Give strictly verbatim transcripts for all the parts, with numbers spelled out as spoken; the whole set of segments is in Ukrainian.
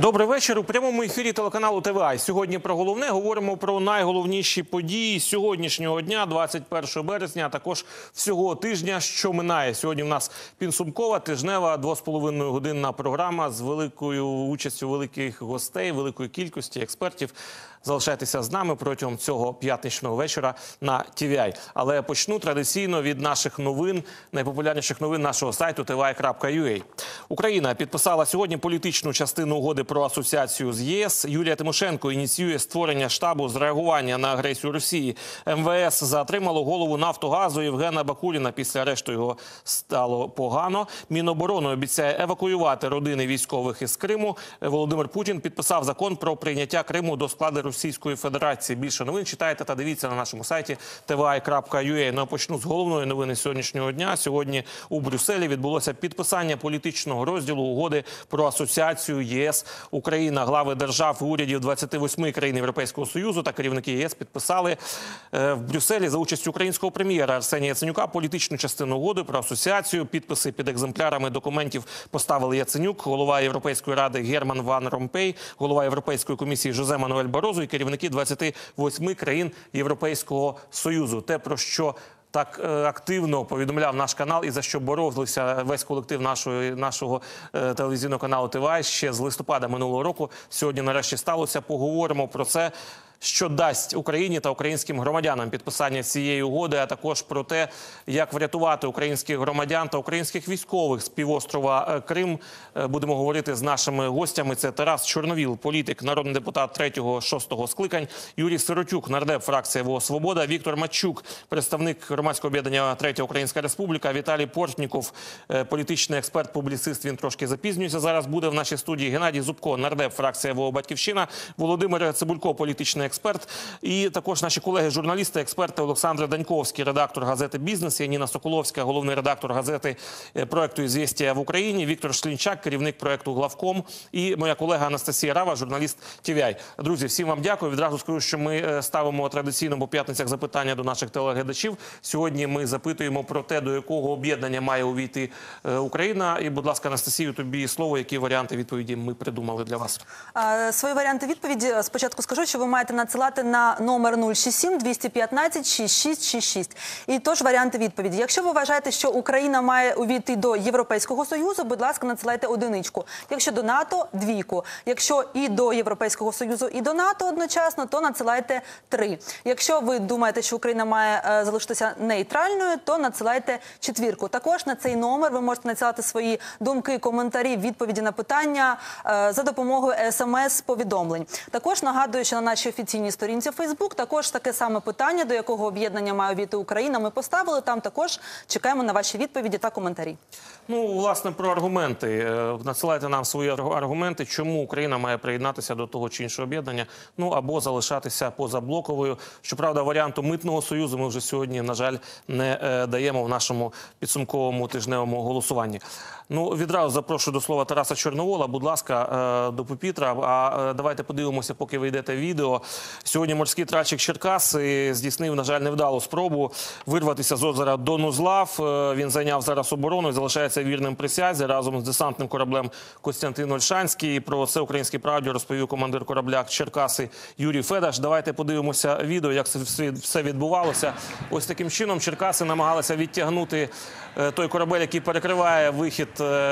Добрий вечір. У прямому ефірі телеканалу Т В А. Сьогодні про головне говоримо про найголовніші події сьогоднішнього дня, двадцять першого березня, а також всього тижня, що минає. Сьогодні в нас підсумкова тижнева двох-з-половиною годинна програма з великою участю великих гостей, великої кількості експертів. Залишайтеся з нами протягом цього п'ятничного вечора на Т В А. Але почну традиційно від наших новин, найпопулярніших новин нашого сайту Т В А крапка Ю А. Україна підписала сьогодні політичну частину угоди про асоціацію з Є С. Юлія Тимошенко ініціює створення штабу з реагування на агресію Росії. Ем Ве Ес затримало голову Нафтогазу Євгена Бакуліна. Після арешту його стало погано. Міноборони обіцяє евакуювати родини військових із Криму. Володимир Путін підписав закон про прийняття Криму до складу Російської Федерації. Більше новин читайте та дивіться на нашому сайті Т В А крапка Ю А. Ну, а почну з головної новини сьогоднішнього дня. Сьогодні у Брюсселі відбулося підписання політичного розділу угоди про асоціацію Є С. Україна, глави держав і урядів двадцяти восьми країн Європейського Союзу та керівники Є С підписали в Брюсселі за участю українського прем'єра Арсенія Яценюка політичну частину угоди про асоціацію. Підписи під екземплярами документів поставили Яценюк, голова Європейської ради Герман Ван Ромпей, голова Європейської комісії Жозе Мануель Барозо і керівники двадцяти восьми країн Європейського Союзу. Те, про що так активно повідомляв наш канал і за що боровся весь колектив нашого, нашого е, телевізійного каналу Т В А ще з листопада минулого року. Сьогодні нарешті сталося. Поговоримо про це, що дасть Україні та українським громадянам підписання цієї угоди, а також про те, як врятувати українських громадян та українських військових з півострова Крим. Будемо говорити з нашими гостями. Це Тарас Чорновіл, політик, народний депутат третього-шостого скликань, Юрій Сиротюк, нардеп, фракція ВО «Свобода», Віктор Матчук, представник громадського об'єднання «Третя Українська Республіка», Віталій Портніков, політичний експерт, публіцист, він трошки запізнюється. Зараз буде в нашій студії Геннадій Зубко, нардеп, фракція ВО «Батьківщина», Володимир Цибулько, політичний експерт, і також наші колеги, журналісти, експерти Олександр Даньковський, редактор газети «Бізнес», Яніна Соколовська, головний редактор газети проекту «Ізвєстія в Україні», Віктор Шлінчак, керівник проекту «Главком», і моя колега Анастасія Рава, журналіст Т В А. Друзі, всім вам дякую. Відразу скажу, що ми ставимо традиційно по п'ятницях запитання до наших телеглядачів. Сьогодні ми запитуємо про те, до якого об'єднання має увійти Україна. І, будь ласка, Анастасію, тобі слово, які варіанти відповіді ми придумали для вас. А, свої варіанти відповіді спочатку скажу, що ви маєте надсилати на номер нуль шість сім двісті п'ятнадцять шістдесят шість шістдесят шість. І тож варіанти відповіді. Якщо ви вважаєте, що Україна має увійти до Європейського Союзу, будь ласка, надсилайте одиничку. Якщо до НАТО – двійку. Якщо і до Європейського Союзу, і до НАТО одночасно, то надсилайте три. Якщо ви думаєте, що Україна має е, залишитися нейтральною, то надсилайте четвірку. Також на цей номер ви можете надсилати свої думки, коментарі, відповіді на питання е, за допомогою ес ем ес-повідомлень. Також нагадую, що на нашій офіційній сторінці Фейсбук також таке саме питання, до якого об'єднання має увійти Україна, ми поставили. Там також чекаємо на ваші відповіді та коментарі. Ну, власне, про аргументи. Надсилайте нам свої аргументи, чому Україна має приєднатися до того чи іншого об'єднання, ну, або залишатися позаблоковою. Щоправда, варіанту митного союзу ми вже сьогодні, на жаль, не е, даємо в нашому підсумковому тижневому голосуванні. Ну, відразу запрошую до слова Тараса Чорновола. Будь ласка, е, до пупітра. А е, давайте подивимося, поки ви йдете відео. Сьогодні морський тральщик Черкаси здійснив, на жаль, невдалу спробу вирватися з озера Донузлав. Е, він зайняв зараз оборону і залишається вірним присязі разом з десантним кораблем Костянтин Ольшанський. Про це «Українській правді» розповів командир корабля Черкаси Юрій Федаш. Давайте подивимося відео, як це все відбувалося. Ось таким чином Черкаси намагалися відтягнути той корабель, який перекриває вихід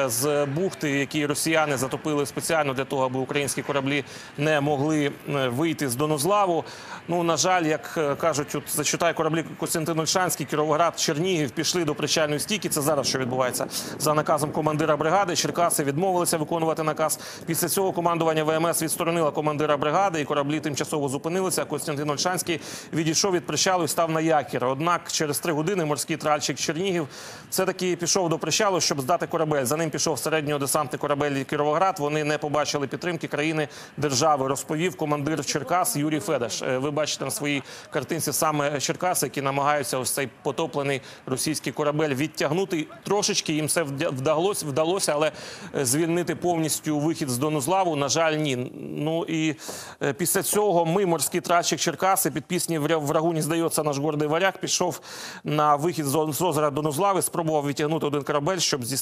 з бухти, який росіяни затопили спеціально для того, аби українські кораблі не могли вийти з Донузлаву. Ну, на жаль, як кажуть, от, зачитай кораблі Костянтин Ольшанський, Кіровоград, Чернігів пішли до причальної стійки. Це зараз що відбувається. За наказом командира бригади Черкаси відмовилися виконувати наказ. Після цього командування Ве Ем Ес відсторонило командира бригади і кораблі тимчасово зупинилися. Костянтин Ольшанський відійшов від причалу і став на якір. Однак через три години морський тральщик Чернігів все-таки пішов до причалу, щоб здати корабель. За ним пішов середньодесантний корабель Кіровоград. Вони не побачили підтримки країни-держави, розповів командир Черкас Юрій Федаш. Ви бачите на своїй картинці саме Черкаси, які намагаються ось цей потоплений російський корабель відтягнути. Трошечки їм це вдалося, вдалося, але звільнити повністю вихід з Донузлаву, на жаль, ні. Ну і після цього ми, морський тральщик Черкаси, під пісні «Врагу не здається наш гордий варяг», пішов на вихід з озера Донузлави, спробував відтягнути один корабель, щоб здійснити собі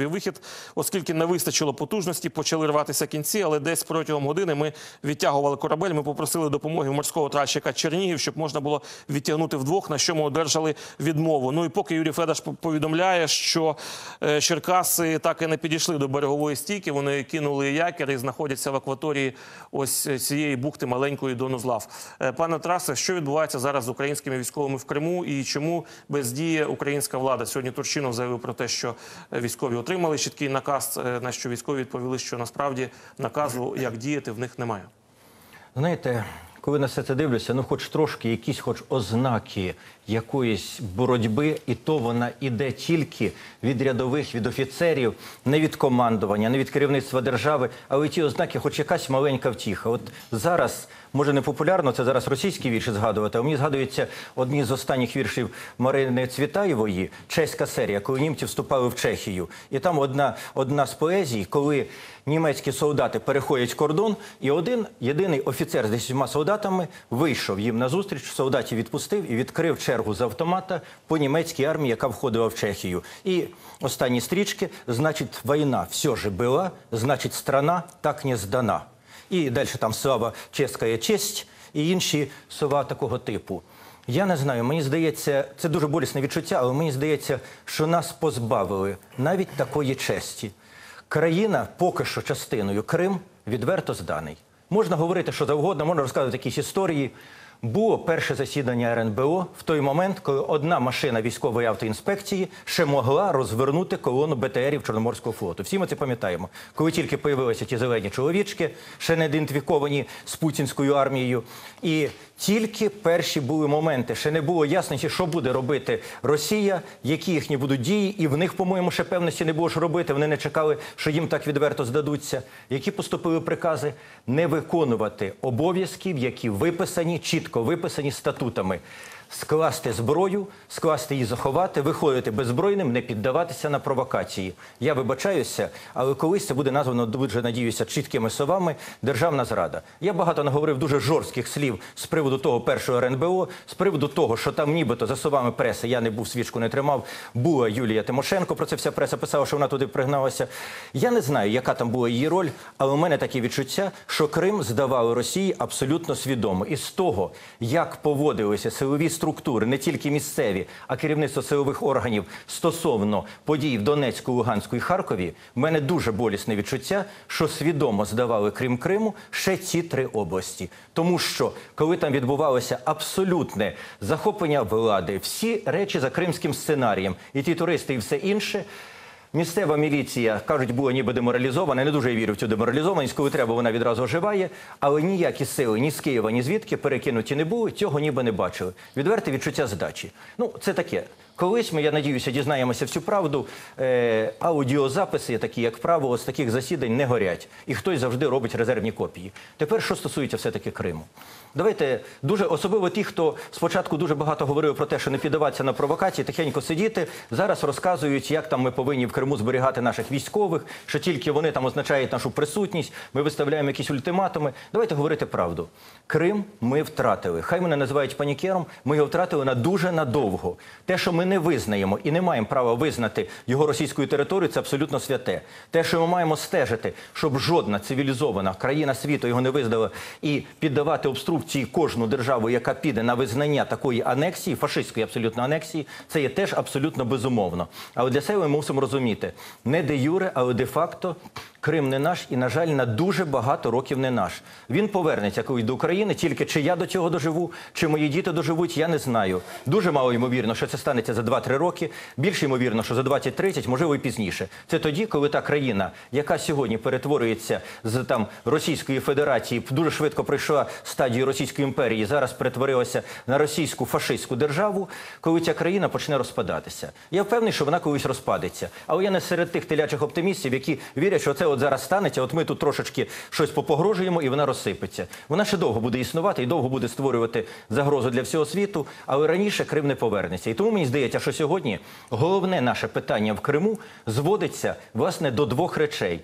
вихід, оскільки не вистачило потужності, почали рватися кінці, але десь протягом години ми відтягували корабель, ми попросили допомоги морського тральщика Чернігів, щоб можна було відтягнути вдвох, на що ми одержали відмову. Ну і поки Юрій Федаш повідомляє, що е, Черкаси так і не підійшли до берегової стійки, вони кинули якір і знаходяться в акваторії ось цієї бухти маленької Донузлав. Е, пане Тарасе, що відбувається зараз з українськими військовими в Криму і чому бездіє українська влада? Сьогодні Турчинов заявив про те, що військові отримали чіткий наказ, е, на що військові відповіли, що насправді наказу, як діяти, в них немає. Знаєте, коли на все це дивлюся, ну хоч трошки, якісь хоч ознаки якоїсь боротьби, і то вона іде тільки від рядових, від офіцерів, не від командування, не від керівництва держави, але ті ознаки, хоч якась маленька втіха. От зараз, може не популярно, це зараз російські вірші згадувати, а мені згадується одні з останніх віршів Марини Цвітаєвої, чеська серія, коли німці вступали в Чехію. І там одна, одна з поезій, коли німецькі солдати переходять кордон, і один єдиний офіцер з десятьма солдатами вийшов їм назустріч, солдатів відпустив і відкрив чергу з автомата по німецькій армії, яка входила в Чехію. І останні стрічки, значить, війна все же була, значить, страна так не здана. І далі там слава чеська честь і інші слова такого типу. Я не знаю, мені здається, це дуже болісне відчуття, але мені здається, що нас позбавили навіть такої честі. Країна поки що частиною, Крим відверто зданий. Можна говорити, що завгодно, можна розказувати якісь історії. Було перше засідання ер ен бе о в той момент, коли одна машина військової автоінспекції ще могла розвернути колону бе те ерів Чорноморського флоту. Всі ми це пам'ятаємо. Коли тільки появилися ті зелені чоловічки, ще не ідентифіковані з путінською армією. І тільки перші були моменти, ще не було ясності, що буде робити Росія, які їхні будуть дії, і в них, по-моєму, ще певності не було, що робити. Вони не чекали, що їм так відверто здадуться. Які поступили прикази? Не виконувати обов'язків, які виписані, чітко виписані статутами. Скласти зброю, скласти її, заховати, виходити беззбройним, не піддаватися на провокації. Я вибачаюся, але колись це буде названо, дуже надіюся, чіткими словами «державна зрада». Я багато наговорив дуже жорстких слів з приводу того першого ер ен бе о, з приводу того, що там нібито, за словами преси, я не був, свічку не тримав, була Юлія Тимошенко, про це вся преса писала, що вона туди пригналася. Я не знаю, яка там була її роль, але у мене таке відчуття, що Крим здавали Росії абсолютно свідомо. І з того, як поводилися силові структури, не тільки місцеві, а керівництво силових органів стосовно подій в Донецьку, Луганську і Харкові, в мене дуже болісне відчуття, що свідомо здавали крім Криму ще ці три області. Тому що, коли там відбувалося абсолютне захоплення влади, всі речі за кримським сценарієм, і ті туристи, і все інше, місцева міліція, кажуть, була ніби деморалізована. Не дуже я вірю в цю деморалізованість. Коли треба, вона відразу оживає. Але ніякі сили ні з Києва, ні звідки перекинуті не були. Цього ніби не бачили. Відверте відчуття здачі. Ну, це таке. Колись ми, я надіюся, дізнаємося всю правду. Е, аудіозаписи, такі, як правило, з таких засідань не горять. І хтось завжди робить резервні копії. Тепер, що стосується все-таки Криму. Давайте, дуже, особливо ті, хто спочатку дуже багато говорив про те, що не піддаватися на провокації, тихенько сидіти, зараз розказують, як там ми повинні в Криму зберігати наших військових, що тільки вони там означають нашу присутність, ми виставляємо якісь ультиматуми. Давайте говорити правду. Крим ми втратили. Хай мене називають панікером, ми його втратили на дуже надовго. Те, що ми не визнаємо і не маємо права визнати його російською територією, це абсолютно святе. Те, що ми маємо стежити, щоб жодна цивілізована країна світу його не визнала, і піддавати обструкції кожну державу, яка піде на визнання такої анексії, фашистської абсолютно анексії, це є теж абсолютно безумовно. Але для себе ми мусимо розуміти, не де юре, але де-факто Крим не наш і, на жаль, на дуже багато років не наш. Він повернеться колись до України, тільки чи я до цього доживу, чи мої діти доживуть, я не знаю. Дуже мало ймовірно, що це станеться за два-три роки, більше ймовірно, що за двадцять-тридцять, можливо, і пізніше. Це тоді, коли та країна, яка сьогодні перетворюється з там Російської Федерації, дуже швидко пройшла стадію Російської імперії, зараз перетворилася на російську фашистську державу, коли ця країна почне розпадатися. Я впевнений, що вона колись розпадеться. Але я не серед тих телячих оптимістів, які вірять, що це от зараз станеться, от ми тут трошечки щось попогрожуємо, і вона розсипеться. Вона ще довго буде існувати і довго буде створювати загрозу для всього світу, але раніше Крим не повернеться. І тому мені здається, що сьогодні головне наше питання в Криму зводиться, власне, до двох речей.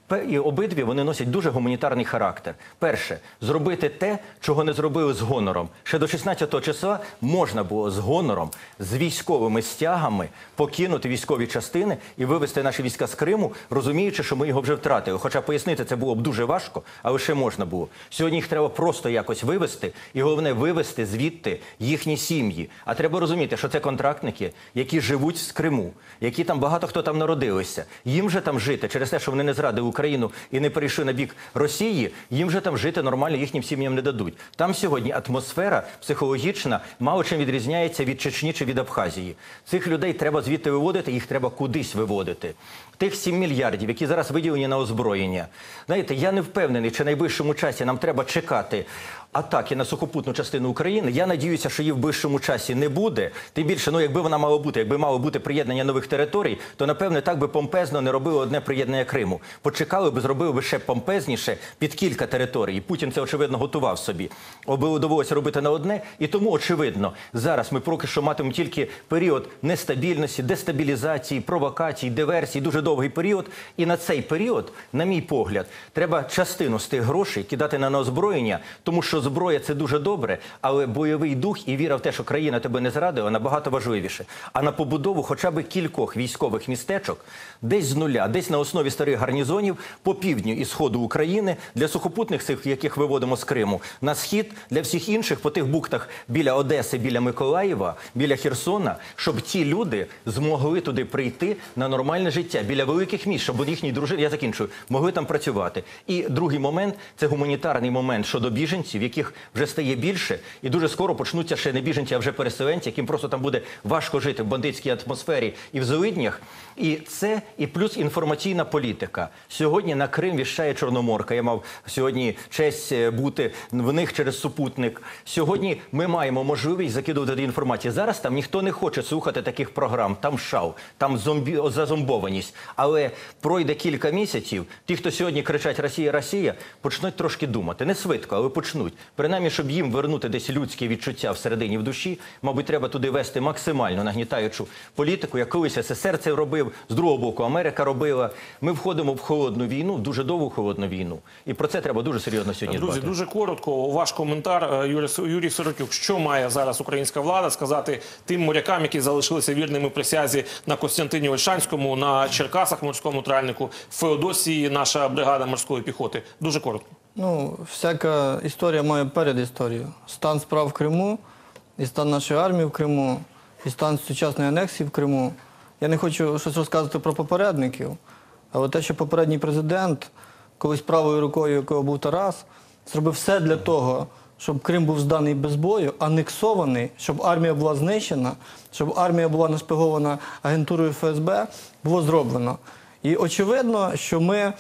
І обидві вони носять дуже гуманітарний характер. Перше, зробити те, чого не зробили з гонором. Ще до шістнадцятого числа можна було з гонором, з військовими стягами покинути військові частини і вивезти наші війська з Криму, розуміючи, що ми його вже втратили. Хоча пояснити це було б дуже важко, але ще можна було. Сьогодні їх треба просто якось вивезти, і головне вивезти звідти їхні сім'ї. А треба розуміти, що це контрактники, які живуть в Криму, які там багато хто там народилися. Їм же там жити через те, що вони не зрадили Україну і не перейшли на бік Росії, їм же там жити нормально їхнім сім'ям не дадуть. Там сьогодні атмосфера психологічна мало чим відрізняється від Чечні чи від Абхазії. Цих людей треба звідти виводити, їх треба кудись виводити. Тих сім мільярдів, які зараз виділені на озброєння. Знаєте, я не впевнений, чи в найближчому часі нам треба чекати атаки на сухопутну частину України. Я надіюся, що її в ближчому часі не буде. Тим більше, ну якби вона мала бути, якби мало бути приєднання нових територій, то, напевне, так би помпезно не робили одне приєднання Криму. Почекали би, зробили би ще помпезніше під кілька територій. І Путін це, очевидно, готував собі. Аби довелося робити на одне. І тому, очевидно, зараз ми поки що матимемо тільки період нестабільності, дестабілізації, провокацій, диверсій, дуже довгий період. І на цей період, на мій погляд, треба частину з тих грошей кидати на озброєння, тому що зброя – це дуже добре, але бойовий дух і віра в те, що країна тебе не зрадила, набагато важливіше. А на побудову хоча б кількох військових містечок, десь з нуля, десь на основі старих гарнізонів, по півдню і сходу України, для сухопутних цих, яких виводимо з Криму, на схід, для всіх інших, по тих бухтах біля Одеси, біля Миколаєва, біля Херсона, щоб ті люди змогли туди прийти на нормальне життя, біля великих міст, щоб їхні дружини, я закінчую, могли там працювати. І другий момент – це гуманітарний момент щодо біженців, яких вже стає більше, і дуже скоро почнуться ще не біженці, а вже переселенці, яким просто там буде важко жити в бандитській атмосфері і в злиднях. І це, і плюс інформаційна політика. Сьогодні на Крим віщає Чорноморка. Я мав сьогодні честь бути в них через супутник. Сьогодні ми маємо можливість закидувати інформацію. Зараз там ніхто не хоче слухати таких програм. Там шау, там зомбі... зазомбованість. Але пройде кілька місяців, ті, хто сьогодні кричать «Росія, Росія», почнуть трошки думати. Не швидко, але почнуть. Принаймні, щоб їм вернути десь людське відчуття всередині в душі, мабуть, треба туди вести максимально нагнітаючу політику, як колись СССР це робив, з другого боку Америка робила. Ми входимо в холодну війну, дуже довгу холодну війну. І про це треба дуже серйозно сьогодні Друзі, дбати. дуже коротко, ваш коментар, Юрій, Юрій Сиротюк. Що має зараз українська влада сказати тим морякам, які залишилися вірними присязі на Костянтині Ольшанському, на Черкасах, морському тральнику, в Феодосії, наша бригада морської піхоти? Дуже коротко. Ну, всяка історія має передісторію. Стан справ в Криму, і стан нашої армії в Криму, і стан сучасної анексії в Криму. Я не хочу щось розказувати про попередників, але те, що попередній президент, колись правою рукою якого був Тарас, зробив все для того, щоб Крим був зданий без бою, анексований, щоб армія була знищена, щоб армія була нашпигована агентурою Ф С Б, було зроблено. І очевидно, що ми...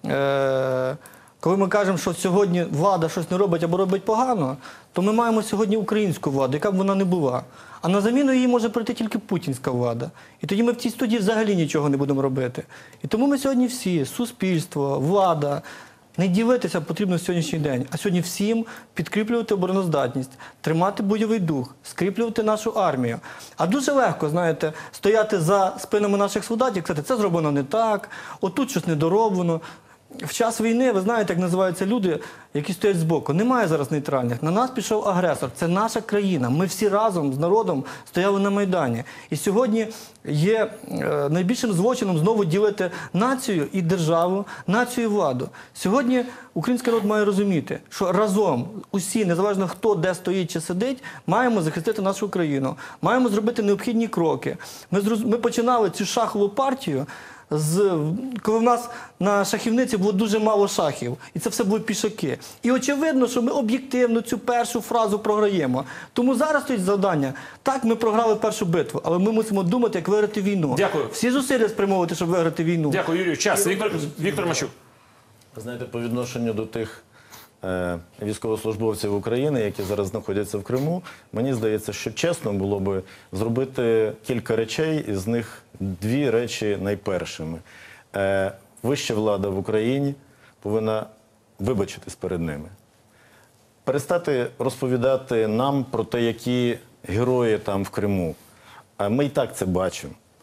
Е Коли ми кажемо, що сьогодні влада щось не робить або робить погано, то ми маємо сьогодні українську владу, яка б вона не була. А на заміну їй може прийти тільки путінська влада. І тоді ми в цій студії взагалі нічого не будемо робити. І тому ми сьогодні всі, суспільство, влада, не ділитися потрібно в сьогоднішній день, а сьогодні всім підкріплювати обороноздатність, тримати бойовий дух, скріплювати нашу армію. А дуже легко, знаєте, стояти за спинами наших солдатів і сказати, це зроблено не так, отут щось недороблено. В час війни, ви знаєте, як називаються люди, які стоять збоку. Немає зараз нейтральних. На нас пішов агресор. Це наша країна. Ми всі разом з народом стояли на Майдані. І сьогодні є е, найбільшим злочином знову ділити націю і державу, націю і владу. Сьогодні український народ має розуміти, що разом усі, незалежно хто де стоїть чи сидить, маємо захистити нашу країну. Маємо зробити необхідні кроки. Ми, зроз... Ми починали цю шахову партію, З, коли в нас на шахівниці було дуже мало шахів, і це все були пішаки. І очевидно, що ми об'єктивно цю першу фразу програємо. Тому зараз стоїть завдання. Так, ми програли першу битву, але ми мусимо думати, як виграти війну. Дякую. Всі зусилля спрямовувати, щоб виграти війну. Дякую, Юрію. Час. Віктор, Віктор Мащук. Знаєте, по відношенню до тих е, військовослужбовців України, які зараз знаходяться в Криму, мені здається, що чесно було би зробити кілька речей, із них дві речі найпершими. Е, вища влада в Україні повинна вибачитись перед ними. Перестати розповідати нам про те, які герої там в Криму. А ми і так це бачимо.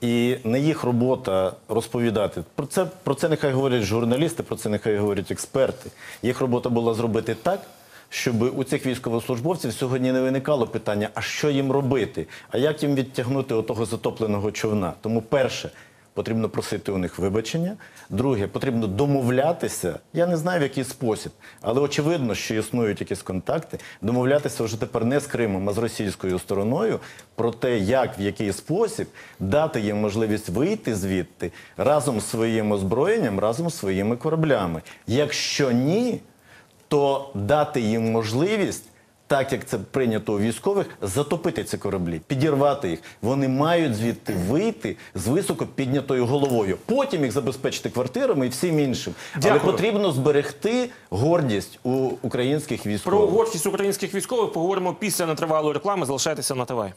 І не їх робота розповідати. Про це, про це нехай говорять журналісти, про це нехай говорять експерти. Їх робота була зробити так, щоб у цих військовослужбовців сьогодні не виникало питання, а що їм робити, а як їм відтягнути отого затопленого човна. Тому перше, потрібно просити у них вибачення. Друге, потрібно домовлятися, я не знаю в який спосіб, але очевидно, що існують якісь контакти, домовлятися вже тепер не з Кримом, а з російською стороною про те, як, в який спосіб дати їм можливість вийти звідти разом з своїм озброєнням, разом з своїми кораблями. Якщо ні, то дати їм можливість, так як це прийнято у військових, затопити ці кораблі, підірвати їх. Вони мають звідти вийти з високо піднятою головою. Потім їх забезпечити квартирами і всім іншим. Дякую. Але потрібно зберегти гордість у українських військових. Про гордість українських військових поговоримо після нетривалої реклами. Залишайтеся на ТВ.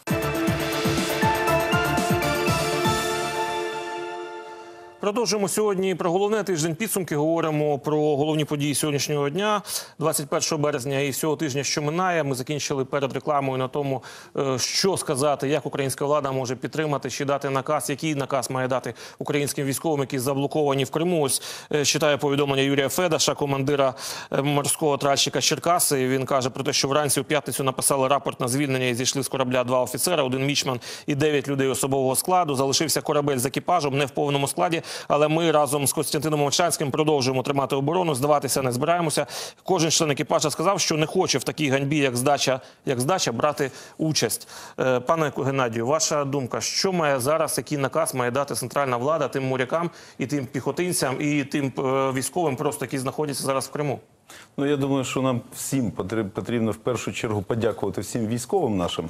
Продовжуємо сьогодні про головне тиждень підсумки. Говоримо про головні події сьогоднішнього дня, двадцять першого березня і всього тижня, що минає. Ми закінчили перед рекламою на тому, що сказати, як українська влада може підтримати, чи дати наказ, який наказ має дати українським військовим, які заблоковані в Криму. Ось читаю повідомлення Юрія Федаша, командира морського тральщика Черкаси. Він каже про те, що вранці у п'ятницю написали рапорт на звільнення і зійшли з корабля два офіцера, один мічман і дев'ять людей особового складу. Залишився корабель з екіпажем, не в повному складі. Але ми разом з Костянтином Мовчанським продовжуємо тримати оборону, здаватися не збираємося. Кожен член екіпажа сказав, що не хоче в такій ганьбі, як здача, як здача, брати участь. Пане Геннадію, ваша думка, що має зараз, який наказ має дати центральна влада тим морякам і тим піхотинцям, і тим військовим, просто які знаходяться зараз в Криму? Ну, я думаю, що нам всім потрібно в першу чергу подякувати всім військовим нашим.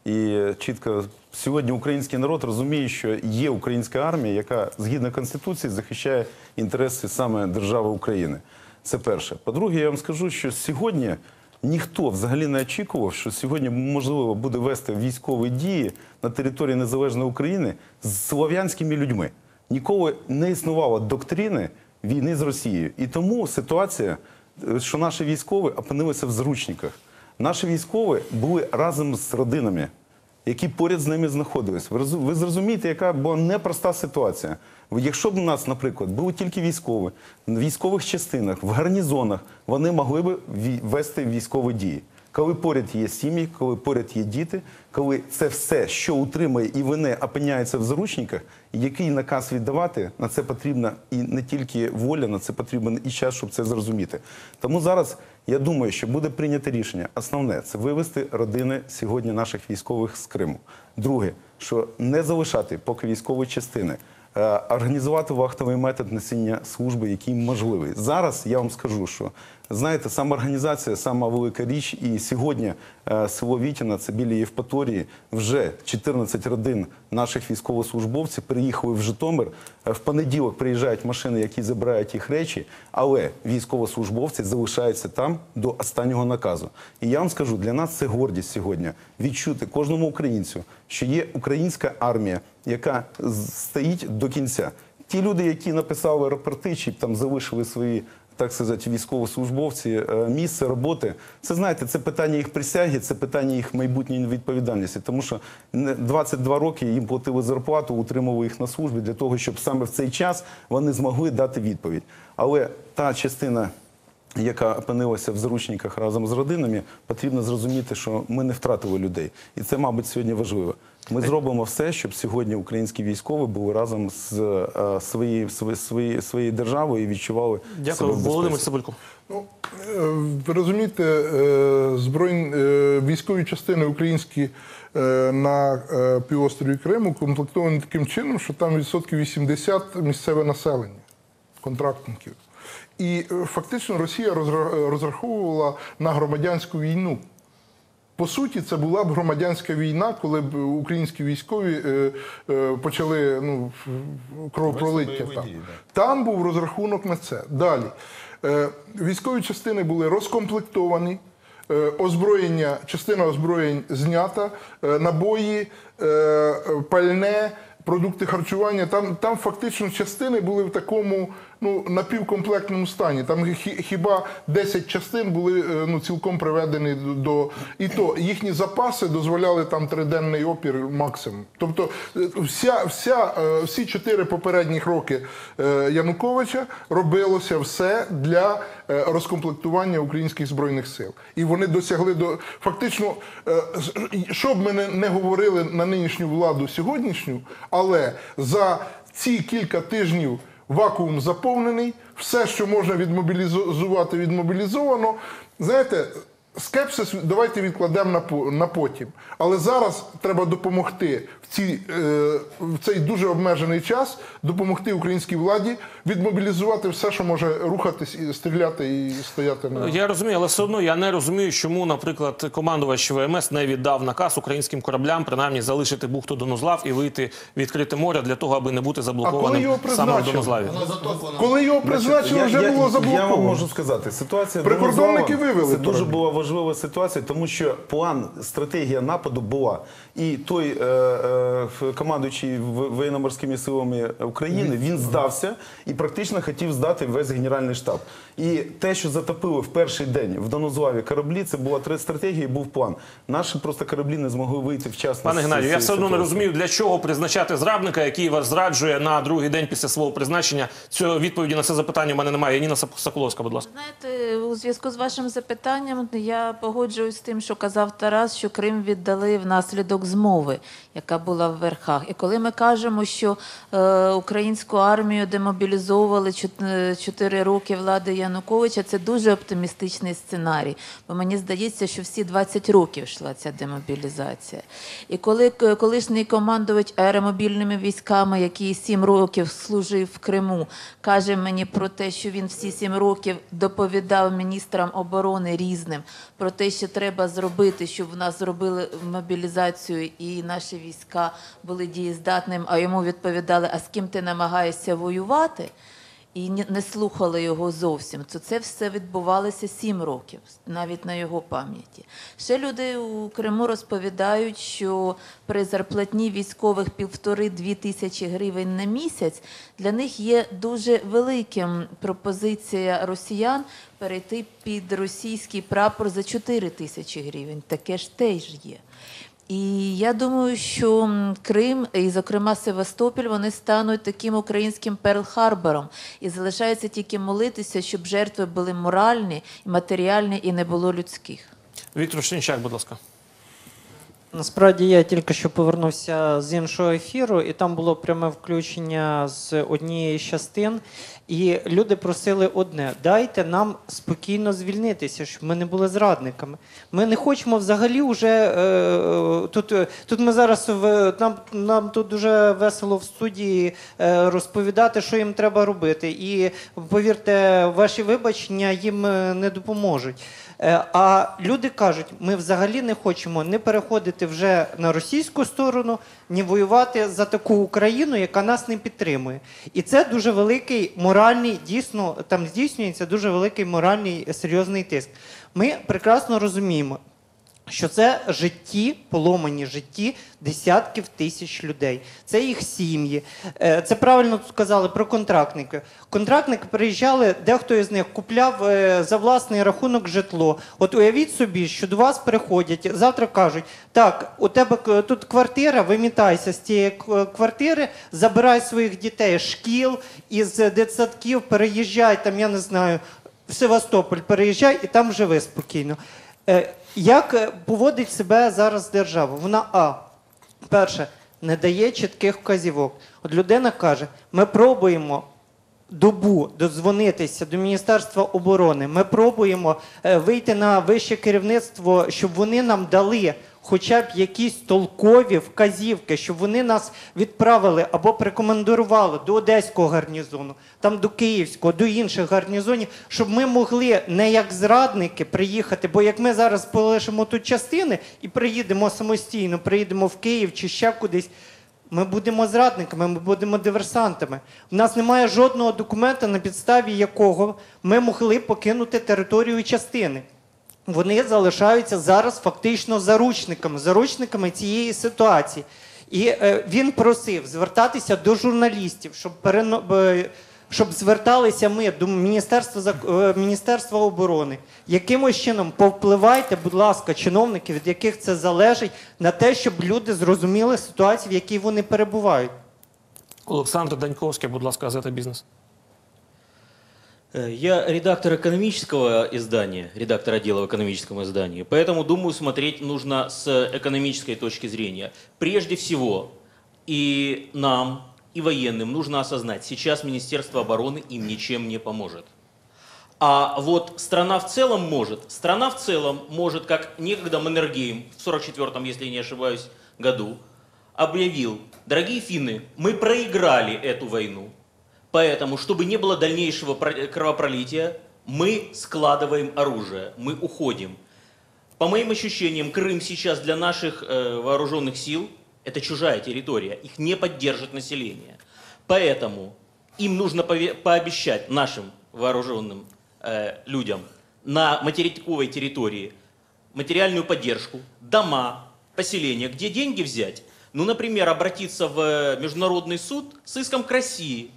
І чітко сьогодні український народ розуміє, що є українська армія, яка згідно Конституції захищає інтереси саме держави України. Це перше. По-друге, я вам скажу, що сьогодні ніхто взагалі не очікував, що сьогодні можливо буде вести військові дії на території незалежної України з слов'янськими людьми. Ніколи не існувало доктрини війни з Росією. І тому ситуація, що наші військові опинилися в заручниках. Наші військові були разом з родинами, які поряд з ними знаходились. Ви зрозумієте, яка була непроста ситуація. Якщо б у нас, наприклад, були тільки військові, в військових частинах, в гарнізонах, вони могли б вести військові дії. Коли поряд є сім'ї, коли поряд є діти, коли це все, що утримує і вони опиняються в заручниках, який наказ віддавати, на це потрібна і не тільки воля, на це потрібен і час, щоб це зрозуміти. Тому зараз я думаю, що буде прийнято рішення. Основне – це вивести родини сьогодні наших військових з Криму. Друге, що не залишати поки військові частини, організувати вахтовий метод несення служби, який можливий. Зараз я вам скажу, що, знаєте, сама організація – сама велика річ, і сьогодні село Вітіна, це біля Євпаторії, вже чотирнадцять родин наших військовослужбовців приїхали в Житомир. В понеділок приїжджають машини, які забирають їх речі, але військовослужбовці залишаються там до останнього наказу. І я вам скажу, для нас це гордість сьогодні відчути кожному українцю, що є українська армія, яка стоїть до кінця. Ті люди, які написали рапорти, чи там залишили свої, так сказати, військовослужбовці, місце роботи, це, знаєте, це питання їх присяги, це питання їх майбутньої відповідальності. Тому що двадцять два роки їм платили зарплату, утримували їх на службі для того, щоб саме в цей час вони змогли дати відповідь. Але та частина, яка опинилася в заручниках разом з родинами, потрібно зрозуміти, що ми не втратили людей. І це, мабуть, сьогодні важливо. Ми зробимо все, щоб сьогодні українські військові були разом з uh, своєю свої, свої державою і відчували Дякую. себе в безпеці. Володимир Цибулько. Ну, ви розумієте, збройні військові частини українські на півострові Криму комплектовані таким чином, що там відсотків вісімдесят місцеве населення, контрактників. І фактично Росія розраховувала на громадянську війну. По суті, це була б громадянська війна, коли б українські військові е, е, почали ну, кровопролиття. Там. Там був розрахунок на це. Далі. Е, військові частини були розкомплектовані, е, озброєння, частина озброєнь знята, е, набої, е, пальне, продукти харчування. Там, там фактично частини були в такому ну, напівкомплектному стані. Там хі- хіба десять частин були е, ну, цілком приведені до... І то їхні запаси дозволяли там триденний опір максимум. Тобто е, вся, вся, е, всі чотири попередніх роки е, Януковича робилося все для е, розкомплектування українських Збройних сил. І вони досягли до... Фактично, е, що б ми не, не говорили на нинішню владу сьогоднішню, але за ці кілька тижнів вакуум заповнений, все, що можна відмобілізувати, відмобілізовано. Знаєте, скепсис давайте відкладемо на, по- на потім. Але зараз треба допомогти в, ці, е, в цей дуже обмежений час, допомогти українській владі відмобілізувати все, що може рухатись, і стріляти і стояти на... Я розумію, але все одно я не розумію, чому, наприклад, командувач ВМС не віддав наказ українським кораблям принаймні залишити бухту Донузлав і вийти в відкрите море для того, аби не бути А коли заблокованим його саме в призначили? Донузлаві. Коли його призначили, вже я, було я, заблоковано. Я вам можу сказати, ситуація Прикордонники Донузлава вивели – це дуже кораблі. була важлива ситуація, тому що план, стратегія нападу була. І той е, е, командуючий в- воєнно-морськими силами України, він здався і практично хотів здати весь Генеральний штаб. І те, що затопили в перший день в Донузлаві кораблі, це була тре- стратегія і був план. Наші просто кораблі не змогли вийти вчасно. Пане з Геннадію, я цієї все одно не ситуації. розумію, для чого призначати зрадника, який вас зраджує на другий день після свого призначення. Цього відповіді на це запитання у мене немає. Ніна Сап- Соколовська, будь ласка. Знаєте, у зв'язку з вашим запитанням я погоджуюсь з тим, що казав Тарас, що Крим віддали внаслідок змови, яка була в верхах. І коли ми кажемо, що е, українську армію демобілізовували чот- чотири роки влади Януковича, це дуже оптимістичний сценарій. Бо мені здається, що всі двадцять років йшла ця демобілізація. І коли к- колишній командувач аеромобільними військами, який сім років служив в Криму, каже мені про те, що він всі сім років доповідав міністрам оборони різним про те, що треба зробити, щоб в нас зробили мобілізацію і наші війська були дієздатними, а йому відповідали, а з ким ти намагаєшся воювати? І ні- не слухали його зовсім. То це все відбувалося сім років, навіть на його пам'яті. Ще люди у Криму розповідають, що при зарплатні військових півтори-дві тисячі гривень на місяць для них є дуже великим пропозиція росіян перейти під російський прапор за чотири тисячі гривень. Таке ж теж є. І я думаю, що м, Крим, і, зокрема, Севастополь, вони стануть таким українським Перл-Харбором. І залишається тільки молитися, щоб жертви були моральні, матеріальні і не було людських. Віктор Шинчак, будь ласка. Насправді я тільки що повернувся з іншого ефіру, і там було пряме включення з однієї з частин. І люди просили одне: дайте нам спокійно звільнитися, щоб ми не були зрадниками. Ми не хочемо взагалі вже е, тут. Тут ми зараз в нам, нам тут дуже весело в студії е, розповідати, що їм треба робити. І повірте, ваші вибачення їм е, не допоможуть. Е, А люди кажуть, ми взагалі не хочемо не переходити вже на російську сторону, ні воювати за таку Україну, яка нас не підтримує. І це дуже великий моральний, дійсно, там здійснюється дуже великий моральний серйозний тиск. Ми прекрасно розуміємо, що це житті, поломані житті десятків тисяч людей. Це їх сім'ї. Е, Це правильно тут сказали про контрактники. Контрактники приїжджали, дехто із них купляв е, за власний рахунок житло. От уявіть собі, що до вас приходять, завтра кажуть, так, у тебе к- тут квартира, вимітайся з цієї к- квартири, забирай своїх дітей з шкіл, із дитсадків, переїжджай, там, я не знаю, в Севастополь переїжджай і там живи спокійно. Е, Як е, поводить себе зараз держава? Вона, а, перше, не дає чітких вказівок. От людина каже, ми пробуємо добу додзвонитися до Міністерства оборони, ми пробуємо е, вийти на вище керівництво, щоб вони нам дали хоча б якісь толкові вказівки, щоб вони нас відправили або прикомандирували до Одеського гарнізону, там до Київського, до інших гарнізонів, щоб ми могли не як зрадники приїхати, бо як ми зараз полишимо тут частини і приїдемо самостійно, приїдемо в Київ чи ще кудись, ми будемо зрадниками, ми будемо диверсантами. У нас немає жодного документа, на підставі якого ми могли покинути територію частини. Вони залишаються зараз фактично заручниками, заручниками цієї ситуації. І е, він просив звертатися до журналістів, щоб перено... е, щоб зверталися ми до Міністерства, зак- е, Міністерства оборони. Якимось чином повпливайте, будь ласка, чиновники, від яких це залежить, на те, щоб люди зрозуміли ситуацію, в якій вони перебувають. Олександр Даньковський, будь ласка, газета «Бізнес». Я редактор экономического издания, редактор отдела в экономическом издании, поэтому, думаю, смотреть нужно с экономической точки зрения. Прежде всего, и нам, и военным нужно осознать, сейчас Министерство обороны им ничем не поможет. А вот страна в целом может. Страна в целом может, как некогда Маннергейм в сорок четвёртом, если я не ошибаюсь, году, объявил: дорогие финны, мы проиграли эту войну. Поэтому, чтобы не было дальнейшего кровопролития, мы складываем оружие, мы уходим. По моим ощущениям, Крым сейчас для наших э, вооруженных сил – это чужая территория, их не поддержит население. Поэтому им нужно пообещать нашим вооруженным э, людям на материковой территории материальную поддержку, дома, поселения. Где деньги взять? Ну, например, обратиться в Международный суд с иском к России.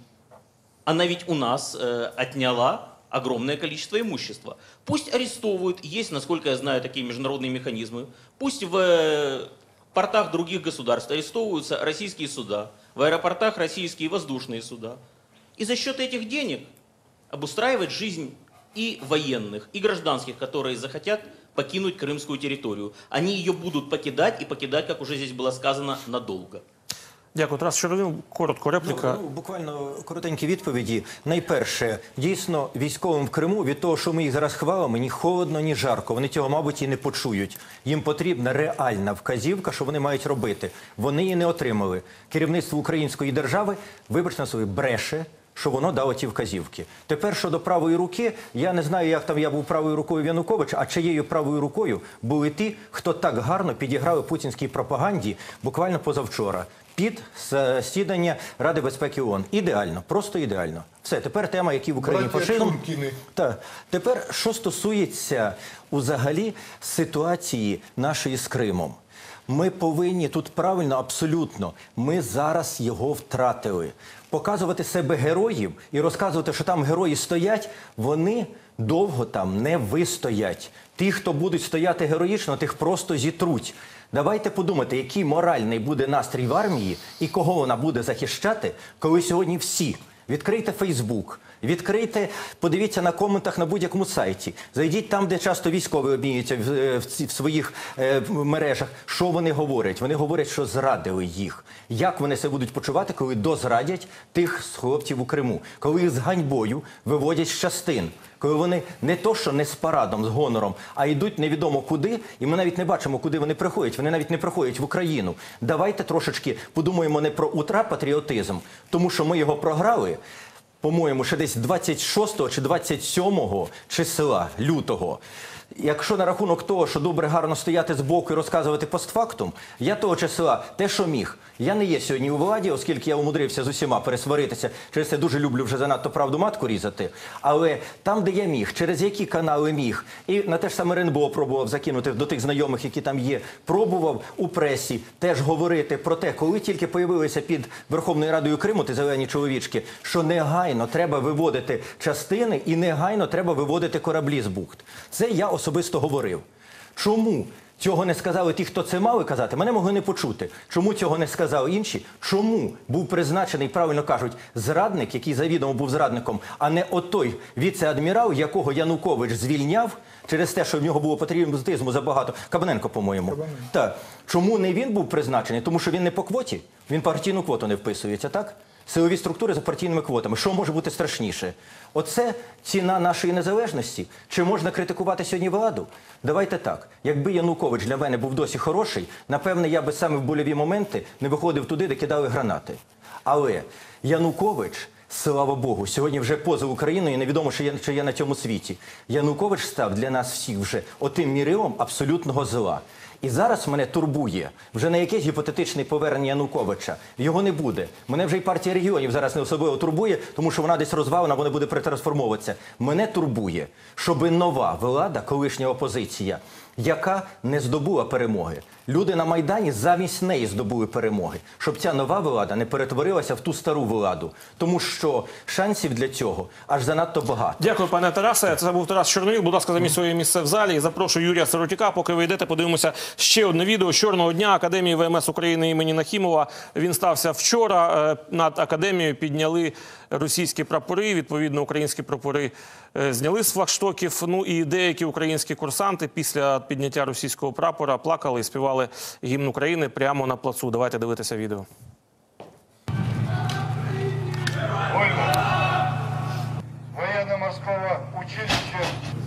Она ведь у нас э, отняла огромное количество имущества. Пусть арестовывают, есть, насколько я знаю, такие международные механизмы. Пусть в э, портах других государств арестовываются российские суда, в аэропортах российские воздушные суда. И за счет этих денег обустраивать жизнь и военных, и гражданских, которые захотят покинуть крымскую территорию. Они ее будут покидать, и покидать, как уже здесь было сказано, надолго. Дякую. Тарас Черевін, коротко, репліка. Ну, буквально коротенькі відповіді. Найперше, дійсно, військовим в Криму від того, що ми їх зараз хвалимо, ні холодно, ні жарко. Вони цього, мабуть, і не почують. Їм потрібна реальна вказівка, що вони мають робити. Вони її не отримали. Керівництво української держави, вибачте на собі, бреше, що воно дало ті вказівки. Тепер щодо правої руки, я не знаю, як там я був правою рукою Януковича, а чиєю правою рукою були ті, хто так гарно підіграли путінській пропаганді буквально позавчора. Під засідання Ради безпеки ООН. Ідеально, просто ідеально. Все, тепер тема, які в Україні фашизм. Так. Тепер, що стосується взагалі ситуації нашої з Кримом. Ми повинні, тут правильно, абсолютно, ми зараз його втратили. Показувати себе героїв і розказувати, що там герої стоять, вони довго там не вистоять. Ті, хто будуть стояти героїчно, тих просто зітруть. Давайте подумати, який моральний буде настрій в армії і кого вона буде захищати, коли сьогодні всі. Відкрийте Фейсбук, відкрийте, подивіться на коментах на будь-якому сайті. Зайдіть там, де часто військові обмінюються в, в, в своїх е, мережах. Що вони говорять? Вони говорять, що зрадили їх. Як вони себе будуть почувати, коли дозрадять тих хлопців у Криму? Коли їх з ганьбою виводять з частин? Коли вони не то, що не з парадом, з гонором, а йдуть невідомо куди, і ми навіть не бачимо, куди вони приходять. Вони навіть не приходять в Україну. Давайте трошечки подумаємо не про ультрапатріотизм, тому що ми його програли, по-моєму, ще десь двадцять шостого чи двадцять сьомого числа лютого. Якщо на рахунок того, що добре гарно стояти збоку і розказувати постфактум, я того числа те, що міг. Я не є сьогодні у владі, оскільки я умудрився з усіма пересваритися, через це дуже люблю вже занадто правду матку різати. Але там, де я міг, через які канали міг, і на те ж саме РНБО пробував закинути до тих знайомих, які там є, пробував у пресі теж говорити про те, коли тільки появилися під Верховною Радою Криму, ті зелені чоловічки, що негайно треба виводити частини і негайно треба виводити кораблі з бухт. Це я особисто говорив. Чому цього не сказали ті, хто це мали казати? Мене могли не почути. Чому цього не сказали інші? Чому був призначений, правильно кажуть, зрадник, який завідомо був зрадником, а не отой віце-адмірал, якого Янукович звільняв через те, що в нього було патріотизму забагато. Кабаненко, по-моєму. Так. Чому не він був призначений? Тому що він не по квоті? Він партійну квоту не вписується, так? Силові структури за партійними квотами. Що може бути страшніше? Оце ціна нашої незалежності? Чи можна критикувати сьогодні владу? Давайте так. Якби Янукович для мене був досі хороший, напевне, я би саме в больові моменти не виходив туди, де кидали гранати. Але Янукович, слава Богу, сьогодні вже поза Україною, і невідомо, чи є, чи є на цьому світі. Янукович став для нас всіх вже отим мірилом абсолютного зла. І зараз мене турбує вже не якесь гіпотетичне повернення Януковича. Його не буде. Мене вже і партія регіонів зараз не особливо турбує, тому що вона десь розвалена, вона буде перетрансформовуватися. Мене турбує, щоб нова влада, колишня опозиція, яка не здобула перемоги. Люди на Майдані замість неї здобули перемоги, щоб ця нова влада не перетворилася в ту стару владу. Тому що шансів для цього аж занадто багато. Дякую, пане Тарасе. Це був Тарас Чорновіл. Будь ласка, займіть своє місце в залі. І запрошую Юрія Сиротюка. Поки ви йдете, подивимося ще одне відео з чорного дня Академії ВМС України імені Нахімова. Він стався вчора. Над Академією підняли російські прапори. Відповідно, українські прапори зняли з флагштоків. Ну і деякі українські курсанти після підняття російського прапора плакали і співали гімн України прямо на плацу. Давайте дивитися відео. Военно-морского училища.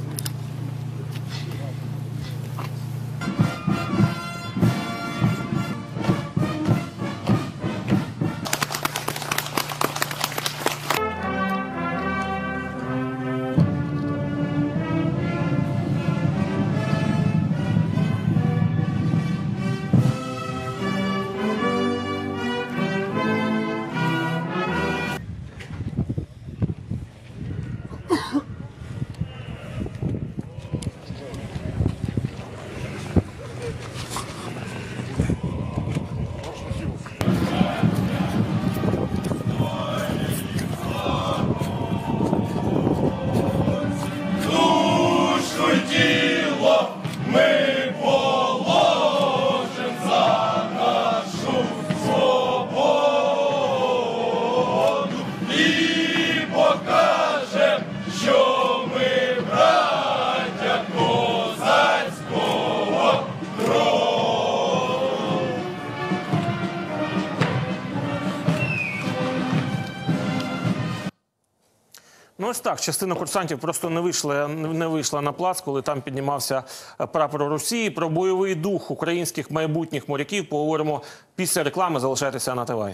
Ну ось так, частина курсантів просто не вийшла, не вийшла на плац, коли там піднімався прапор Росії. Про бойовий дух українських майбутніх моряків поговоримо після реклами. Залишайтеся на ТВ.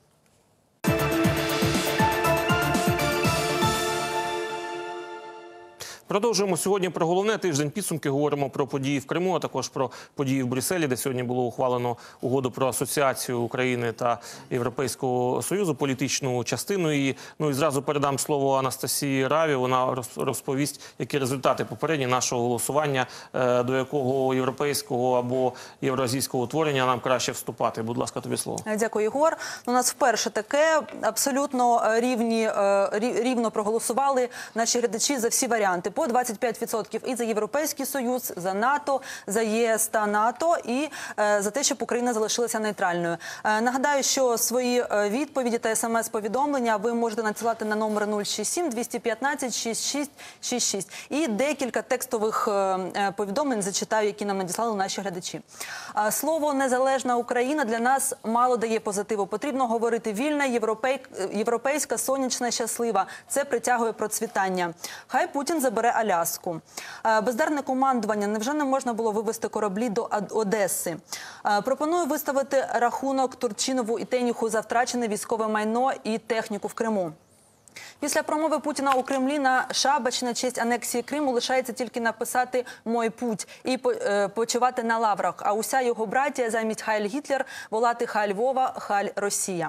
Продовжуємо сьогодні про головне. Тиждень підсумки. Говоримо про події в Криму, а також про події в Брюсселі, де сьогодні було ухвалено угоду про асоціацію України та Європейського Союзу, політичну частину її. Ну і зразу передам слово Анастасії Раві. Вона розповість, які результати попередні нашого голосування, до якого європейського або євроазійського утворення нам краще вступати. Будь ласка, тобі слово. Дякую, Єгор. У нас вперше таке. Абсолютно рівні, рівно проголосували наші глядачі за всі варіанти. По двадцять п'ять відсотків і за Європейський Союз, за НАТО, за ЄС та НАТО і е, за те, щоб Україна залишилася нейтральною. Е, нагадаю, що свої е, відповіді та смс-повідомлення ви можете надсилати на номер нуль шість сім двісті п'ятнадцять шістдесят шість шістдесят шість. І декілька текстових е, повідомлень зачитаю, які нам надіслали наші глядачі. Е, слово «незалежна Україна» для нас мало дає позитиву. Потрібно говорити вільна, європей... європейська, сонячна, щаслива. Це притягує процвітання. Хай Путін забере Аляску. Бездарне командування. Невже не можна було вивести кораблі до Одеси? Пропоную виставити рахунок Турчинову і Тенюху за втрачене військове майно і техніку в Криму. Після промови Путіна у Кремлі на шабач на честь анексії Криму лишається тільки написати «Мой путь» і почивати на лаврах. А уся його братія замість «Хайль Гітлер» волати «Хайль Вова», «Хайль Росія».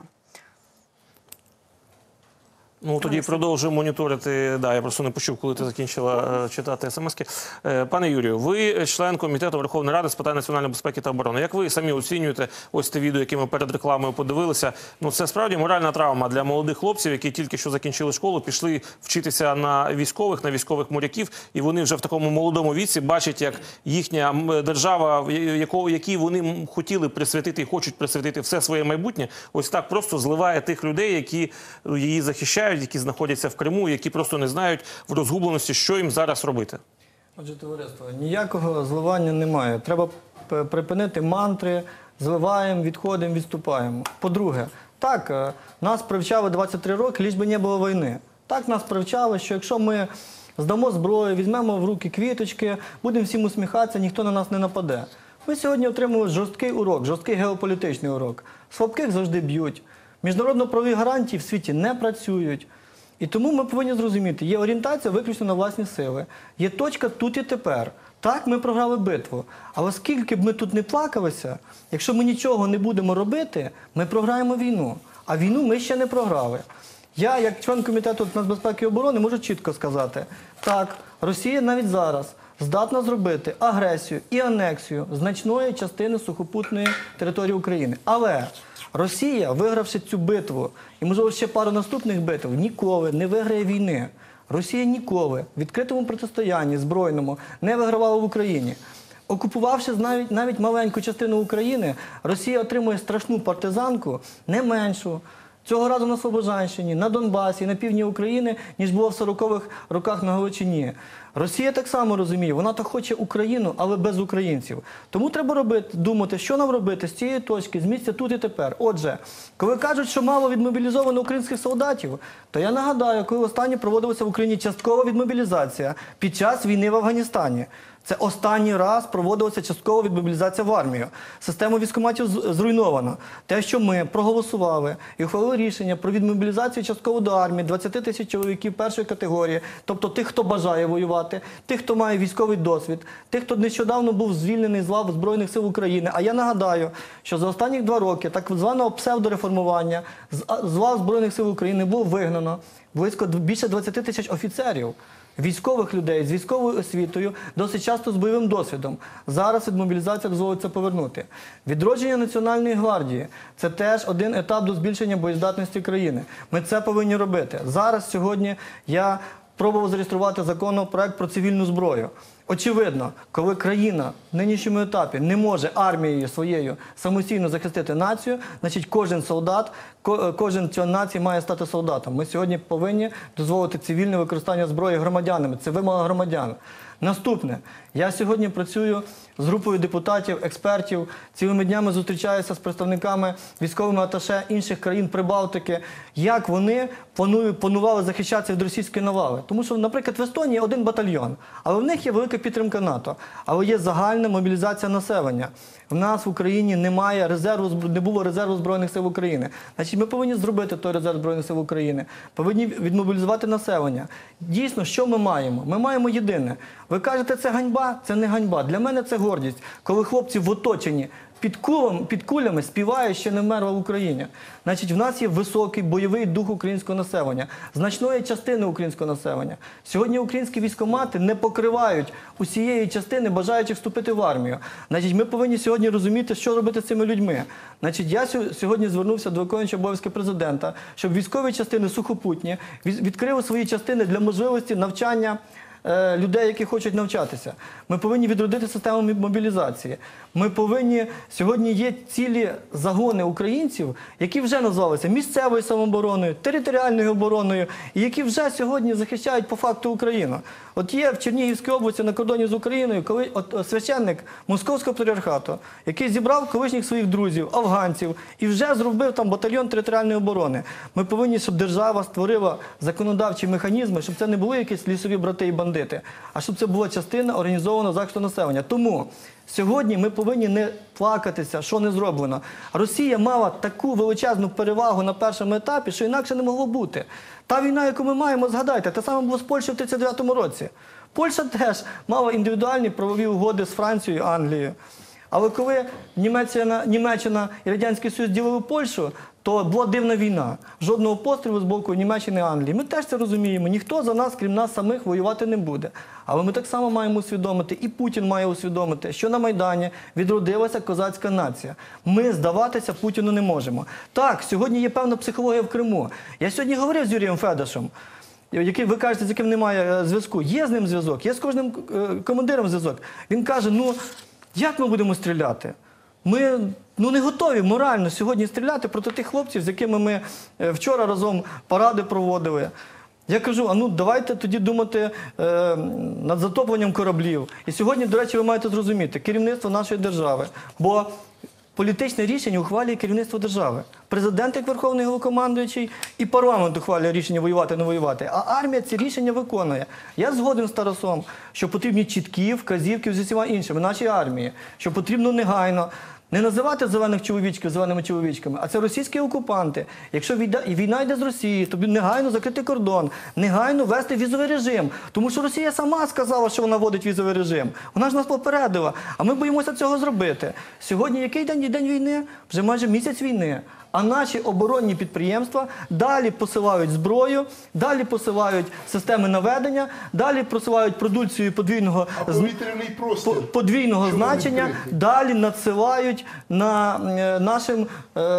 Ну, тоді продовжуємо моніторити. Да, я просто не почув, коли ти закінчила е, читати смски. Е, пане Юрію, ви член Комітету Верховної Ради з питань національної безпеки та оборони. Як ви самі оцінюєте ось те відео, яке ми перед рекламою подивилися? Ну, це справді моральна травма для молодих хлопців, які тільки що закінчили школу, пішли вчитися на військових, на військових моряків, і вони вже в такому молодому віці бачать, як їхня держава, яку, якій вони хотіли присвятити і хочуть присвятити все своє майбутнє, ось так просто зливає тих людей, які її захищають, які знаходяться в Криму, які просто не знають в розгубленості, що їм зараз робити. Отже, товариство, ніякого зливання немає. Треба припинити мантри, зливаємо, відходимо, відступаємо. По-друге, так, нас привчали двадцять три роки, лиш би не було війни. Так нас привчали, що якщо ми здамо зброю, візьмемо в руки квіточки, будемо всім усміхатися, ніхто на нас не нападе. Ми сьогодні отримали жорсткий урок, жорсткий геополітичний урок. Слабких завжди б'ють. Міжнародно-правові гарантії в світі не працюють. І тому ми повинні зрозуміти, є орієнтація виключно на власні сили. Є точка тут і тепер. Так, ми програли битву. Але скільки б ми тут не плакалися, якщо ми нічого не будемо робити, ми програємо війну. А війну ми ще не програли. Я, як член Комітету нацбезпеки і оборони, можу чітко сказати, так, Росія навіть зараз здатна зробити агресію і анексію значної частини сухопутної території України. Але Росія, вигравши цю битву, і, можливо, ще пару наступних битв, ніколи не виграє війни. Росія ніколи в відкритому протистоянні збройному не вигравала в Україні. Окупувавши навіть, навіть маленьку частину України, Росія отримує страшну партизанку, не меншу, цього разу на Слобожанщині, на Донбасі, на півдні України, ніж було в сорокових роках на Галичині. Росія так само розуміє, вона так хоче Україну, але без українців. Тому треба робити, думати, що нам робити з цієї точки, з місця тут і тепер. Отже, коли кажуть, що мало відмобілізовано українських солдатів, то я нагадаю, коли останнє проводилася в Україні часткова відмобілізація під час війни в Афганістані. Це останній раз проводилася часткова відмобілізація в армію. Система військкоматів зруйнована. Те, що ми проголосували і ухвалили рішення про відмобілізацію частково до армії двадцять тисяч чоловіків першої категорії, тобто тих, хто бажає воювати, тих, хто має військовий досвід, тих, хто нещодавно був звільнений з лав Збройних сил України. А я нагадаю, що за останні два роки так званого псевдореформування з лав Збройних сил України було вигнано близько більше двадцяти тисяч офіцерів. Військових людей з військовою освітою, досить часто з бойовим досвідом. Зараз відмобілізація дозволить це повернути. Відродження Національної гвардії – це теж один етап до збільшення боєздатності країни. Ми це повинні робити. Зараз, сьогодні, я пробував зареєструвати законопроект про цивільну зброю. Очевидно, коли країна в нинішньому етапі не може армією своєю самостійно захистити націю, значить кожен солдат, кожен член нації має стати солдатом. Ми сьогодні повинні дозволити цивільне використання зброї громадянами. Це вимога громадян. Наступне. Я сьогодні працюю з групою депутатів, експертів, цілими днями зустрічаюся з представниками військовими аташе інших країн Прибалтики, як вони планували захищатися від російської навали. Тому що, наприклад, в Естонії один батальйон, але в них є велика підтримка НАТО, але є загальна мобілізація населення. В нас в Україні немає резерву, не було резерву Збройних сил України. Значить, ми повинні зробити той резерв Збройних сил України, повинні відмобілізувати населення. Дійсно, що ми маємо? Ми маємо єдине. Ви кажете, це ганьба? Це не ганьба. Для мене це гордість, коли хлопці в оточенні під, кулем, під кулями співають, що не вмерла в Україні. Значить, в нас є високий бойовий дух українського населення, значної частини українського населення. Сьогодні українські військкомати не покривають усієї частини бажаючих вступити в армію. Значить, ми повинні сьогодні розуміти, що робити з цими людьми. Значить, я сьогодні звернувся до виконуючого обов'язки президента, щоб військові частини сухопутні відкрили свої частини для можливості навчання людей, які хочуть навчатися. Ми повинні відродити систему мобілізації. Ми повинні, сьогодні є цілі загони українців, які вже назвалися місцевою самообороною, територіальною обороною, і які вже сьогодні захищають по факту Україну. От є в Чернігівській області на кордоні з Україною коли, от, священник Московського патріархату, який зібрав колишніх своїх друзів, афганців, і вже зробив там батальйон територіальної оборони. Ми повинні, щоб держава створила законодавчі механізми, щоб це не були якісь лісові брати і бандити, а щоб це була частина організованого захисту населення. Тому сьогодні ми повинні не плакатися, що не зроблено. Росія мала таку величезну перевагу на першому етапі, що інакше не могло бути. Та війна, яку ми маємо, згадайте, те саме було з Польщею в тридцять дев'ятому році. Польща теж мала індивідуальні правові угоди з Францією і Англією. Але коли Німеччина, Німеччина і Радянський Союз ділили Польщу, то була дивна війна. Жодного пострілу з боку Німеччини і Англії. Ми теж це розуміємо. Ніхто за нас, крім нас самих, воювати не буде. Але ми так само маємо усвідомити, і Путін має усвідомити, що на Майдані відродилася козацька нація. Ми здаватися Путіну не можемо. Так, сьогодні є певна психологія в Криму. Я сьогодні говорив з Юрієм Федашем, який, ви кажете, з яким немає зв'язку. Є з ним зв'язок, є з кожним командиром зв'язок. Він каже, ну, як ми будемо стріляти? Ми ну, не готові морально сьогодні стріляти проти тих хлопців, з якими ми вчора разом паради проводили. Я кажу, а ну давайте тоді думати е, над затопленням кораблів. І сьогодні, до речі, ви маєте зрозуміти, керівництво нашої держави, бо політичне рішення ухвалює керівництво держави. Президент як верховний головнокомандуючий і парламент ухвалює рішення воювати, не воювати. А армія ці рішення виконує. Я згоден з Тарасом, що потрібні чіткі вказівки з усіма іншими, нашій армії, що потрібно негайно Не називати зелених чоловічків зеленими чоловічками, а це російські окупанти. Якщо війна, війна йде з Росії, то негайно закрити кордон, негайно ввести візовий режим. Тому що Росія сама сказала, що вона вводить візовий режим. Вона ж нас попередила, а ми боїмося цього зробити. Сьогодні який день? День війни? Вже майже місяць війни. А наші оборонні підприємства далі посилають зброю, далі посилають системи наведення, далі посилають продукцію подвійного, А повітряний простір? по- подвійного Що значення, вони відкриті? далі надсилають на е, нашим е,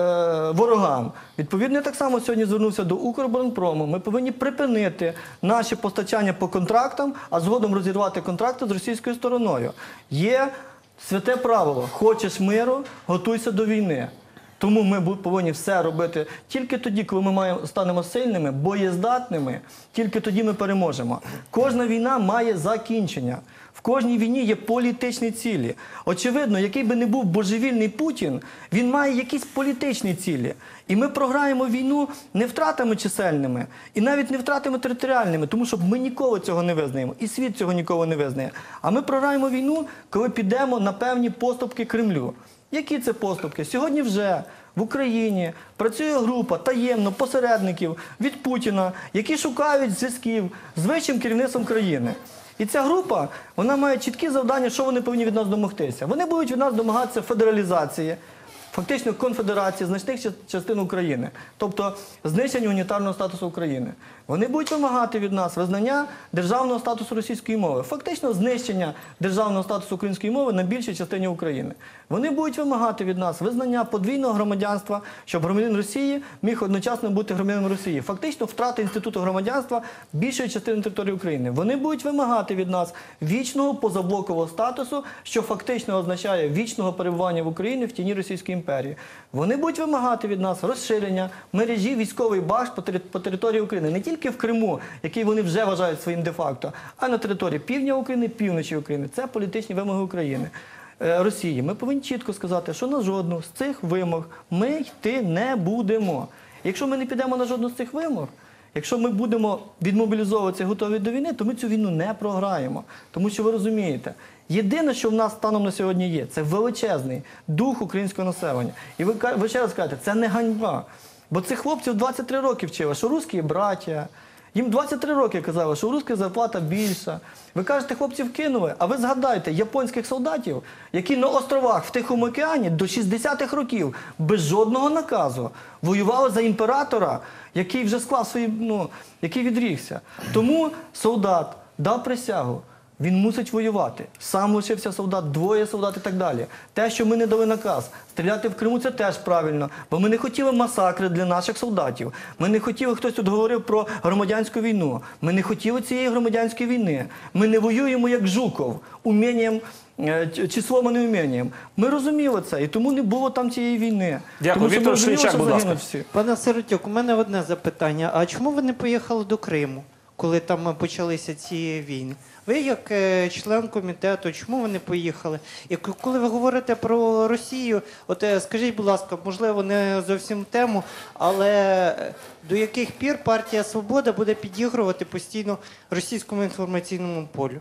ворогам. Відповідно, я так само сьогодні звернувся до Укроборонпрому. Ми повинні припинити наші постачання по контрактам, а згодом розірвати контракти з російською стороною. Є святе правило: хочеш миру, готуйся до війни. Тому ми бу- повинні все робити тільки тоді, коли ми маємо, станемо сильними, боєздатними, тільки тоді ми переможемо. Кожна війна має закінчення. В кожній війні є політичні цілі. Очевидно, який би не був божевільний Путін, він має якісь політичні цілі. І ми програємо війну не втратами чисельними, і навіть не втратами територіальними, тому що ми ніколи цього не визнаємо, і світ цього ніколи не визнає. А ми програємо війну, коли підемо на певні поступки Кремлю. Які це поступки? Сьогодні вже в Україні працює група таємно посередників від Путіна, які шукають зв'язків з вищим керівництвом країни. І ця група, вона має чіткі завдання, що вони повинні від нас домогтися. Вони будуть від нас домагатися федералізації, фактично конфедерації значних ча- частин України, тобто знищення унітарного статусу України. Вони будуть вимагати від нас визнання державного статусу російської мови, фактично знищення державного статусу української мови на більшій частині України. Вони будуть вимагати від нас визнання подвійного громадянства, щоб громадянин Росії міг одночасно бути громадянином Росії. Фактично втрати інституту громадянства більшої частини території України. Вони будуть вимагати від нас вічного позаблокового статусу, що фактично означає вічного перебування в Україні в тіні Російської імперії. Вони будуть вимагати від нас розширення мережі військових баз по тери- по території України. Не тільки в Криму, який вони вже вважають своїм де-факто, а на території півдня України, півночі України. Це політичні вимоги України. Е, Росії. Ми повинні чітко сказати, що на жодну з цих вимог ми йти не будемо. Якщо ми не підемо на жодну з цих вимог, якщо ми будемо відмобілізовуватися і готові до війни, то ми цю війну не програємо. Тому що ви розумієте, єдине, що в нас станом на сьогодні є, це величезний дух українського населення. І ви, ка- ви ще раз кажете, це не ганьба. Бо цих хлопців двадцять три роки вчили, що русські браття. Їм двадцять три роки казали, що у русських зарплата більша. Ви кажете, хлопців кинули, а ви згадайте японських солдатів, які на островах в Тихому океані до шістдесятих років без жодного наказу воювали за імператора, який вже склав свої, ну, який відрігся. Тому солдат дав присягу. Він мусить воювати. Сам лишився солдат, двоє солдат і так далі. Те, що ми не дали наказ стріляти в Криму, це теж правильно. Бо ми не хотіли масакри для наших солдатів. Ми не хотіли, хтось тут говорив про громадянську війну. Ми не хотіли цієї громадянської війни. Ми не воюємо як Жуков, умінням е, чи сломаним умінням. Ми розуміли це, і тому не було там цієї війни. Дякую. Тому що ми Віктор розуміли, Шевчак, що будь ласка. загинуть всі. Пане Сиротюк, у мене одне запитання. А чому ви не поїхали до Криму, коли там почалися ці війни? Ви як е, член комітету, чому ви не поїхали? І к- коли ви говорите про Росію, от е, скажіть, будь ласка, можливо, не зовсім в тему, але е, до яких пір партія «Свобода» буде підігрувати постійно російському інформаційному полю?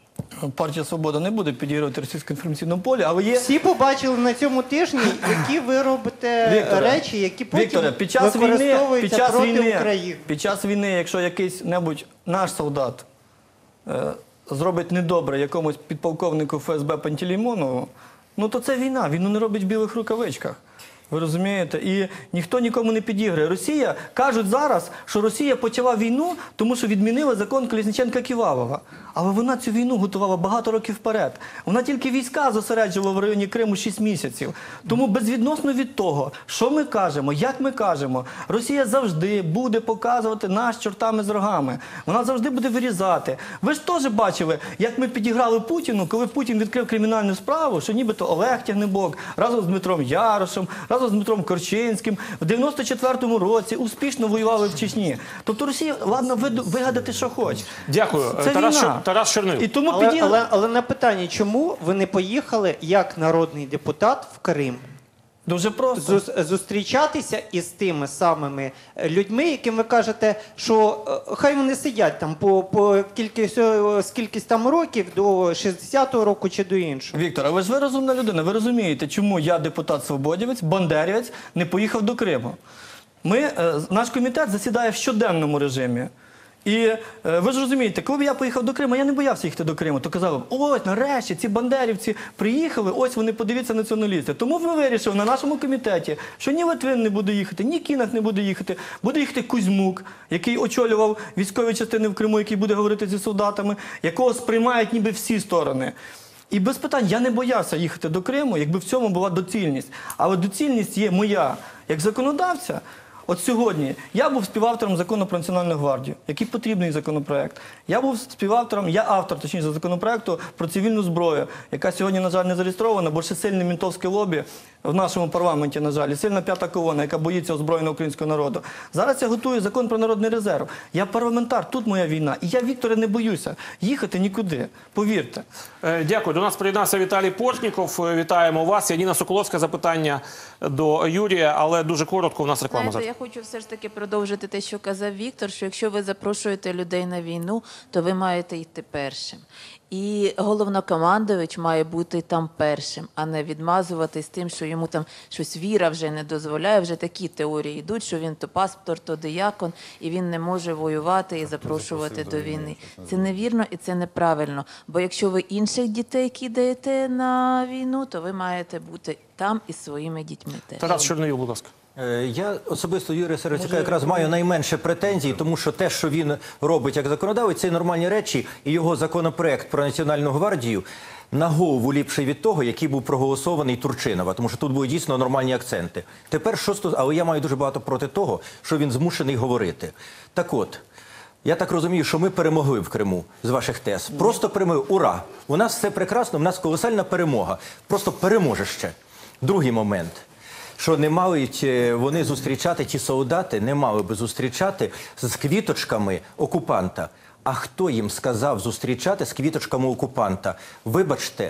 Партія «Свобода» не буде підігрувати російському інформаційному полі, але є... Всі побачили на цьому тижні, які ви робите Вікторе, речі, які потім Вікторе, під час війни, використовуються під час проти війни, України. під час війни, якщо якийсь небудь наш солдат е, зробить недобре якомусь підполковнику Ф С Б Пантелеймонову, ну то це війна, війну не робить в білих рукавичках. Ви розумієте? І ніхто нікому не підіграє. Росія, кажуть зараз, що Росія почала війну, тому що відмінили закон Колесніченка-Ківалова. Але вона цю війну готувала багато років вперед. Вона тільки війська зосереджувала в районі Криму шість місяців. Тому безвідносно від того, що ми кажемо, як ми кажемо, Росія завжди буде показувати нас чортами з рогами. Вона завжди буде вирізати. Ви ж теж бачили, як ми підіграли Путіну, коли Путін відкрив кримінальну справу, що нібито Олег Тягнебок разом з Дмитром Ярошем, разом з Дмитром Корчинським в дев'яносто четвертому році успішно воювали в Чечні. Тобто Росія, ладно, виду- вигадати, що хоче. Дякую. Це Тарас, війна. Шер- Тарас Чернив. І тому Але, підіграли. але, але на питання, чому ви не поїхали як народний депутат в Крим? Дуже просто. Зус- зустрічатися із тими самими людьми, яким ви кажете, що е, хай вони сидять там по, по кількість, е, скількись там років, до шістдесятого року чи до іншого. Віктор, а ви ж ви розумна людина, ви розумієте, чому я, депутат-свободівець, бандерівець, не поїхав до Криму. Ми, е, наш комітет засідає в щоденному режимі. І е, ви ж розумієте, коли б я поїхав до Криму, я не боявся їхати до Криму, то казав, ось, нарешті, ці бандерівці приїхали, ось вони, подивіться, націоналісти. Тому ми вирішили на нашому комітеті, що ні Литвин не буде їхати, ні Кінах не буде їхати, буде їхати Кузьмук, який очолював військові частини в Криму, який буде говорити зі солдатами, якого сприймають ніби всі сторони. І без питань, я не боявся їхати до Криму, якби в цьому була доцільність. Але доцільність є моя, як законодавця. От сьогодні я був співавтором закону про Національну гвардію, який потрібний законопроект. Я був співавтором, я автор, точніше, законопроекту про цивільну зброю, яка сьогодні, на жаль, не зареєстрована, бо ще сильне мінтовське лобі в нашому парламенті, на жаль, і сильна п'ята колона, яка боїться озброєного українського народу. Зараз я готую закон про народний резерв. Я парламентар, тут моя війна. І я, Вікторе, не боюся їхати нікуди, повірте. Е, Дякую. До нас приєднався Віталій Портніков. Е, Вітаємо вас. Яніна Соколовська, запитання до Юрія, але дуже коротко, у нас реклама. Знаєте, я хочу все ж таки продовжити те, що казав Віктор, що якщо ви запрошуєте людей на війну, то ви маєте йти першим. І головнокомандувач має бути там першим, а не відмазуватись тим, що йому там щось віра вже не дозволяє. Вже такі теорії йдуть, що він то пастор, то диякон, і він не може воювати і запрошувати до війни. Це невірно і це неправильно. Бо якщо ви інших дітей кидаєте на війну, то ви маєте бути там із своїми дітьми теж. Тарас Чорноюл, будь ласка. Е, Я особисто Юрія Сарацюка якраз маю найменше претензій, тому що те, що він робить як законодавець, це нормальні речі, і його законопроект про Національну гвардію на голову ліпший від того, який був проголосований Турчинова, тому що тут були дійсно нормальні акценти. Тепер що стос... Але я маю дуже багато проти того, що він змушений говорити. Так от, я так розумію, що ми перемогли в Криму з ваших тез. Просто перемогли. Ура! У нас все прекрасно, у нас колосальна перемога. Просто переможеще. Другий момент. Що не мають вони зустрічати, ті солдати не мали би зустрічати з квіточками окупанта. А хто їм сказав зустрічати з квіточками окупанта? Вибачте,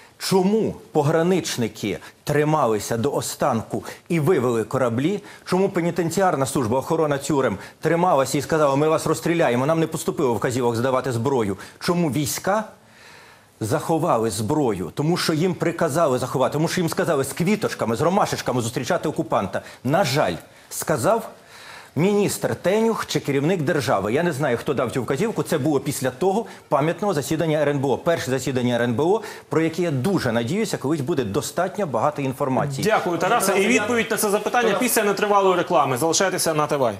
чому пограничники трималися до останку і вивели кораблі? Чому пенітенціарна служба, охорона тюрем трималася і сказала, ми вас розстріляємо, нам не поступило вказівок здавати зброю? Чому війська заховали зброю? Тому що їм приказали заховати, тому що їм сказали з квіточками, з ромашечками зустрічати окупанта. На жаль, сказав міністр Тенюх чи керівник держави. Я не знаю, хто дав цю вказівку. Це було після того пам'ятного засідання ер ен бе о. Перше засідання ер ен бе о, про яке я дуже надіюся, колись буде достатньо багато інформації. Дякую, Тарасе. І відповідь на це запитання після нетривалої реклами. Залишайтеся на ТВ.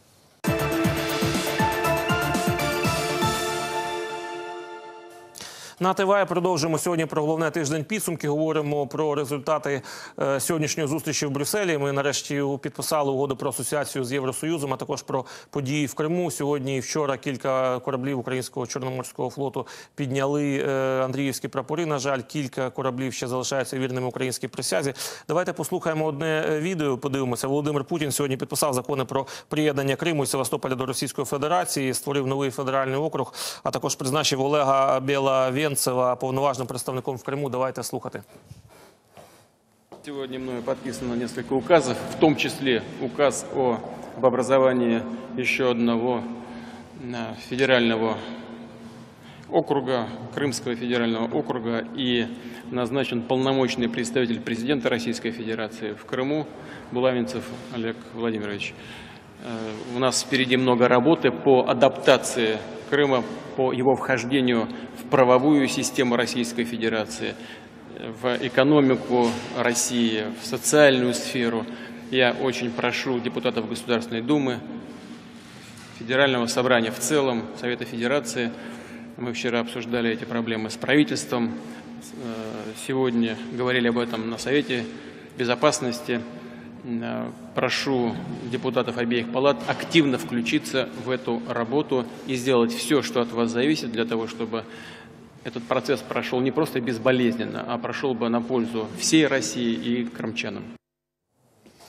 На ТВ продовжуємо сьогодні про головне тиждень підсумки. Говоримо про результати е, сьогоднішньої зустрічі в Брюсселі. Ми нарешті підписали угоду про асоціацію з Євросоюзом, а також про події в Криму. Сьогодні і вчора кілька кораблів українського Чорноморського флоту підняли е, Андріївські прапори. На жаль, кілька кораблів ще залишаються вірними українській присязі. Давайте послухаємо одне відео, подивимося. Володимир Путін сьогодні підписав закони про приєднання Криму і Севастополя до Російської Федерації, створив новий федеральний округ, а також призначив Олега Бєла-Вєнцева повноважним представником в Криму. Давайте слухати. Сегодня мною подписано несколько указов, в том числе указ о, об образовании еще одного федерального округа, Крымского федерального округа, и назначен полномочный представитель президента Российской Федерации в Крыму Булавинцев Олег Владимирович. У нас впереди много работы по адаптации Крыма, по его вхождению в правовую систему Российской Федерации, в экономику России, в социальную сферу. Я очень прошу депутатов Государственной Думы, Федерального собрания в целом, Совета Федерации. Мы вчера обсуждали эти проблемы с правительством, сегодня говорили об этом на Совете Безопасности. Прошу депутатов обеих палат активно включиться в эту работу и сделать все, что от вас зависит, для того, чтобы этот процесс прошел не просто безболезненно, а прошел бы на пользу всей России и крымчанам.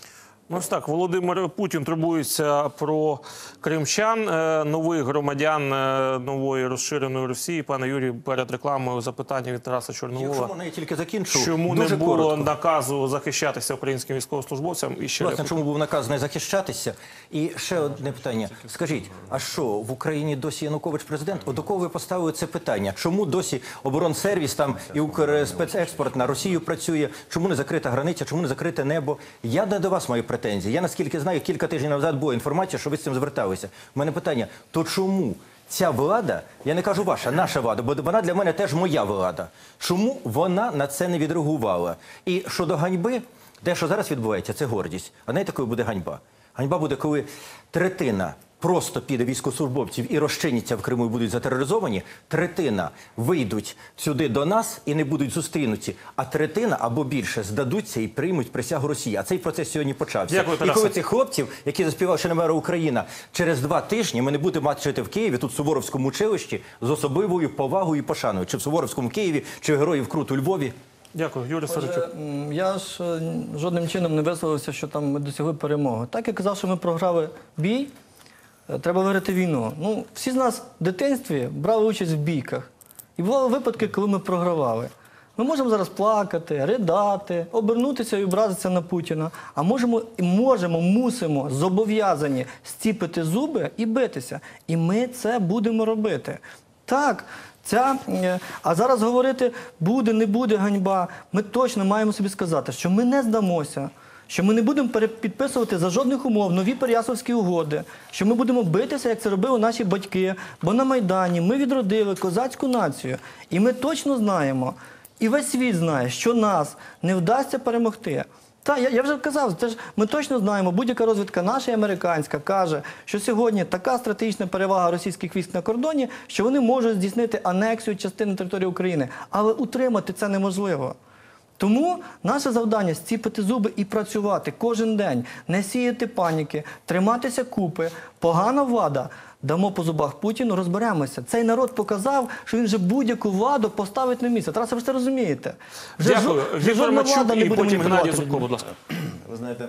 Ну, ось так, Володимир Путін турбується про кримчан, е, нових громадян е, нової розширеної Росії. Пане Юрій, перед рекламою запитання від Тараса Чорновола. Якщо можна, я тільки закінчу. Чому Дуже не було коротко. наказу захищатися українським військовослужбовцям? І ще Власне, репліка. чому був наказ не захищатися? І ще одне питання. Скажіть, а що, в Україні досі Янукович президент? От до кого ви поставили це питання? Чому досі оборонсервіс там і Укрспецекспорт на Росію працює? Чому не закрита границя? Чому не закрите небо? Я не до вас маю претензії. Я, наскільки знаю, кілька тижнів назад була інформація, що ви з цим зверталися. У мене питання, то чому ця влада, я не кажу ваша, наша влада, бо вона для мене теж моя влада, чому вона на це не відреагувала? І щодо ганьби, те, що зараз відбувається, це гордість. А знаєте, якою буде ганьба? Ганьба буде, коли третина просто піде військовослужбовців і розчиняться в Криму і будуть затероризовані, третина вийдуть сюди до нас і не будуть зустрінуті, а третина або більше здадуться і приймуть присягу Росії. А цей процес сьогодні почався. Дякую, і Тарасе. коли цих хлопців, які заспівали «Ще не мера Україна», через два тижні ми не будемо бачити в Києві, тут в Суворовському училищі, з особливою повагою і пошаною. Чи в Суворовському Києві, чи в Героїв Крут у Львові. Дякую, Юрій Сорочук. Отже, м, я ж е, жодним чином не висловився, що там ми досягли перемоги. Так я казав, що ми програли бій, е, треба виграти війну. Ну, всі з нас в дитинстві брали участь в бійках. І бували випадки, коли ми програвали. Ми можемо зараз плакати, ридати, обернутися і образитися на Путіна. А можемо, і можемо, мусимо, зобов'язані стіпити зуби і битися. І ми це будемо робити. Так, ця, е, а зараз говорити буде, не буде ганьба. Ми точно маємо собі сказати, що ми не здамося, що ми не будемо підписувати за жодних умов нові Переяславські угоди, що ми будемо битися, як це робили наші батьки, бо на Майдані ми відродили козацьку націю. І ми точно знаємо, і весь світ знає, що нас не вдасться перемогти. Та, я, я вже казав, це ж ми точно знаємо, будь-яка розвідка наша і американська каже, що сьогодні така стратегічна перевага російських військ на кордоні, що вони можуть здійснити анексію частини території України, але утримати це неможливо. Тому наше завдання – зціпити зуби і працювати кожен день, не сіяти паніки, триматися купи. Погана влада, дамо по зубах Путіну, розберемося. Цей народ показав, що він вже будь-яку владу поставить на місце. Тарас, ви ж це розумієте. Вже Дякую. жо- вже Віктор жодна Мачук влада не і буде потім Геннадій маніпулювати Зубко, людьми. будь ласка. Ви знаєте,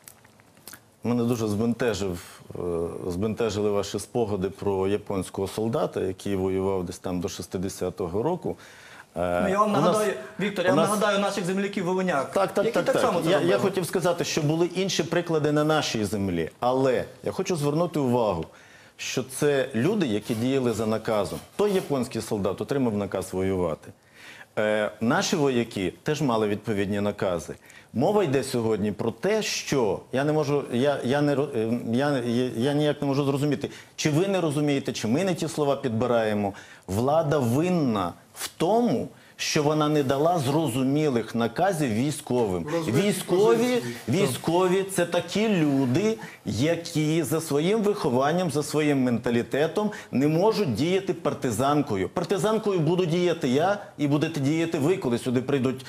мене дуже збентежив, е, збентежили ваші спогади про японського солдата, який воював десь там до шістдесятого року. Е, Ну, я вам у нас- нагадаю, Віктор, я у вам нас- нагадаю наших земляків волиняк, Так, так, які так. так так. само це Я, робили. я хотів сказати, що були інші приклади на нашій землі. Але я хочу звернути увагу, що це люди, які діяли за наказом. Той японський солдат отримав наказ воювати. Е, наші вояки теж мали відповідні накази. Мова йде сьогодні про те, що я не можу, я, я, не, ро- е, я, я, я ніяк не можу зрозуміти, чи ви не розумієте, чи ми не ті слова підбираємо. Влада винна в тому, що вона не дала зрозумілих наказів військовим. Військові, військові – це такі люди, які за своїм вихованням, за своїм менталітетом не можуть діяти партизанкою. Партизанкою буду діяти я і будете діяти ви, коли сюди прийдуть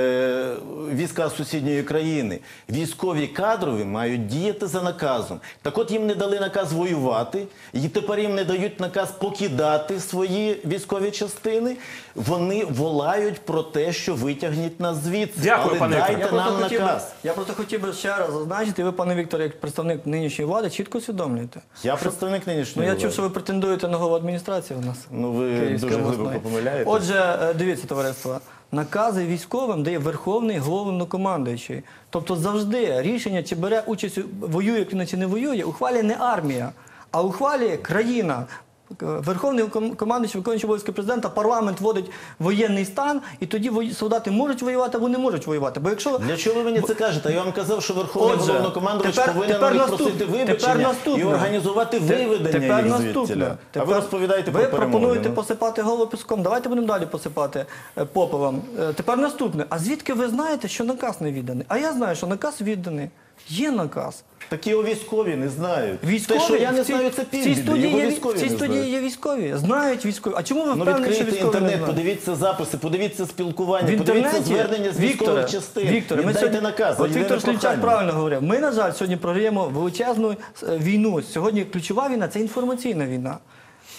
е, війська з сусідньої країни. Військові кадрові мають діяти за наказом. Так от їм не дали наказ воювати, і тепер їм не дають наказ покидати свої військові частини. Вони волають про те, що витягніть нас звідси. Дякую, Але пане дайте Вікторе. Я просто нам хотів би- наказ. Я просто хотів би ще раз зазначити, ви, пане Вікторе, як представник нинішньої влади, чітко усвідомлюєте. Я представник Ну, нинішньої я влади. чув, що ви претендуєте на голову адміністрації у нас. Ну, ви Київської дуже обласної. глибоко помиляєтесь. Отже, е, дивіться, товариство, накази військовим дає Верховний Головнокомандуючий. Тобто завжди рішення, чи бере участь, у- воює він чи не воює, ухвалює не армія, а ухвалює країна. Верховний командуючий, виконуючий обов'язки президента, парламент вводить воєнний стан, і тоді вої- солдати можуть воювати або не можуть воювати. Бо якщо Для чого ви мені це кажете? Я вам казав, що Верховний Отже, Головнокомандувач тепер- повинен тепер навіть наступ- просити тепер вибачення наступне. і організувати Те- виведення тепер їх наступне. звідтіля. А Тепер ви розповідаєте ви про перемоги. пропонуєте ну. посипати голову піском. Давайте будемо далі посипати е, попелом. Е, Тепер наступне. А звідки ви знаєте, що наказ не відданий? А я знаю, що наказ відданий. Є наказ. Такі його військові не знають. Військові, Те, що я не в цій- знаю, це в цій півбіди. студії Його є, військові в цій не студії знають. є військові. Знають військові. А чому ви Ну впевнені, що відкрийте військові не інтернет, знають? подивіться записи, подивіться спілкування, В подивіться інтернеті, звернення з Вікторе, військових частин. Вікторе, ми Віддайте сьогодні, наказ. от єдине Віктор Слінчак прохання. правильно говорив. Ми, на жаль, сьогодні програємо величезну е, війну. Сьогодні ключова війна – це інформаційна війна.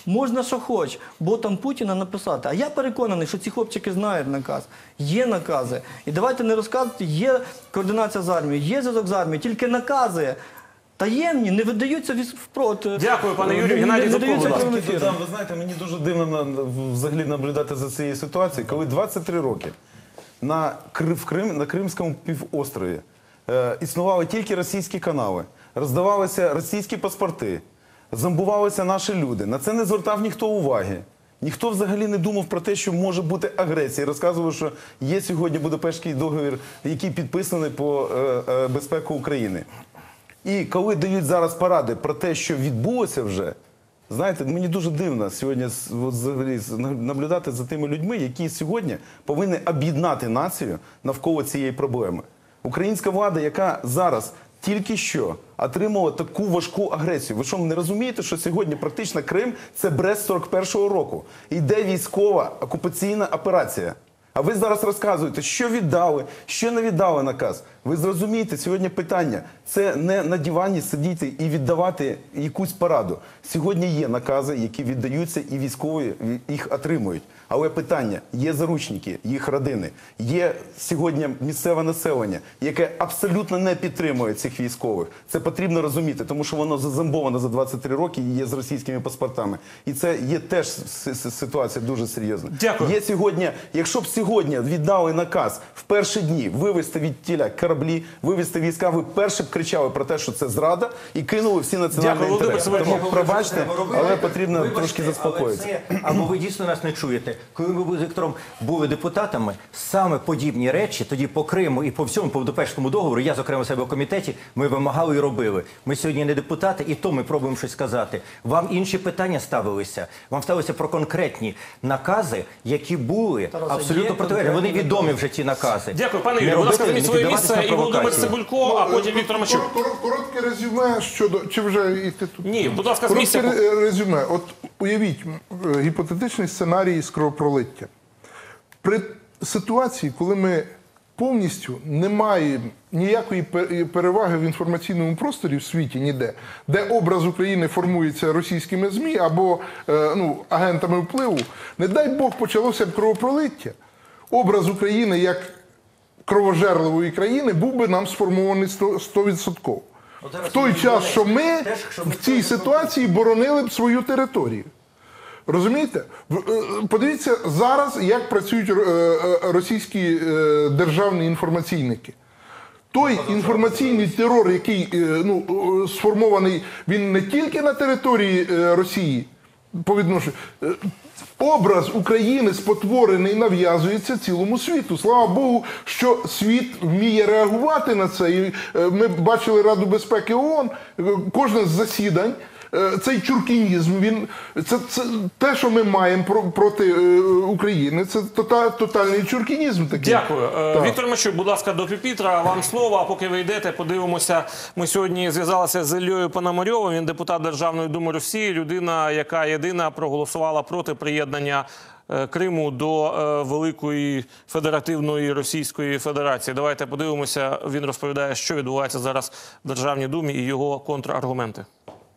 Можна що хоч, ботам Путіна написати. А я переконаний, що ці хлопчики знають наказ. Є накази. І давайте не розказувати, є координація з армією, є зв'язок з армією, тільки накази таємні не видаються впроти. Дякую, пане Юрію. Геннадій Зубков, будь ласка. Додам, ви знаєте, мені дуже дивно на- взагалі наблюдати за цією ситуацією, коли двадцять три роки на, Кри- в Крим, на Кримському півострові е, існували тільки російські канали, роздавалися російські паспорти, зомбувалися наші люди. На це не звертав ніхто уваги. Ніхто взагалі не думав про те, що може бути агресія. Розказував, що є сьогодні Будапештський договір, який підписаний по е, е, безпеку України. І коли дають зараз поради про те, що відбулося вже, знаєте, мені дуже дивно сьогодні с- от взагалі с- наблюдати за тими людьми, які сьогодні повинні об'єднати націю навколо цієї проблеми. Українська влада, яка зараз тільки що отримала таку важку агресію. Ви що, не розумієте, що сьогодні практично Крим – це Брест сорок першого року? Йде військова окупаційна операція. А ви зараз розказуєте, що віддали, що не віддали наказ. Ви зрозумієте, сьогодні питання – це не на дивані сидіти і віддавати якусь пораду. Сьогодні є накази, які віддаються, і військові їх отримують. Але питання – є заручники, їх родини, є сьогодні місцеве населення, яке абсолютно не підтримує цих військових. Це потрібно розуміти, тому що воно зазомбовано за двадцять три роки і є з російськими паспортами. І це є теж с- с- ситуація дуже серйозна. Дякую. Є сьогодні, якщо б сьогодні віддали наказ в перші дні вивезти від тіля кораблі, вивезти війська, ви перші б кричали про те, що це зрада, і кинули всі національні Дякую, Володимир інтереси. Семенюк. Тому пробачте, але потрібно Вибачте, трошки але заспокоїтися. це- Або ви дійсно нас не чуєте. Коли ми з Віктором були депутатами, саме подібні речі, тоді по Криму і по всьому, по Будапештському договору, я, зокрема, в себе в комітеті, ми вимагали і робили. Ми сьогодні не депутати, і то ми пробуємо щось сказати. Вам інші питання ставилися. Вам ставилися про конкретні накази, які були Тарасе, абсолютно є протилежні. Вони конкретні відомі вже ті накази. Дякую, пане Не Юрію. Будь ласка, робити- займіть не своє піддаватися місце. на І Володимир провокації. Цибулько, а потім Віктор Мачук. Кор- кор- Коротке резюме щодо... Чи вже йти тут? Ні, будь ласка, з Коротке місця. ре- резюме. От уявіть м, гіпотетичний сценарій з кровопролиття. При ситуації, коли ми повністю не маємо ніякої пе- переваги в інформаційному просторі в світі ніде, де образ України формується російськими ЗМІ або е, ну, агентами впливу, не дай Бог почалося б кровопролиття, образ України як кровожерливої країни був би нам сформований сто відсотків. В той час, що ми в цій ситуації боронили б свою територію. Розумієте? В- е, Подивіться зараз, як працюють е, е, російські е, державні інформаційники. Той інформаційний терор, який е, ну, е, сформований, він не тільки на території е, Росії, по відношенню. е, Образ України спотворений нав'язується цілому світу. Слава Богу, що світ вміє реагувати на це. І е, ми бачили Раду безпеки ООН, е, кожне з засідань. е, Цей чуркінізм, він це, це те, що ми маємо про, проти е, України. Це тота, тотальний чуркінізм такий. Дякую. Е, Так. Віктор Мачук, будь ласка, до пюпітра. Вам слово. А поки ви йдете, подивимося. Ми сьогодні зв'язалися з Іллею Пономарьовим. Він депутат Державної думи Росії, людина, яка єдина проголосувала проти приєднання е, Криму до е, Великої Федеративної Російської Федерації. Давайте подивимося. Він розповідає, що відбувається зараз в Державній думі і його контраргументи.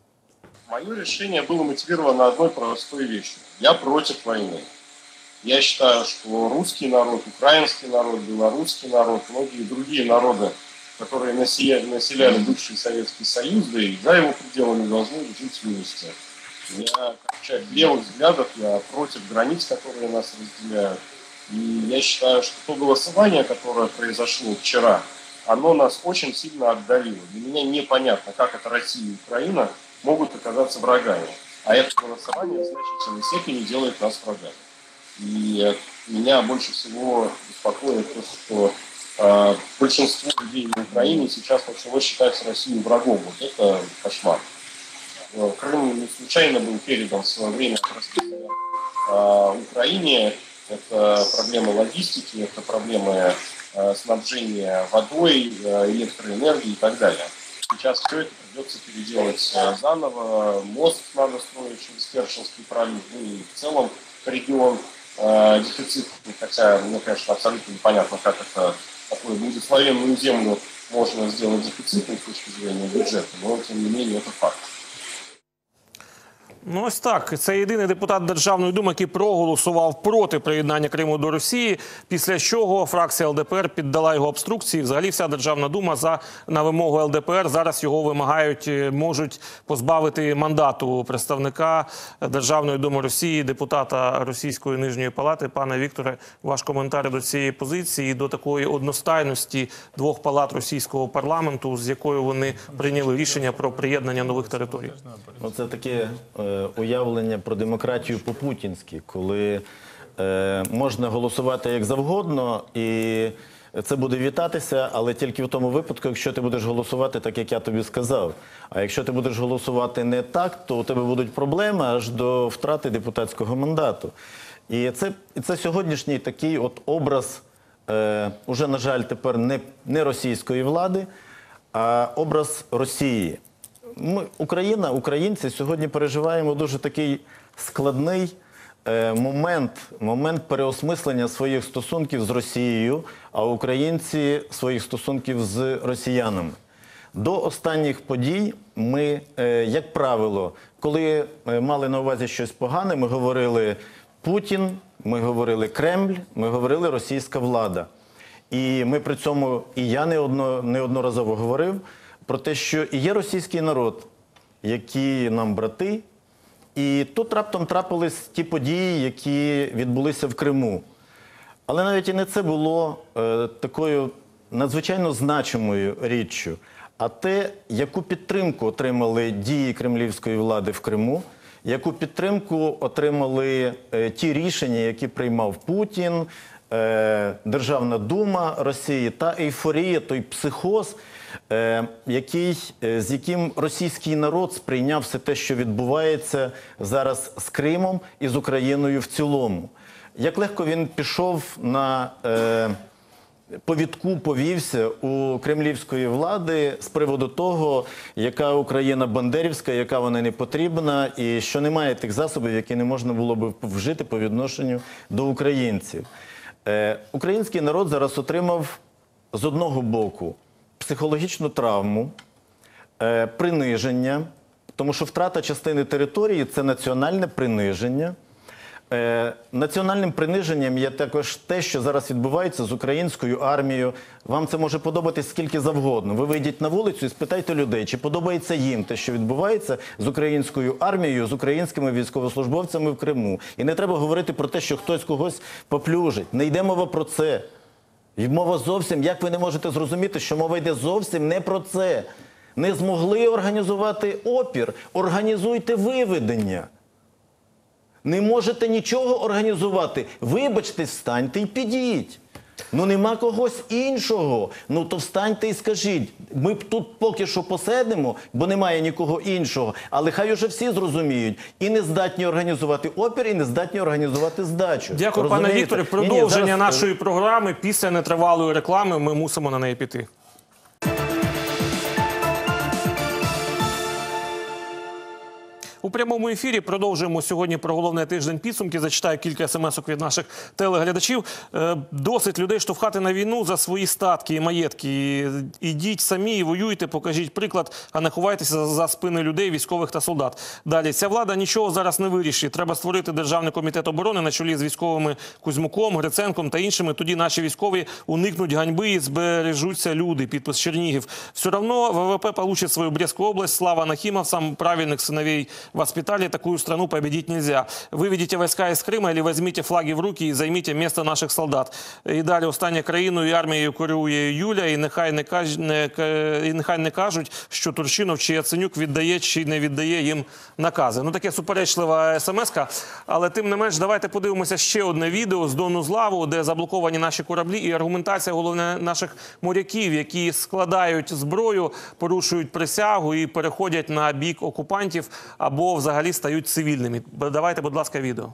Мое решение было мотивировано одной простой вещью. Я против войны. Я считаю, что русский народ, украинский народ, белорусский народ, многие другие народы, которые населяли, населяли бывший Советский Союз, да и за его пределами, должны жить вместе. Я, как человек левых взглядов, я против границ, которые нас разделяют. И я считаю, что то голосование, которое произошло вчера, оно нас очень сильно отдалило. Для меня непонятно, как это Россия и Украина могут оказаться врагами. А это голосование в значительной степени делает нас врагами. И меня больше всего беспокоит то, что э, большинство людей на Украине сейчас начало считать Россию врагом. Вот это кошмар. Э, Крым не случайно был передан в свое время э, Украине. Это проблемы логистики, это проблемы э, снабжения водой, э, электроэнергией и так далее. Сейчас все это придется переделать э, заново. Мост надо строить через Керченский пролив, ну и в целом регион э, дефицитный, хотя, мне, конечно, абсолютно непонятно, как это такую благословенную землю можно сделать дефицитной с точки зрения бюджета, но, тем не менее, это факт. Ну ось так. Це єдиний депутат Державної думи, який проголосував проти приєднання Криму до Росії, після чого фракція ЛДПР піддала його обструкції. Взагалі вся Державна дума за, на вимогу ЛДПР зараз його вимагають, можуть позбавити мандату представника Державної думи Росії, депутата Російської Нижньої Палати. Пане Вікторе, ваш коментар до цієї позиції і до такої одностайності двох палат російського парламенту, з якою вони прийняли рішення про приєднання нових територій? Ну, це таке е, уявлення про демократію по-путінськи, коли е, можна голосувати як завгодно, і це буде вітатися, але тільки в тому випадку, якщо ти будеш голосувати так, як я тобі сказав. А якщо ти будеш голосувати не так, то у тебе будуть проблеми аж до втрати депутатського мандату. І це, і це сьогоднішній такий от образ, е, уже, на жаль, тепер не, не російської влади, а образ Росії. Ми, Україна, українці сьогодні переживаємо дуже такий складний е, момент, момент переосмислення своїх стосунків з Росією, а українці своїх стосунків з росіянами. До останніх подій ми, е, як правило, коли мали на увазі щось погане, ми говорили Путін, ми говорили Кремль, ми говорили російська влада. І ми при цьому, і я неодно, неодноразово говорив, про те, що і є російський народ, які нам брати, і тут раптом трапились ті події, які відбулися в Криму. Але навіть і не це було е, такою надзвичайно значимою річчю, а те, яку підтримку отримали дії кремлівської влади в Криму, яку підтримку отримали е, ті рішення, які приймав Путін, е, Державна дума Росії, та ейфорія, той психоз, Е, який, е, з яким російський народ сприйняв все те, що відбувається зараз з Кримом і з Україною в цілому. Як легко він пішов на е, повідку, повівся у кремлівської влади з приводу того, яка Україна бандерівська, яка вона не потрібна, і що немає тих засобів, які не можна було б вжити по відношенню до українців. Е, український народ зараз отримав з одного боку психологічну травму, е, приниження, тому що втрата частини території – це національне приниження. Е, національним приниженням є також те, що зараз відбувається з українською армією. Вам це може подобатись скільки завгодно. Ви вийдіть на вулицю і спитайте людей, чи подобається їм те, що відбувається з українською армією, з українськими військовослужбовцями в Криму. І не треба говорити про те, що хтось когось поплюжить. Не йде мова про це. І мова зовсім, як ви не можете зрозуміти, що мова йде зовсім не про це. Не змогли організувати опір, організуйте виведення. Не можете нічого організувати, вибачтесь, встаньте і підіть. Ну нема когось іншого, ну то встаньте і скажіть, ми тут поки що посидимо, бо немає нікого іншого, але хай уже всі зрозуміють, і не здатні організувати опір, і не здатні організувати здачу. Дякую, Розумієте? пане Вікторе. Ні, ні, Продовження зараз... нашої програми після нетривалої реклами, ми мусимо на неї піти. У прямому ефірі продовжуємо сьогодні про головне тиждень підсумки. Зачитаю кілька смс-ок від наших телеглядачів. Досить людей штовхати на війну за свої статки і маєтки. Ідіть самі і воюйте, покажіть приклад, а не ховайтеся за спини людей, військових та солдат. Далі. Ця влада нічого зараз не вирішить. Треба створити Державний комітет оборони на чолі з військовими Кузьмуком, Гриценком та іншими. Тоді наші військові уникнуть ганьби і збережуться люди. Підпис Чернігів. Все равно ВВП получит свою Брестскую область. Слава Нахимовцам, правильных сыновей воспитали, такую страну победить нельзя. Выведите войска из Крыма или возьмите флаги в руки и займите место наших солдат. І далі останнє країну і армією керує Юля, і нехай не, каж... не... і нехай не кажуть, що Турчинов чи Яценюк віддає чи не віддає їм накази. Ну таке суперечлива смс-ка, але тим не менш давайте подивимося ще одне відео з Дону Злаву, де заблоковані наші кораблі і аргументація головне наших моряків, які складають зброю, порушують присягу і переходять на бік окупантів або взагалі стають цивільними. Давайте, будь ласка, відео.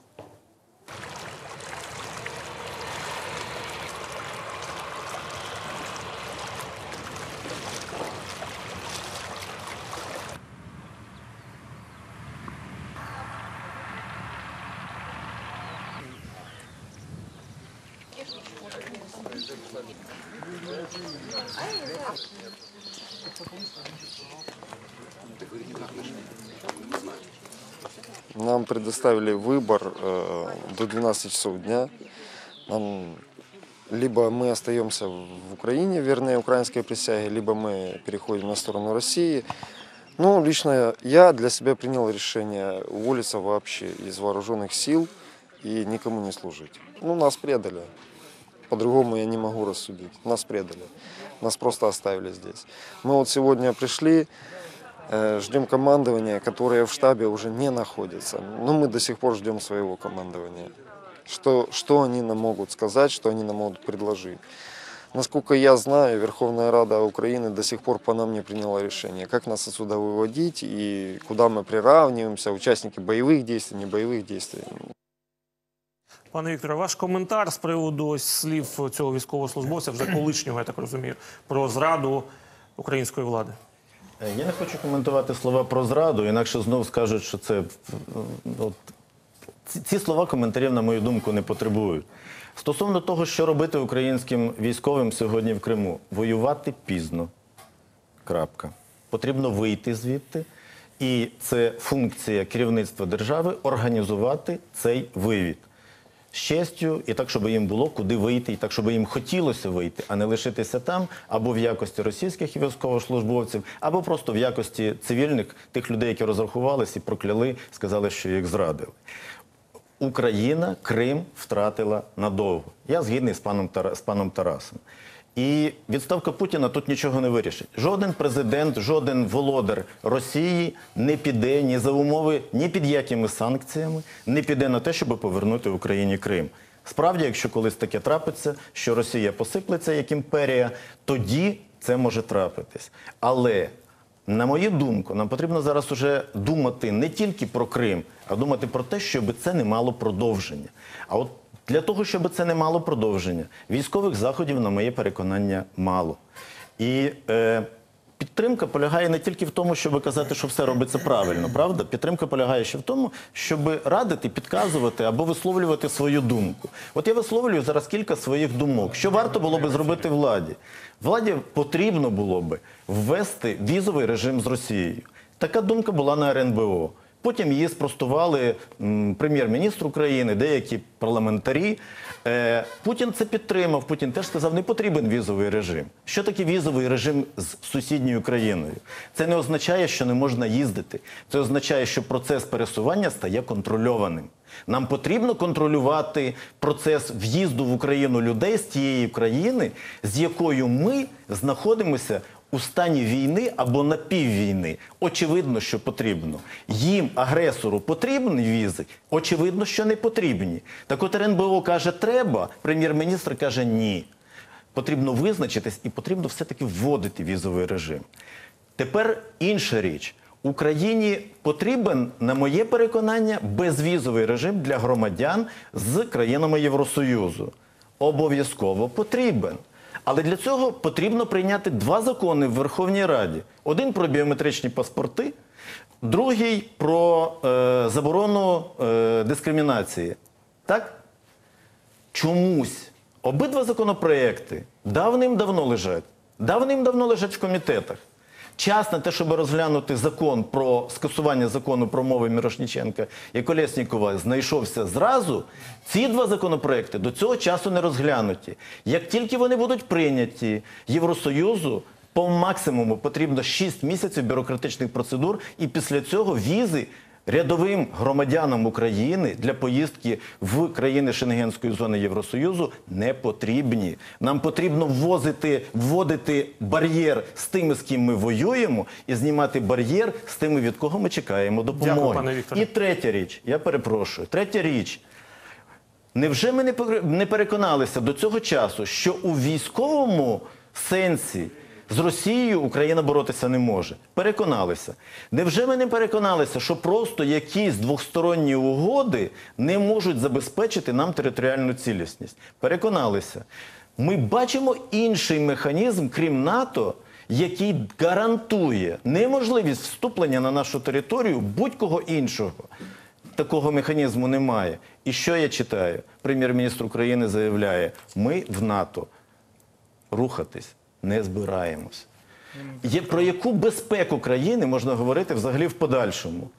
Нам предоставили выбор э, до двенадцати часов дня. Нам, либо мы остаемся в Украине, верные украинской присяге, либо мы переходим на сторону России. Ну, лично я для себя принял решение уволиться вообще из вооруженных сил и никому не служить. Ну, нас предали. По-другому я не могу рассудить. Нас предали. Нас просто оставили здесь. Мы вот сегодня пришли, э, ждем командования, которое в штабе уже не находится. Но мы до сих пор ждем своего командования. Что, что они нам могут сказать, что они нам могут предложить. Насколько я знаю, Верховная Рада Украины до сих пор по нам не приняла решение, как нас отсюда выводить и куда мы приравниваемся, участники боевых действий, не боевых действий. Пане Вікторе, ваш коментар з приводу ось слів цього військовослужбовця, вже колишнього, я так розумію, про зраду української влади? Я не хочу коментувати слова про зраду, інакше знову скажуть, що це... От, ці, ці слова коментарів, на мою думку, не потребують. Стосовно того, що робити українським військовим сьогодні в Криму. Воювати пізно. Крапка. Потрібно вийти звідти. І це функція керівництва держави – організувати цей вивід. З честю і так, щоб їм було куди вийти, і так, щоб їм хотілося вийти, а не лишитися там або в якості російських військовослужбовців, або просто в якості цивільних, тих людей, які розрахувалися і прокляли, сказали, що їх зрадили. Україна Крим втратила надовго. Я згідний з паном, з паном Тарасом. І відставка Путіна тут нічого не вирішить. Жоден президент, жоден володар Росії не піде ні за умови, ні під якими санкціями, не піде на те, щоб повернути Україні Крим. Справді, якщо колись таке трапиться, що Росія посиплеться як імперія, тоді це може трапитись. Але, на мою думку, нам потрібно зараз уже думати не тільки про Крим, а думати про те, щоб це не мало продовження. А от для того, щоб це не мало продовження, військових заходів, на моє переконання, мало. І е, підтримка полягає не тільки в тому, щоб казати, що все робиться правильно, правда? Підтримка полягає ще в тому, щоб радити, підказувати або висловлювати свою думку. От я висловлюю зараз кілька своїх думок. Що варто було би зробити владі? Владі потрібно було би ввести візовий режим з Росією. Така думка була на ер ен бе о. Потім її спростували прем'єр-міністр України, деякі парламентарі. Е, Путін це підтримав. Путін теж сказав, не потрібен візовий режим. Що таке візовий режим з сусідньою країною? Це не означає, що не можна їздити. Це означає, що процес пересування стає контрольованим. Нам потрібно контролювати процес в'їзду в Україну людей з тієї країни, з якою ми знаходимося у стані війни або напіввійни. Очевидно, що потрібно. Їм, агресору, потрібні візи? Очевидно, що не потрібні. Так от ер ен бе о каже, треба, прем'єр-міністр каже, ні. Потрібно визначитись і потрібно все-таки вводити візовий режим. Тепер інша річ. Україні потрібен, на моє переконання, безвізовий режим для громадян з країнами Євросоюзу. Обов'язково потрібен. Але для цього потрібно прийняти два закони в Верховній Раді. Один про біометричні паспорти, другий про е, заборону е, дискримінації. Так? Чомусь обидва законопроекти давним-давно лежать. Давним-давно лежать в комітетах. Час на те, щоб розглянути закон про скасування закону про мови Мірошніченка і Колєснікова знайшовся зразу, ці два законопроекти до цього часу не розглянуті. Як тільки вони будуть прийняті Євросоюзу, по максимуму потрібно шість місяців бюрократичних процедур, і після цього візи рядовим громадянам України для поїздки в країни Шенгенської зони Євросоюзу не потрібні. Нам потрібно ввозити, вводити бар'єр з тими, з ким ми воюємо, і знімати бар'єр з тими, від кого ми чекаємо допомоги. Дякую, пане Вікторе. І третя річ, я перепрошую, третя річ. Невже ми не переконалися до цього часу, що у військовому сенсі з Росією Україна боротися не може? Переконалися. Невже ми не переконалися, що просто якісь двосторонні угоди не можуть забезпечити нам територіальну цілісність? Переконалися. Ми бачимо інший механізм, крім НАТО, який гарантує неможливість вступлення на нашу територію будь-кого іншого. Такого механізму немає. І що я читаю? Прем'єр-міністр України заявляє, ми в НАТО рухатись не збираємось. Є, про яку безпеку країни можна говорити взагалі в подальшому?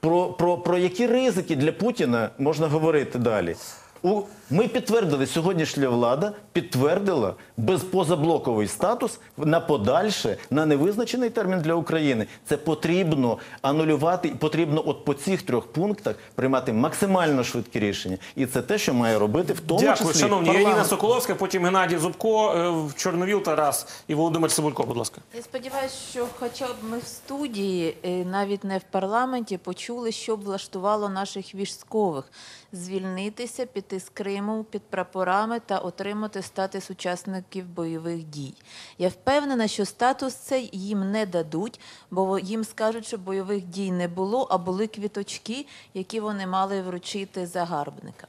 Про, про, про які ризики для Путіна можна говорити далі? У, ми підтвердили, сьогоднішня влада підтвердила безпозаблоковий статус на подальше, на невизначений термін для України. Це потрібно анулювати, потрібно от по цих трьох пунктах приймати максимально швидкі рішення. І це те, що має робити в тому Дякую, числі шановні. парламент. Яніна Соколовська, потім Геннадій Зубко, е, Чорновіл Тарас і Володимир Цибулько, будь ласка. Я сподіваюся, що хоча б ми в студії, е, навіть не в парламенті, почули, що б влаштувало наших військових звільнитися, піти з Криму під прапорами та отримати статус учасників бойових дій. Я впевнена, що статус цей їм не дадуть, бо їм скажуть, що бойових дій не було, а були квіточки, які вони мали вручити загарбникам.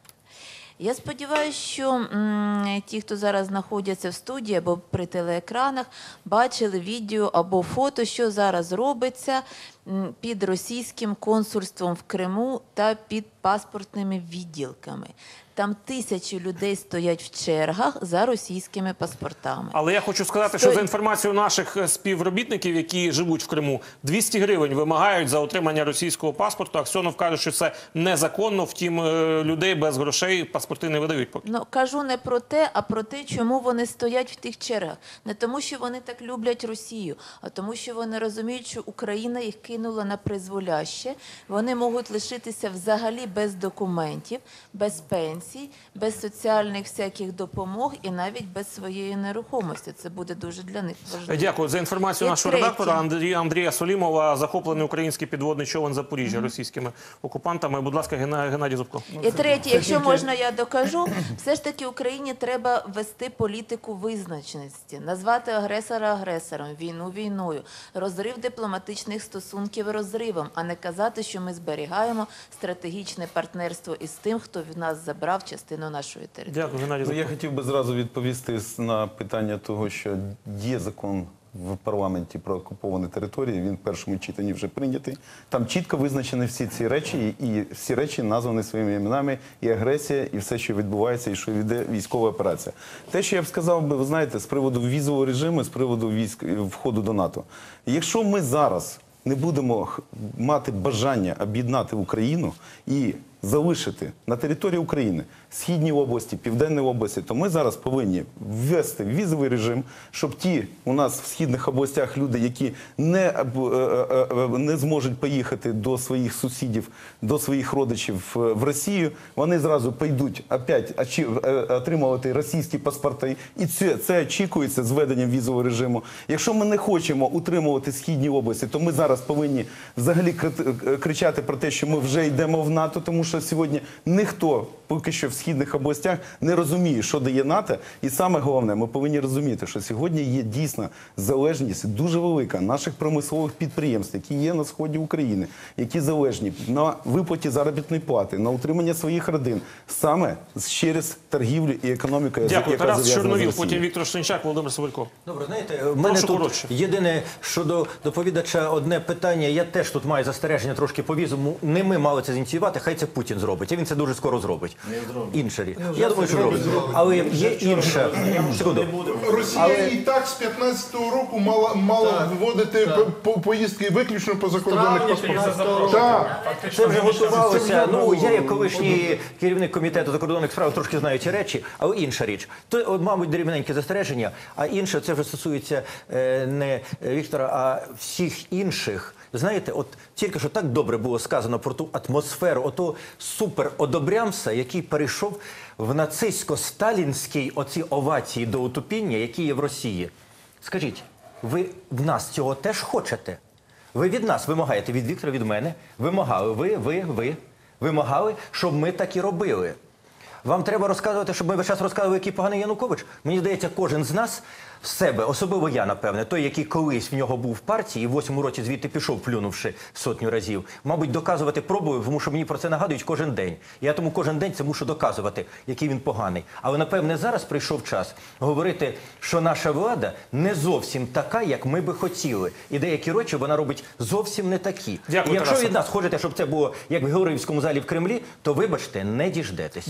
Я сподіваюся, що м, ті, хто зараз знаходяться в студії або при телеекранах, бачили відео або фото, що зараз робиться м, під російським консульством в Криму та під паспортними відділками. Там тисячі людей стоять в чергах за російськими паспортами. Але я хочу сказати, що за інформацією наших співробітників, які живуть в Криму, двісті гривень вимагають за отримання російського паспорту. Аксьонов каже, що це незаконно, втім людей без грошей паспорти не видають поки. Ну, кажу не про те, а про те, чому вони стоять в тих чергах. Не тому, що вони так люблять Росію, а тому, що вони розуміють, що Україна їх кинула на призволяще. Вони можуть лишитися взагалі без документів, без пенсій, без соціальних всяких допомог і навіть без своєї нерухомості. Це буде дуже для них важливо. Дякую за інформацію І нашого третє. редактора Андрія, Андрія Солімова. Захоплений український підводний човен Запоріжжя російськими окупантами. Будь ласка, Гена- Геннадій Зубко. І третє, якщо можна, я докажу, все ж таки Україні треба вести політику визначеності, назвати агресора агресором, війну війною, розрив дипломатичних стосунків розривом, а не казати, що ми зберігаємо стратегічне партнерство із тим, хто в нас забрав частину нашої території. Дякую, Геннадій Ну, я Зубко. хотів би зразу відповісти с- на питання того, що є закон в парламенті про окуповані території, він в першому читанні вже прийнятий. Там чітко визначені всі ці речі, і і всі речі названі своїми іменами, і агресія, і все, що відбувається, і що йде військова операція. Те, що я б сказав би, ви знаєте, з приводу візового режиму, з приводу військ входу до НАТО. Якщо ми зараз не будемо х- мати бажання об'єднати Україну і залишити на території України східні області, південні області, то ми зараз повинні ввести візовий режим, щоб ті у нас в східних областях люди, які не, аб- е, е, е, не зможуть поїхати до своїх сусідів, до своїх родичів е, в Росію, вони зразу пойдуть опять очі- е, отримувати російські паспорти. І це, це очікується з введенням візового режиму. Якщо ми не хочемо утримувати східні області, то ми зараз повинні взагалі крит- кричати про те, що ми вже йдемо в НАТО, тому що сьогодні ніхто поки що в східних областях не розуміє, що дає НАТО. І саме головне, ми повинні розуміти, що сьогодні є дійсно залежність дуже велика наших промислових підприємств, які є на сході України, які залежні на виплаті заробітної плати, на утримання своїх родин, саме через торгівлю і економіку, Дякую, яка Тарас зав'язана з Чорновіл, Росією. потім Віктор Штинчак, Володимир Сибулько. Добре, знаєте, в мене Прошу тут коротше. єдине щодо доповідача одне питання. Я теж тут маю застереження трошки по візуму. Не ми мали це зініціювати, хай це Путін зробить. І він це дуже скоро зробить. Інша річ. Я думаю, що зробить. Але є інша. Секунду. Росія і так з п'ятнадцятого року мала, мала вводити по- по- поїздки виключно по закордонних паспортах. Так. Це вже готувалося. Ну, я як колишній керівник комітету закордонних справ трошки знаю ці речі, але інша річ. То, от, мабуть, дрібненьке застереження, а інше, це вже стосується е, не Віктора, а всіх інших. Знаєте, от тільки що так добре було сказано про ту атмосферу, ото супер-одобрямса, який перейшов в нацистсько-сталінській оці овації до утопіння, які є в Росії. Скажіть, ви в нас цього теж хочете? Ви від нас вимагаєте, від Віктора, від мене, вимагали, ви, ви, ви, вимагали, щоб ми так і робили. Вам треба розказувати, щоб ми весь час розказували, який поганий Янукович? Мені здається, кожен з нас в себе, особливо я, напевне, той, який колись в нього був в партії і в восьмому році звідти пішов, плюнувши сотню разів, мабуть, доказувати пробую, тому що мені про це нагадують кожен день. Я тому кожен день це мушу доказувати, який він поганий. Але, напевне, зараз прийшов час говорити, що наша влада не зовсім така, як ми би хотіли. І деякі речі вона робить зовсім не такі. Дякую, і якщо Тарасе. від нас хочете, щоб це було як в Георгіївському залі в Кремлі, то, вибачте, не діждетесь. Дякую, Віктор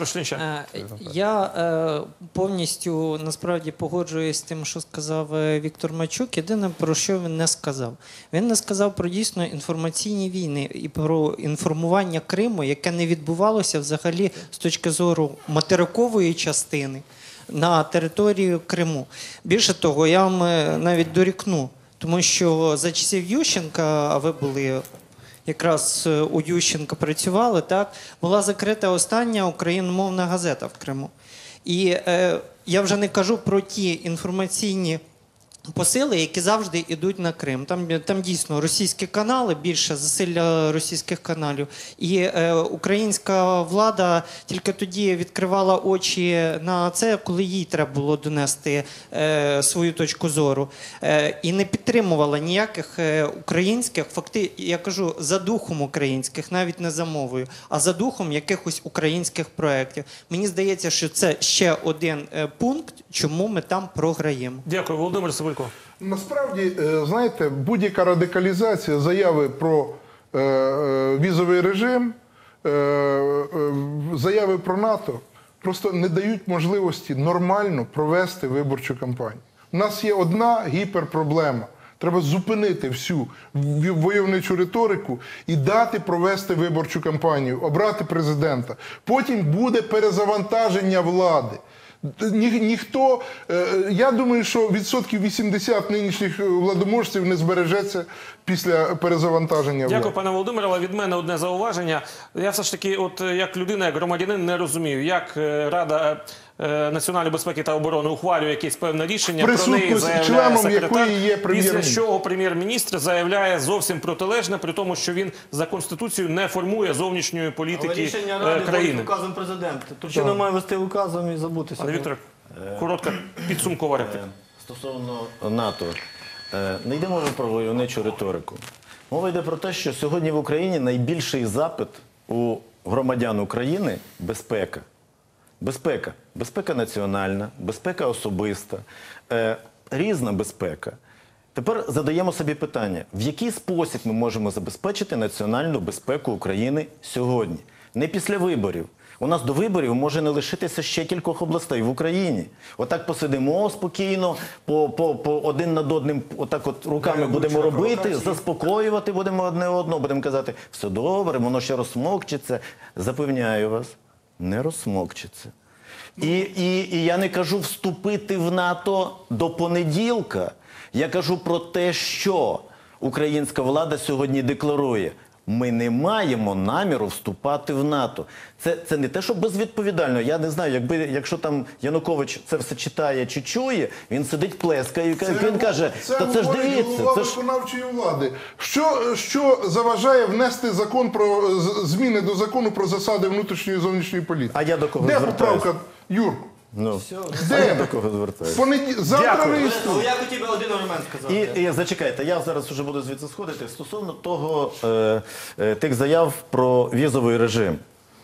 Віктор Шинча. Е, Я е, повністю насправді погоджуюсь з тим, що сказав е, Віктор Мачук. Єдине, про що він не сказав. Він не сказав про дійсно інформаційні війни і про інформування Криму, яке не відбувалося взагалі з точки зору материкової частини на територію Криму. Більше того, я вам е, навіть дорікну, тому що за часів Ющенка, а ви були якраз у Ющенка працювали, так, була закрита остання україномовна газета в Криму. І е, я вже не кажу про ті інформаційні посили, які завжди йдуть на Крим. Там, там дійсно російські канали, більше засилля російських каналів. І е, українська влада тільки тоді відкривала очі на це, коли їй треба було донести е, свою точку зору. Е, і не підтримувала ніяких е, українських, факти, я кажу, за духом українських, навіть не за мовою, а за духом якихось українських проєктів. Мені здається, що це ще один е, пункт, чому ми там програємо. Дякую, Володимир Сивулько. Насправді, е, знаєте, будь-яка радикалізація, заяви про е, е, візовий режим, е, е, заяви про НАТО просто не дають можливості нормально провести виборчу кампанію. У нас є одна гіперпроблема. Треба зупинити всю войовничу риторику і дати провести виборчу кампанію, обрати президента. Потім буде перезавантаження влади. Ні, ніхто, я думаю, що відсотків вісімдесят нинішніх владоможців не збережеться після перезавантаження влади. Дякую, пане Володимире, але від мене одне зауваження. Я все ж таки, от як людина, як громадянин, не розумію, як Рада національної безпеки та оборони ухвалює якесь певне рішення, про неї заявляє секретар, після чого прем'єр-міністр заявляє зовсім протилежне, при тому, що він за Конституцією не формує зовнішньої політики рішення Ради країни. буде указом президента. Турчинов має вести указом і забутися. Пане Вікторе, коротка підсумкова репліка. Стосовно НАТО, не йде мова про войовничу риторику. Мова йде про те, що сьогодні в Україні найбільший запит у громадян України – безпека. Безпека. Безпека національна, безпека особиста, е, різна безпека. Тепер задаємо собі питання, в який спосіб ми можемо забезпечити національну безпеку України сьогодні? Не після виборів. У нас до виборів може не лишитися ще кількох областей в Україні. Отак посидимо спокійно, по, по, по один над одним отак от руками будемо робити, заспокоювати будемо одне одного, будемо казати, все добре, воно ще розсмокчеться. Запевняю вас, не розсмокчеться. І, і, і я не кажу вступити в НАТО до понеділка. Я кажу про те, що українська влада сьогодні декларує. Ми не маємо наміру вступати в НАТО. Це, це не те, що безвідповідально. Я не знаю, якби, якщо там Янукович це все читає чи чує, він сидить, плескає, і він каже, та це ж дивіться. Голова Це ж... виконавчої влади. Що, що заважає внести закон про зміни до закону про засади внутрішньої і зовнішньої політики? А я до кого Де звертаюся? поправка, Юр? Ну, Де? а я до кого звертаюся? Понеді... Завтра реєструй. Я хотів би один аргумент сказати. І, і зачекайте, я зараз вже буду звідси сходити. Стосовно того, е, е, тих заяв про візовий режим.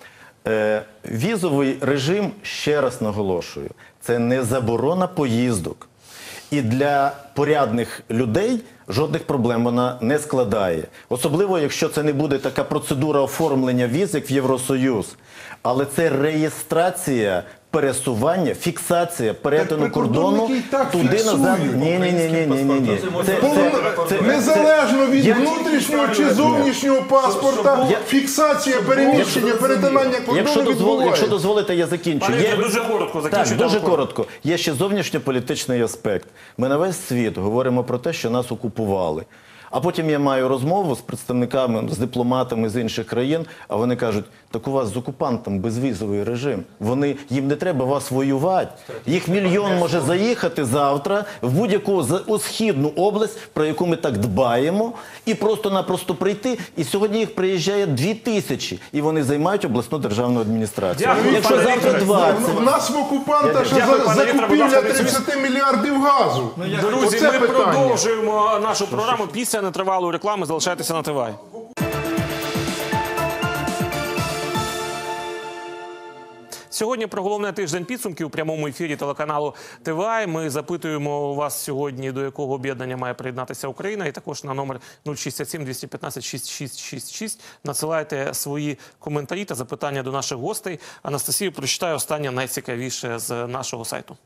Е, візовий режим, ще раз наголошую, це не заборона поїздок. І для порядних людей жодних проблем вона не складає. Особливо, якщо це не буде така процедура оформлення віз, як в Євросоюз. Але це реєстрація пересування, фіксація перетину кордону туди назад. Ні, ні, ні, ні, ні, ні, ні. Це, це, це, Незалежно від Я- внутрішнього чи зовнішнього паспорта, Я- фіксація, переміщення, перетинання Якщо, кордону дозвол, відбувається. якщо дозволите, я закінчу. Пане Є- Вікторе, дуже коротко, Так, закінчуйте. дуже вам коротко. Є ще зовнішньополітичний аспект. Ми на весь світ говоримо про те, що нас окупували. А потім я маю розмову з представниками, з дипломатами з інших країн, а вони кажуть, так у вас з окупантом безвізовий режим. Вони, їм не треба вас воювати. Їх мільйон може заїхати завтра в будь-яку з- у східну область, про яку ми так дбаємо, і просто-напросто прийти. І сьогодні їх приїжджає дві тисячі, і вони займають обласну державну адміністрацію. Дякую, Якщо пане завтра Вікторе. двадцять... У нас в окупанта ще Дякую, за- пане Вікторе, будь ласка, закупівля відповідь. тридцять мільярдів газу. Друзі, Оце ми питання. продовжуємо нашу програму після нетривалої реклами. Залишайтеся на ТВАЙ. Сьогодні про головне тиждень підсумків у прямому ефірі телеканалу ТВА. Ми запитуємо вас сьогодні, до якого об'єднання має приєднатися Україна. І також на номер нуль шістдесят сім двісті п'ятнадцять шістдесят шість шістдесят шість надсилайте свої коментарі та запитання до наших гостей. Анастасію, прочитаю останнє найцікавіше з нашого сайту.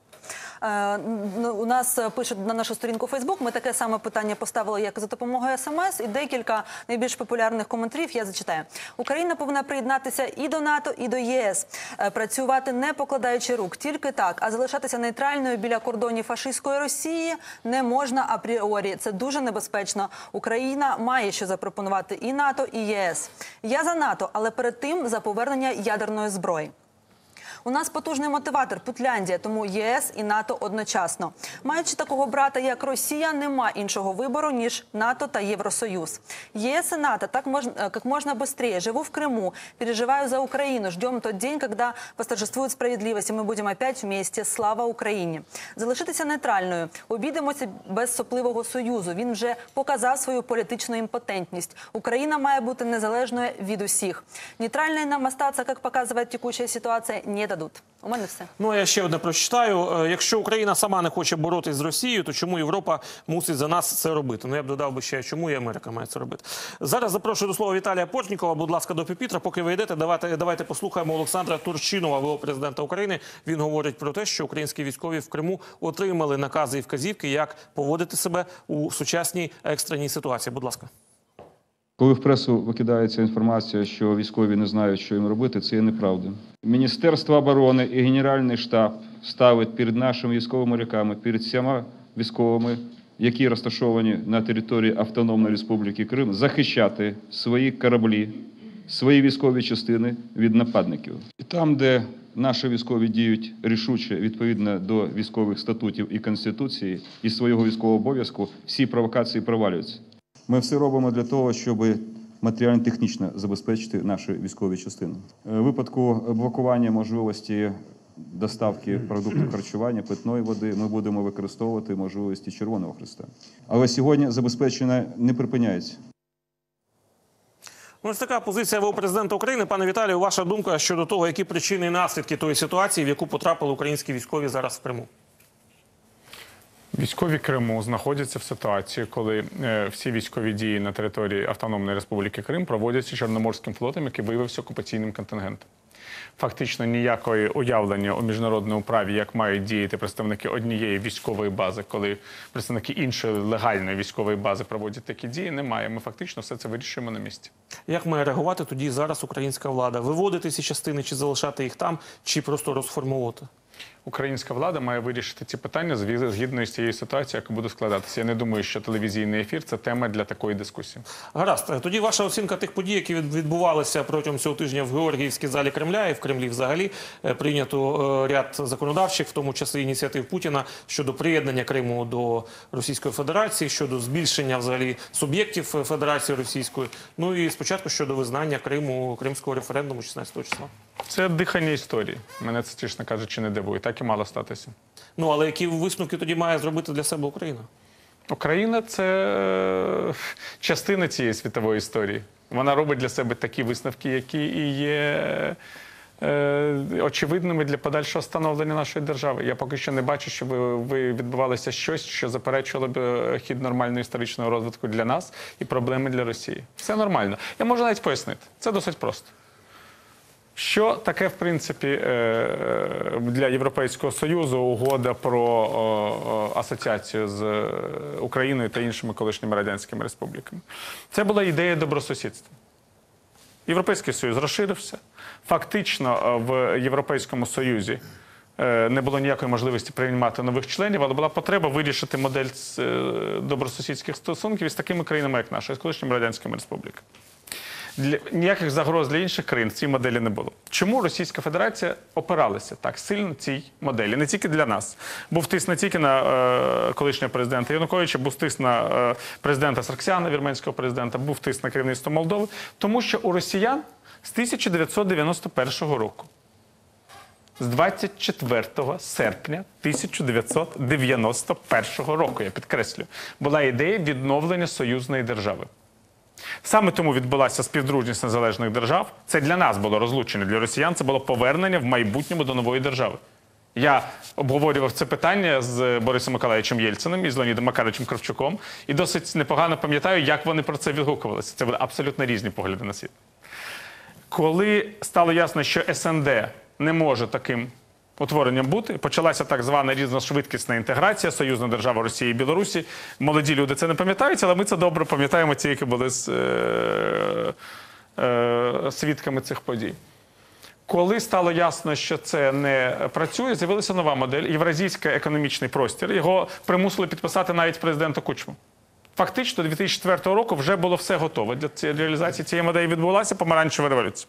У нас пишуть на нашу сторінку Фейсбук, ми таке саме питання поставили, як за допомогою смс, і декілька найбільш популярних коментарів я зачитаю. Україна повинна приєднатися і до НАТО, і до ЄС. Працювати не покладаючи рук, тільки так. А залишатися нейтральною біля кордонів фашистської Росії не можна апріорі. Це дуже небезпечно. Україна має що запропонувати і НАТО, і ЄС. Я за НАТО, але перед тим за повернення ядерної зброї. У нас потужний мотиватор – Путляндія, тому ЄС і НАТО одночасно. Маючи такого брата, як Росія, нема іншого вибору, ніж НАТО та Євросоюз. ЕС и НАТО так можно, как можно быстрее. Живу в Крыму, переживаю за Украину. Ждем тот день, когда восторжествует справедливость, и мы будем опять вместе. Слава Україні! Залишитися нейтральною. Обійдемося без сопливого союзу. Він вже показав свою політичну імпотентність. Україна має бути незалежною від усіх. Нейтральною нам остаться, як показує текуща ситуація, не дадуть. У мене все. Ну, я ще одне прочитаю. Якщо Україна сама не хоче боротись з Росією, то чому Європа мусить за нас це робити? Ну, я б додав би ще, чому і Америка має це робити. Зараз запрошую до слова Віталія Портнікова. Будь ласка, до пюпітра. Поки ви йдете, давайте, давайте послухаємо Олександра Турчинова, ВО президента України. Він говорить про те, що українські військові в Криму отримали накази і вказівки, як поводити себе у сучасній екстреній ситуації. Будь ласка. Коли в пресу викидається інформація, що військові не знають, що їм робити, це є неправда. Міністерство оборони і Генеральний штаб ставить перед нашими військовими моряками, перед всіма військовими, які розташовані на території Автономної Республіки Крим, захищати свої кораблі, свої військові частини від нападників. І там, де наші військові діють рішуче, відповідно до військових статутів і Конституції, і свого військового обов'язку, всі провокації провалюються. Ми все робимо для того, щоб матеріально-технічно забезпечити наші військові частини. У випадку блокування можливості доставки продуктів харчування, питної води, ми будемо використовувати можливості Червоного Хреста. Але сьогодні забезпечення не припиняється. Ось така позиція ВО президента України. Пане Віталію, ваша думка щодо того, які причини і наслідки тої ситуації, в яку потрапили українські військові зараз в Криму? Військові Криму знаходяться в ситуації, коли е, всі військові дії на території Автономної Республіки Крим проводяться Чорноморським флотом, який виявився окупаційним контингентом. Фактично ніякої уявлення у міжнародному праві, як мають діяти представники однієї військової бази, коли представники іншої легальної військової бази проводять такі дії, немає. Ми фактично все це вирішуємо на місці. Як має реагувати тоді зараз українська влада? Виводити ці частини, чи залишати їх там, чи просто розформувати? Українська влада має вирішити ці питання згідно з цією ситуацією, яка буде складатися. Я не думаю, що телевізійний ефір – це тема для такої дискусії. Гаразд. Тоді ваша оцінка тих подій, які відбувалися протягом цього тижня в Георгіївській залі Кремля і в Кремлі взагалі. Прийнято ряд законодавчих, в тому числі ініціатив Путіна, щодо приєднання Криму до Російської Федерації, щодо збільшення взагалі суб'єктів Федерації Російської. Ну і спочатку щодо визнання Криму, кримського референдуму шістнадцятого числа. Це дихання історії. Мене це, чесно кажучи, не дивує. Так і мало статися. Ну, але які висновки тоді має зробити для себе Україна? Україна – це частина цієї світової історії. Вона робить для себе такі висновки, які і є е, очевидними для подальшого становлення нашої держави. Я поки що не бачу, щоб відбувалося щось, що заперечувало б хід нормального історичного розвитку для нас і проблеми для Росії. Все нормально. Я можу навіть пояснити. Це досить просто. Що таке, в принципі, для Європейського Союзу угода про асоціацію з Україною та іншими колишніми радянськими республіками? Це була ідея добросусідства. Європейський Союз розширився. Фактично в Європейському Союзі не було ніякої можливості приймати нових членів, але була потреба вирішити модель добросусідських стосунків із такими країнами, як наша, з колишніми радянськими республіками. Для, ніяких загроз для інших країн в цій моделі не було. Чому Російська Федерація опиралася так сильно цій моделі? Не тільки для нас. Був тиск не тільки на е, колишнього президента Януковича, був тиск на е, президента Сарксяна, вірменського президента, був тиск на керівництво Молдови, тому що у росіян з тисяча дев'ятсот дев'яносто першого року, з двадцять четвертого серпня тисяча дев'ятсот дев'яносто першого року, я підкреслю, була ідея відновлення союзної держави. Саме тому відбулася співдружність незалежних держав. Це для нас було розлучення, для росіян це було повернення в майбутньому до нової держави. Я обговорював це питання з Борисом Миколаївичем Єльциним і з Леонідом Макаровичем Кравчуком. І досить непогано пам'ятаю, як вони про це відгукувалися. Це були абсолютно різні погляди на світ. Коли стало ясно, що ес ен де не може таким утворенням бути, почалася так звана різношвидкісна інтеграція, союзна держава Росії і Білорусі. Молоді люди це не пам'ятають, але ми це добре пам'ятаємо, ті, які були з, е, е, свідками цих подій. Коли стало ясно, що це не працює, з'явилася нова модель – Євразійський економічний простір. Його примусили підписати навіть президента Кучму. Фактично, дві тисячі четвертого року вже було все готове. Для цієї реалізації цієї моделі відбулася помаранчева революція.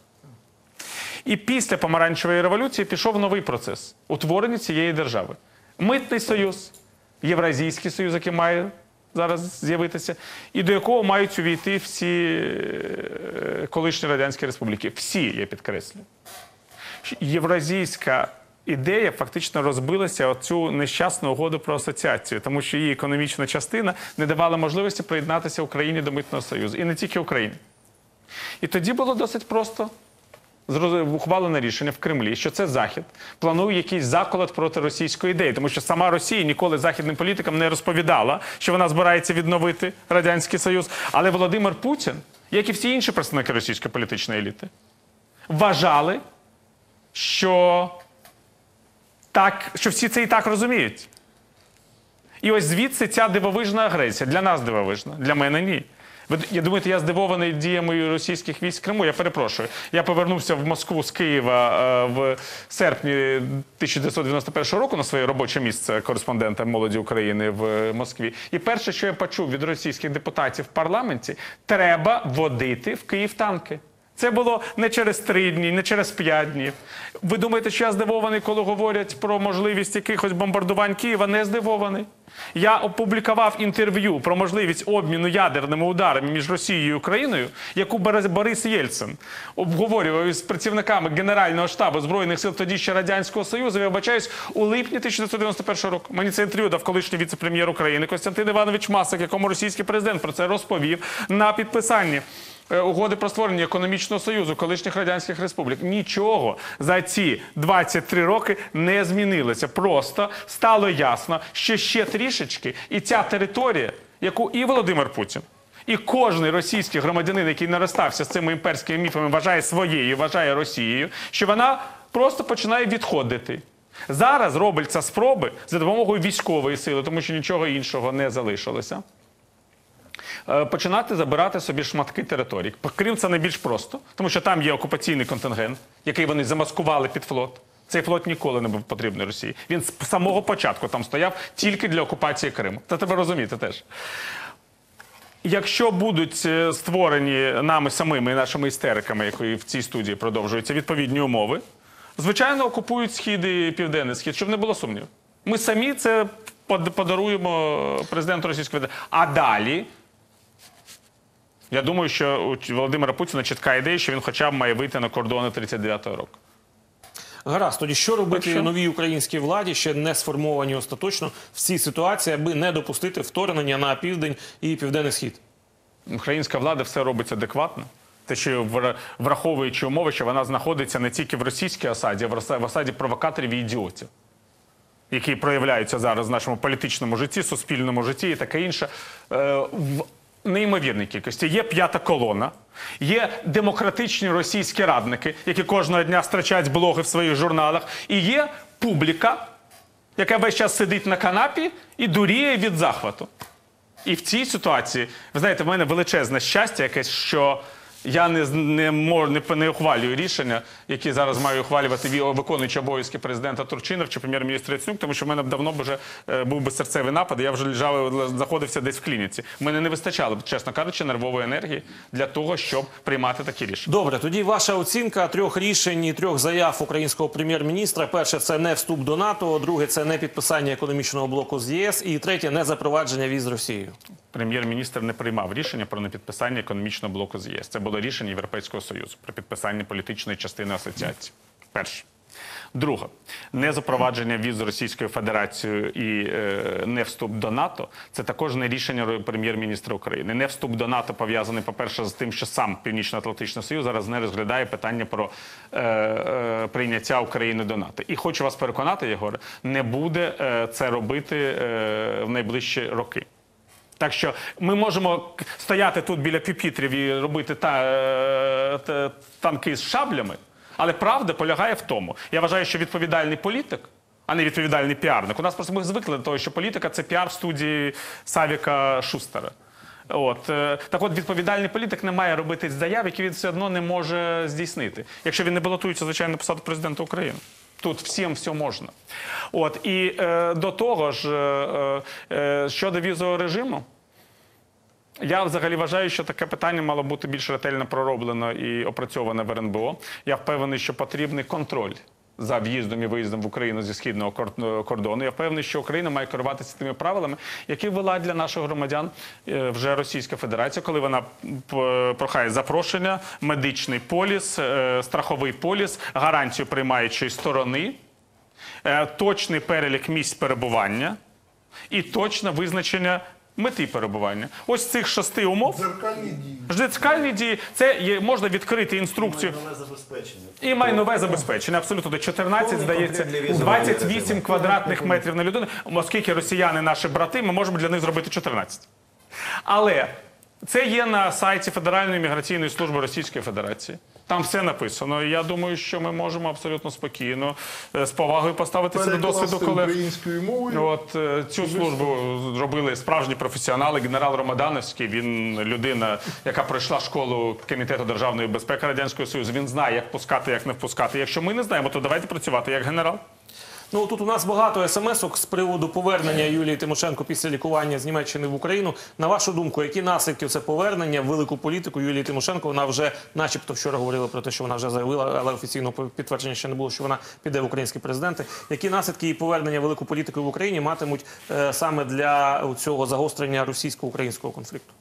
І після помаранчевої революції пішов новий процес – утворення цієї держави. Митний союз, Євразійський союз, який має зараз з'явитися, і до якого мають увійти всі колишні радянські республіки. Всі, я підкреслюю. Євразійська ідея фактично розбилася оцю нещасну угоду про асоціацію, тому що її економічна частина не давала можливості приєднатися Україні до Митного союзу. І не тільки Україні. І тоді було досить просто ухвалене рішення в Кремлі, що це Захід планує якийсь заколот проти російської ідеї, тому що сама Росія ніколи західним політикам не розповідала, що вона збирається відновити Радянський Союз. Але Володимир Путін, як і всі інші представники російської політичної еліти, вважали, що, так, що всі це і так розуміють. І ось звідси ця дивовижна агресія. Для нас дивовижна, для мене ні. Ви, я думаєте, я здивований діями російських військ в Криму? Я перепрошую. Я повернувся в Москву з Києва е, в серпні тисяча дев'ятсот дев'яносто першого року на своє робоче місце кореспондента «Молоді України» в Москві. І перше, що я почув від російських депутатів в парламенті, треба водити в Київ танки. Це було не через три дні, не через п'ять днів. Ви думаєте, що я здивований, коли говорять про можливість якихось бомбардувань Києва? Не здивований. Я опублікував інтерв'ю про можливість обміну ядерними ударами між Росією і Україною, яку Борис Єльцин обговорював із працівниками Генерального штабу Збройних сил тоді ще Радянського Союзу, я вибачаюсь, у липні тисяча дев'ятсот дев'яносто першого року. Мені це інтерв'ю дав колишній віце-прем'єр України Костянтин Іванович Масак, якому російський президент про це розповів на підписанні угоди про створення економічного союзу колишніх радянських республік. Нічого за ці двадцять три роки не змінилося. Просто стало ясно, що ще трішечки і ця територія, яку і Володимир Путін, і кожний російський громадянин, який наростався з цими імперськими міфами, вважає своєю, вважає Росією, що вона просто починає відходити. Зараз робляться спроби за допомогою військової сили, тому що нічого іншого не залишилося, починати забирати собі шматки територій. Крим це найбільш просто, тому що там є окупаційний контингент, який вони замаскували під флот. Цей флот ніколи не був потрібний Росії. Він з самого початку там стояв тільки для окупації Криму. Це треба розуміти теж. Якщо будуть створені нами самими і нашими істериками, які в цій студії продовжуються, відповідні умови, звичайно, окупують Схід і Південний Схід, щоб не було сумнівів. Ми самі це подаруємо президенту Російської Федерації. А далі, я думаю, що у Володимира Путіна чітка ідея, що він хоча б має вийти на кордони тридцять дев'ятого року. Гаразд, тоді що робити Якщо? новій українській владі, ще не сформовані остаточно, в цій ситуації, аби не допустити вторгнення на південь і південний схід? Українська влада все робить адекватно. Те, що враховуючи умови, що вона знаходиться не тільки в російській осаді, а в осаді провокаторів і ідіотів, які проявляються зараз в нашому політичному житті, суспільному житті і таке інше, в неймовірній кількості. Є п'ята колона, є демократичні російські радники, які кожного дня страчають блоги в своїх журналах, і є публіка, яка весь час сидить на канапі і дуріє від захвату. І в цій ситуації, ви знаєте, в мене величезне щастя якесь, що я не, не, мож, не, не ухвалюю рішення, які зараз маю ухвалювати виконуючий обов'язки президента Турчинов чи прем'єр-міністр Яценюк, тому що в мене давно б вже е, був би серцевий напад, і я вже лежав, знаходився десь в клініці. В мене не вистачало, чесно кажучи, нервової енергії для того, щоб приймати такі рішення. Добре, тоді ваша оцінка трьох рішень і трьох заяв українського прем'єр-міністра. Перше – це не вступ до НАТО, друге – це не підписання економічного блоку з ЄС, і третє – не запровадження віз з Росією. Прем'єр-міністр не приймав рішення про непідписання економічного блоку з ЄС. Це було рішення Європейського Союзу про підписання політичної частини асоціації. Перше. Друге, не запровадження віз з Російською Федерацією і е, не вступ до НАТО – це також не рішення прем'єр-міністра України. Не вступ до НАТО пов'язаний, по-перше, з тим, що сам Північно-Атлантичний Союз зараз не розглядає питання про е, е, прийняття України до НАТО. І хочу вас переконати, Єгоре, не буде е, це робити е, в найближчі роки. Так що ми можемо стояти тут біля пюпітрів і робити та, е, та, танки з шаблями, але правда полягає в тому. Я вважаю, що відповідальний політик, а не відповідальний піарник. У нас просто ми звикли до того, що політика – це піар в студії Савіка Шустера. От. Так от, відповідальний політик не має робити заяв, які він все одно не може здійснити. Якщо він не балотується, звичайно, на посаду президента України. Тут всім все можна. От. І е, до того ж, е, е, щодо візового режиму, я взагалі вважаю, що таке питання мало бути більш ретельно пророблено і опрацьоване в РНБО. Я впевнений, що потрібний контроль за в'їздом і виїздом в Україну зі східного кордону. Я впевнений, що Україна має керуватися тими правилами, які ввела для наших громадян вже Російська Федерація, коли вона прохає запрошення, медичний поліс, страховий поліс, гарантію приймаючої сторони, точний перелік місць перебування і точне визначення мети перебування. Ось цих шести умов. Дзеркальні дії. Дзеркальні дії. Це є, можна відкрити інструкцію. Майнове забезпечення. І майнове забезпечення. Абсолютно. До чотирнадцять, здається, двадцять вісім квадратних метрів на людину. Оскільки росіяни наші брати, ми можемо для них зробити чотирнадцять. Але це є на сайті Федеральної міграційної служби Російської Федерації. Там все написано. І я думаю, що ми можемо абсолютно спокійно, з повагою поставитися до досвіду колег. Українською мовою. От цю службу зробили справжні професіонали. Генерал Ромадановський, він людина, яка пройшла школу Комітету державної безпеки Радянського Союзу. Він знає, як пускати, як не впускати. Якщо ми не знаємо, то давайте працювати як генерал. Ну, тут у нас багато смс-ок з приводу повернення Юлії Тимошенко після лікування з Німеччини в Україну. На вашу думку, які наслідки це повернення в велику політику Юлії Тимошенко? Вона вже, начебто, вчора говорила про те, що вона вже заявила, але офіційного підтвердження ще не було, що вона піде в українські президенти. Які наслідки її повернення в велику політику в Україні матимуть е, саме для цього загострення російсько-українського конфлікту?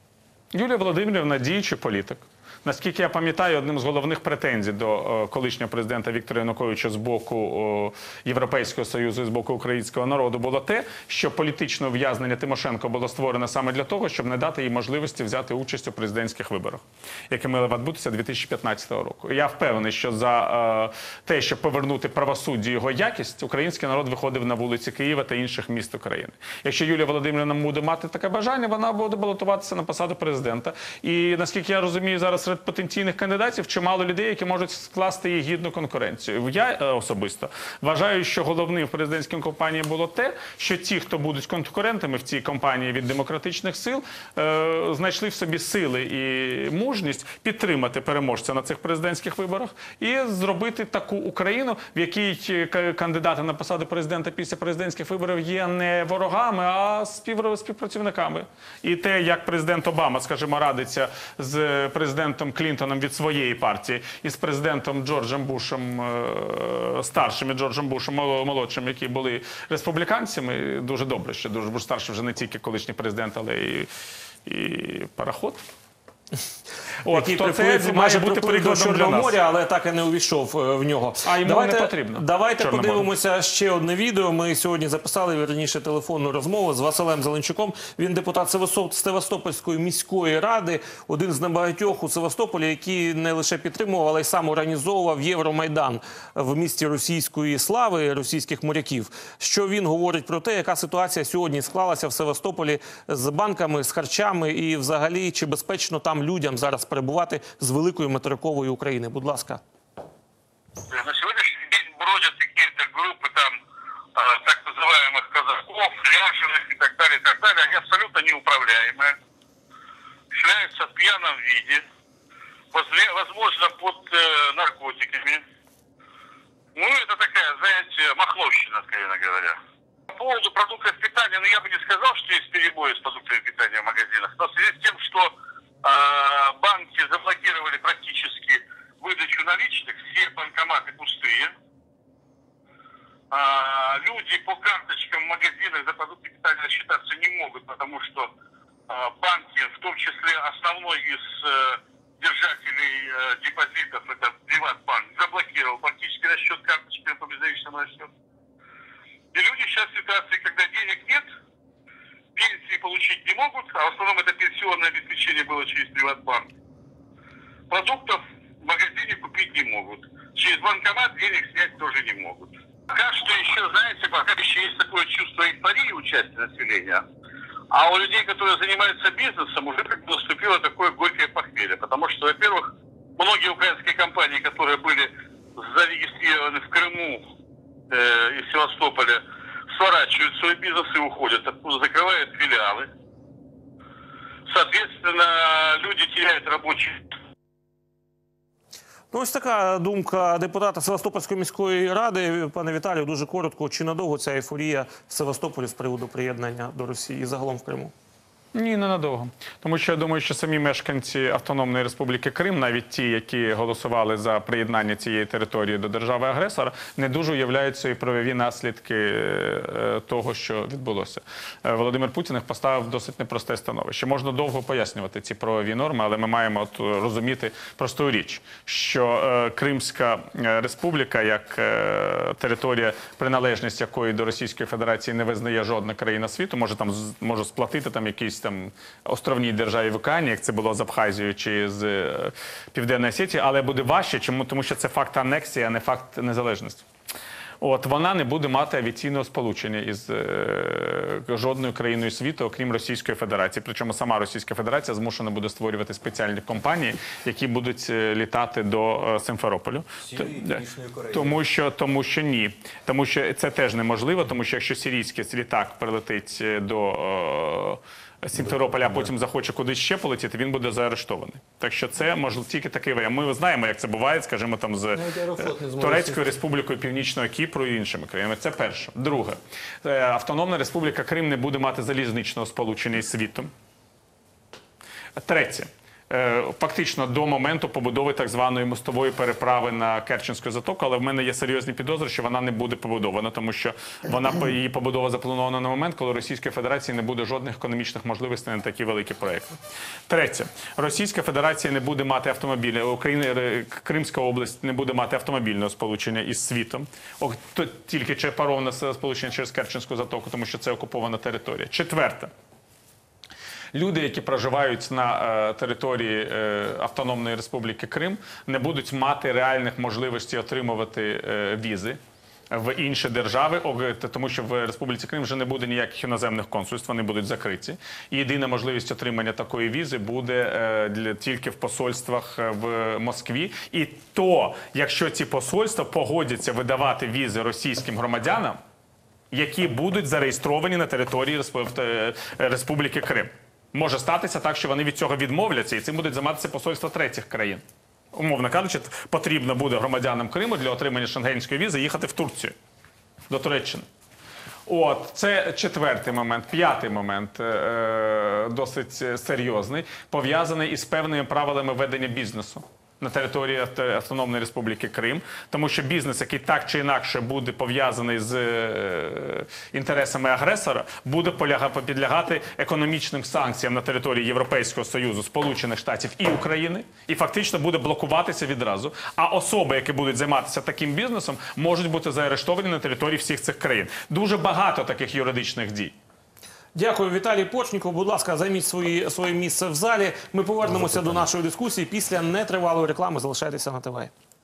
Юлія Володимирівна – діючий політик. Наскільки я пам'ятаю, одним з головних претензій до о, колишнього президента Віктора Януковича з боку о, Європейського Союзу і з боку українського народу було те, що політичне ув'язнення Тимошенко було створено саме для того, щоб не дати їй можливості взяти участь у президентських виборах, які мали відбутися дві тисячі п'ятнадцятого року. І я впевнений, що за е, те, щоб повернути правосуддю його якість, український народ виходив на вулиці Києва та інших міст України. Якщо Юлія Володимирівна буде мати таке бажання, вона буде балотуватися на посаду президента. І, наскільки я розумію, зараз серед потенційних кандидатів чимало людей, які можуть скласти їй гідну конкуренцію. Я особисто вважаю, що головним в президентській кампанії було те, що ті, хто будуть конкурентами в цій кампанії від демократичних сил, е, знайшли в собі сили і мужність підтримати переможця на цих президентських виборах і зробити таку Україну, в якій кандидати на посаду президента після президентських виборів є не ворогами, а співпрацівниками. І те, як президент Обама, скажімо, радиться з президентом Клінтоном від своєї партії і з президентом Джорджем Бушем, старшим і Джорджем Бушем молодшим, які були республіканцями, дуже добре, що Джордж Буш старший вже не тільки колишній президент, але і, і пароход. От, який приплив, майже приплив до Чорного моря, але так і не увійшов в нього. А йому давайте, не потрібно. Давайте подивимося ще одне відео. Ми сьогодні записали, вірніше, телефонну розмову з Василем Зеленчуком. Він депутат Севастопольської міської ради, один з небагатьох у Севастополі, який не лише підтримував, але й сам організовував Євромайдан в місті російської слави, російських моряків. Що він говорить про те, яка ситуація сьогодні склалася в Севастополі з банками, з харчами і взагалі, чи безпечно там людям зараз перебувати з великої материкової України. Будь ласка. На сегодняшний день бродят какие-то группы там так называемых казаков, ряженых и так далее, и так далее. Они абсолютно неуправляемые. Шляются в пьяном виде, возможно, под наркотиками. Ну, это такая, знаете, махновщина, откровенно говоря. По поводу продуктов питания, ну, я бы не сказал, что есть перебои с продуктами питания в магазинах, но в связи с тем, что банки заблокировали практически выдачу наличных, все банкоматы пустые. Люди по карточкам в магазинах за продукты питания рассчитаться не могут, потому что банки, в том числе основной из держателей депозитов, это Приватбанк, заблокировал практически расчет карт растет. И люди сейчас в ситуации, когда денег нет, пенсии получить не могут, а в основном это пенсионное обеспечение было через Приватбанк. Продуктов в магазине купить не могут. Через банкомат денег снять тоже не могут. Пока что еще, знаете, пока еще есть такое чувство эйфории участия населения. А у людей, которые занимаются бизнесом, уже как бы наступило такое горькое похмелье. Потому что, во-первых, многие украинские компании, которые были зарегистрированы в Крыму э, и в Севастополе, сворачивают свой бизнес и уходят, оттуда закрывают филиалы. Соответственно, люди теряют рабочие. Ну, ось така думка депутата Севастопольської міської ради. Пане Віталію, дуже коротко, чи надовго ця ейфорія в Севастополі з приводу приєднання до Росії і загалом в Криму? Ні, не надовго. Тому що я думаю, що самі мешканці Автономної Республіки Крим, навіть ті, які голосували за приєднання цієї території до держави-агресора, не дуже уявляють собі правові наслідки того, що відбулося. Володимир Путін їх поставив в досить непросте становище. Можна довго пояснювати ці правові норми, але ми маємо от розуміти просту річ, що Кримська Республіка, як територія, приналежність якої до Російської Федерації не визнає жодна країна світу, може там може сплатити там якісь там островній державі в океані, як це було з Абхазією чи з е, Південної Осетії, але буде важче, чому? Тому що це факт анексії, а не факт незалежності. От, вона не буде мати авіаційного сполучення із е, жодною країною світу, окрім Російської Федерації. Причому сама Російська Федерація змушена буде створювати спеціальні компанії, які будуть літати до е, Симферополю. Тому що, тому що ні. Тому що це теж неможливо, тому що якщо сирійський літак прилетить до е, Сімферополя, а потім захоче кудись ще полетіти, він буде заарештований. Так що це, можливо, тільки такий варіант. Ми знаємо, як це буває, скажімо, там з Турецькою Республікою, Північного Кіпру і іншими країнами. Це перше. Друге. Автономна Республіка Крим не буде мати залізничного сполучення із світом. Третє. Фактично до моменту побудови так званої мостової переправи на Керченську затоку, але в мене є серйозні підозри, що вона не буде побудована, тому що вона, її побудова запланована на момент, коли Російської Федерації не буде жодних економічних можливостей на такі великі проекти. Третє. Російська Федерація не буде мати автомобіля, Україна, Кримська область не буде мати автомобільного сполучення із світом, тільки паромне сполучення через Керченську затоку, тому що це окупована територія. Четверте. Люди, які проживають на е, території е, Автономної Республіки Крим, не будуть мати реальних можливостей отримувати е, візи в інші держави, тому що в Республіці Крим вже не буде ніяких іноземних консульств, вони будуть закриті. І єдина можливість отримання такої візи буде е, для, тільки в посольствах в Москві. І то, якщо ці посольства погодяться видавати візи російським громадянам, які будуть зареєстровані на території Республіки Крим. Може статися так, що вони від цього відмовляться, і цим будуть займатися посольства третіх країн. Умовно кажучи, потрібно буде громадянам Криму для отримання шенгенської візи їхати в Турцію, до Туреччини. От, це четвертий момент. П'ятий момент, е досить серйозний, пов'язаний із певними правилами ведення бізнесу на території Автономної Республіки Крим, тому що бізнес, який так чи інакше буде пов'язаний з е, інтересами агресора, буде підлягати економічним санкціям на території Європейського Союзу, Сполучених Штатів і України, і фактично буде блокуватися відразу. А особи, які будуть займатися таким бізнесом, можуть бути заарештовані на території всіх цих країн. Дуже багато таких юридичних дій. Дякую, Віталій Порчніков. Будь ласка, займіть свої, своє місце в залі. Ми повернемося до нашої дискусії після нетривалої реклами. Залишайтеся на ТВ.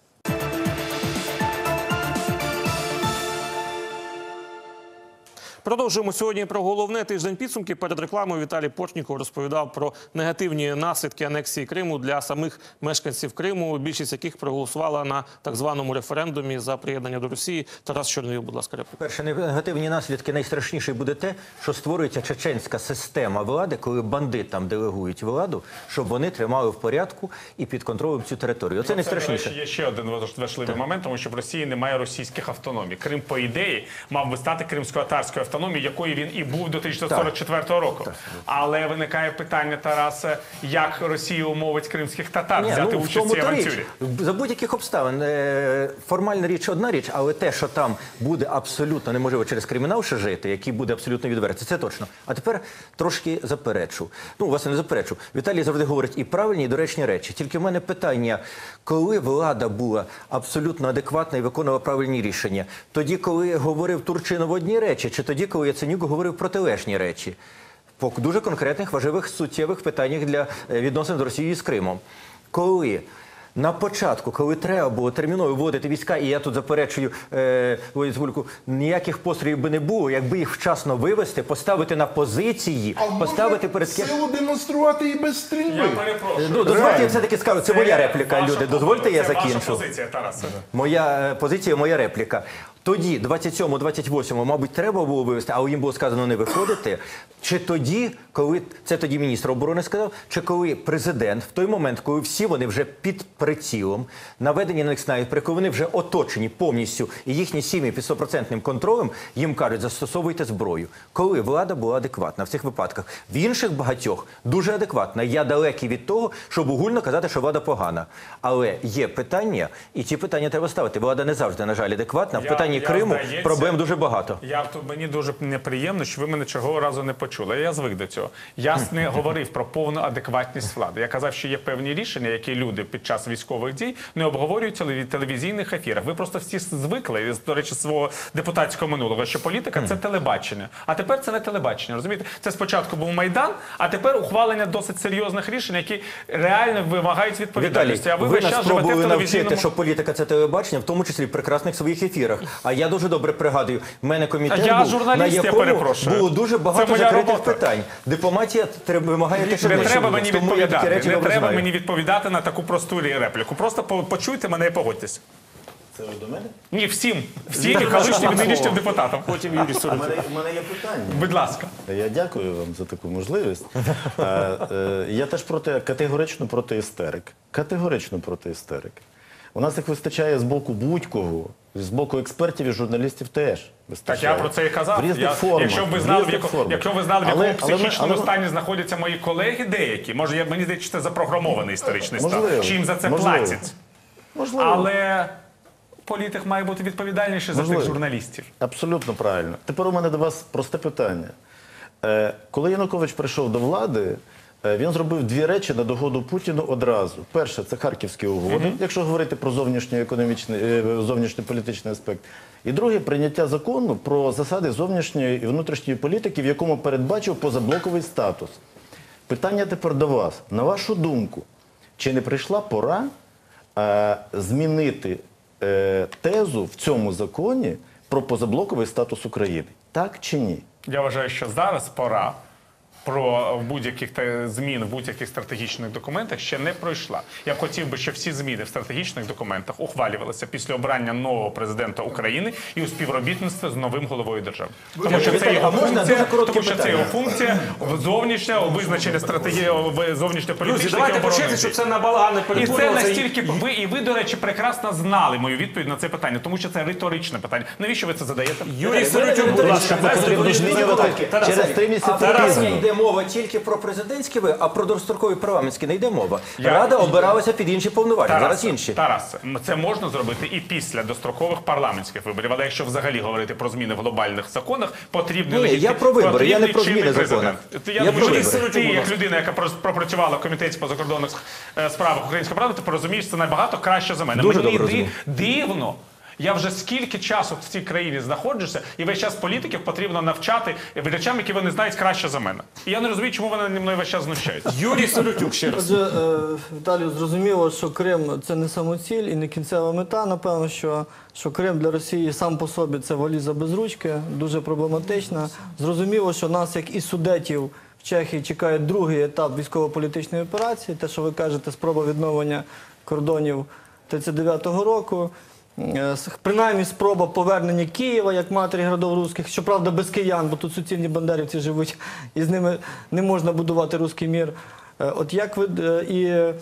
Продовжуємо сьогодні про головне. Тиждень підсумки. Перед рекламою Віталій Порчніков розповідав про негативні наслідки анексії Криму для самих мешканців Криму, більшість яких проголосувала на так званому референдумі за приєднання до Росії. Тарас Чорновіл, будь ласка, репліка. Перше, негативні наслідки найстрашніше буде те, що створюється чеченська система влади, коли бандитам делегують владу, щоб вони тримали в порядку і під контролем цю територію. Оце найстрашніше. Є ще один важливий момент, тому що в Росії немає російських автономій. Крим, по ідеї, мав би стати кримсько-татарською автономією. автономії, якою він і був до тисяча дев'ятсот сорок четвертого року. Але виникає питання, Тарасе, як Росія умовить кримських татар Ні, взяти ну, в участь тому в цій то річ. авантюрі. За будь-яких обставин. е, Формальна річ одна річ, але те, що там буде абсолютно неможливо через кримінал ще жити, який буде абсолютно відвертий, це точно. А тепер трошки заперечу. Ну, власне, не заперечу. Віталій завжди говорить і правильні, і доречні речі. Тільки в мене питання, коли влада була абсолютно адекватна і виконувала правильні рішення? Тоді, коли говорив Турчинов одні речі, чи тоді, коли Яценюк говорив протилежні речі? По дуже конкретних, важливих, суттєвих питаннях для відносин з Росією і з Кримом. Коли на початку, коли треба було терміново вводити війська, і я тут заперечую е, Гульку, ніяких пострілів би не було, якби їх вчасно вивести, поставити на позиції, А поставити можна перед... силу демонструвати і без стрільби. Я перепрошую. Ну, дозвольте, я все-таки скажу, це моя репліка, ваша люди, дозвольте, я це закінчу. Ваша позиція, Тарасе. Моя е, позиція, моя репліка. Тоді, двадцять сьомого двадцять восьмого, мабуть, треба було вивести, але їм було сказано не виходити. Чи тоді, коли, це тоді міністр оборони сказав, чи коли президент, в той момент, коли всі вони вже під прицілом, наведені на них снайпери, коли вони вже оточені повністю, і їхні сім'ї під стопроцентним контролем, їм кажуть, застосовуйте зброю. Коли влада була адекватна в цих випадках. В інших багатьох дуже адекватна. Я далекий від того, щоб огульно казати, що влада погана. Але є питання, і ці питання треба ставити. Влада не завжди, на жаль, адекватна. В Я- питанні я, Криму здається, проблем дуже багато. Я тут мені дуже неприємно, що ви мене чого разу не почули. Я звик до цього. Я не говорив про повну адекватність влади. Я казав, що є певні рішення, які люди під час військових дій не обговорюють в телевізійних ефірах. Ви просто всі звикли, до речі, свого депутатського минулого, що політика це телебачення. А тепер це не телебачення. Розумієте? Це спочатку був Майдан, а тепер ухвалення досить серйозних рішень, які реально вимагають відповідальності. А ви, ви весь нас час живете в спробували телевізійному... навчити, що політика – це телебачення, в тому числі в прекрасних своїх ефірах. А я дуже добре пригадую, в мене комітет Я був, журналіст, на я якому перепрошую. було дуже Це багато моя закритих робота. питань. Дипломатія треба, вимагає Не тишини. треба мені Тому я такі відповідати. речі Не добре треба знаю. мені відповідати на таку просту репліку. Просто по- почуйте мене і погодьтеся. Це ви до мене? Ні, всім. Всім і колишнім і нинішнім депутатам. Потім Юрій У Сороків. мене, у мене є питання. Будь ласка. Я дякую вам за таку можливість. Е, е, Я теж проти, категорично проти істерик. Категорично проти істерик. У нас їх вистачає з боку будь-кого, з боку експертів і журналістів теж Так вистачає. я про це і казав. В різних Я, формах. якщо б ви в знали, в різних яко, формах. якщо ви знали, в Але- якому але ми- психічному але ми- стані знаходяться мої колеги деякі, може, я, мені здається, це запрограмований історичний стан, Можливо. чи їм за це Можливо. платять. Можливо. Але політик має бути відповідальніший за Можливо. тих журналістів. Абсолютно правильно. Тепер у мене до вас просте питання. Е, Коли Янукович прийшов до влади, е, він зробив дві речі на догоду Путіну одразу. Перше – це Харківські угоди, якщо говорити про зовнішньоекономічний, е, зовнішньополітичний аспект. І друге – прийняття закону про засади зовнішньої і внутрішньої політики, в якому передбачив позаблоковий статус. Питання тепер до вас. На вашу думку, чи не прийшла пора е, змінити е, тезу в цьому законі про позаблоковий статус України? Так чи ні? Я вважаю, що зараз пора про будь-яких та- змін в будь-яких стратегічних документах ще не пройшла. Я б хотів би, щоб всі зміни в стратегічних документах ухвалювалися після обрання нового президента України і у співробітництві з новим головою держави. Тому що це Віталій, його а можна функція, дуже коротке тому що це питання? його функція зовнішня, визначення стратегії Друзі, зовнішньополітичних і давайте по черзі, оборонних. щоб це на балаган не І це перетворювалося. настільки ви і ви, до речі, прекрасно знали мою відповідь на це питання, тому що це риторичне питання. Навіщо ви це задаєте? Юрій Сороків, будь ласка, без Потрібно змінювати через три місяці. Зараз різно. йде мова тільки про президентські вибори, а про дострокові парламентські не йде мова. Я- Рада обиралася під інші повноваження, зараз Тарасе, інші. Тарасе, це можна зробити і після дострокових парламентських виборів. Але якщо взагалі говорити про зміни в глобальних законах, потрібний Ні, легітим- я про вибори, я не потрібний про чинний зміни президент. законів. Ти, Я я, про Юрій вибори. Сиротюк, ти, як людина, яка прос- пропрацювала в комітеті по закордонних е, справах українського парламенту, ти порозумієш це набагато краще за мене. Дуже Мені добре ди- розумію. дивно. Я вже скільки часу в цій країні знаходжуся, і весь час політиків потрібно навчати речам, які вони знають краще за мене. І я не розумію, чому вони над мною весь час знущаються. Юрій Сороків ще раз. Отже, е, Віталію, зрозуміло, що Крим – це не самоціль і не кінцева мета. Напевно, що, що Крим для Росії сам по собі – це валіза без ручки, дуже проблематична. Зрозуміло, що нас, як і судетів, в Чехії чекає другий етап військово-політичної операції. Те, що ви кажете, спроба відновлення кордонів тридцять дев'ятого року. Е, Принаймні спроба повернення Києва як матері городов руських, щоправда без киян, бо тут суцільні бандерівці живуть, і з ними не можна будувати руський мір. Е, От як ви е, і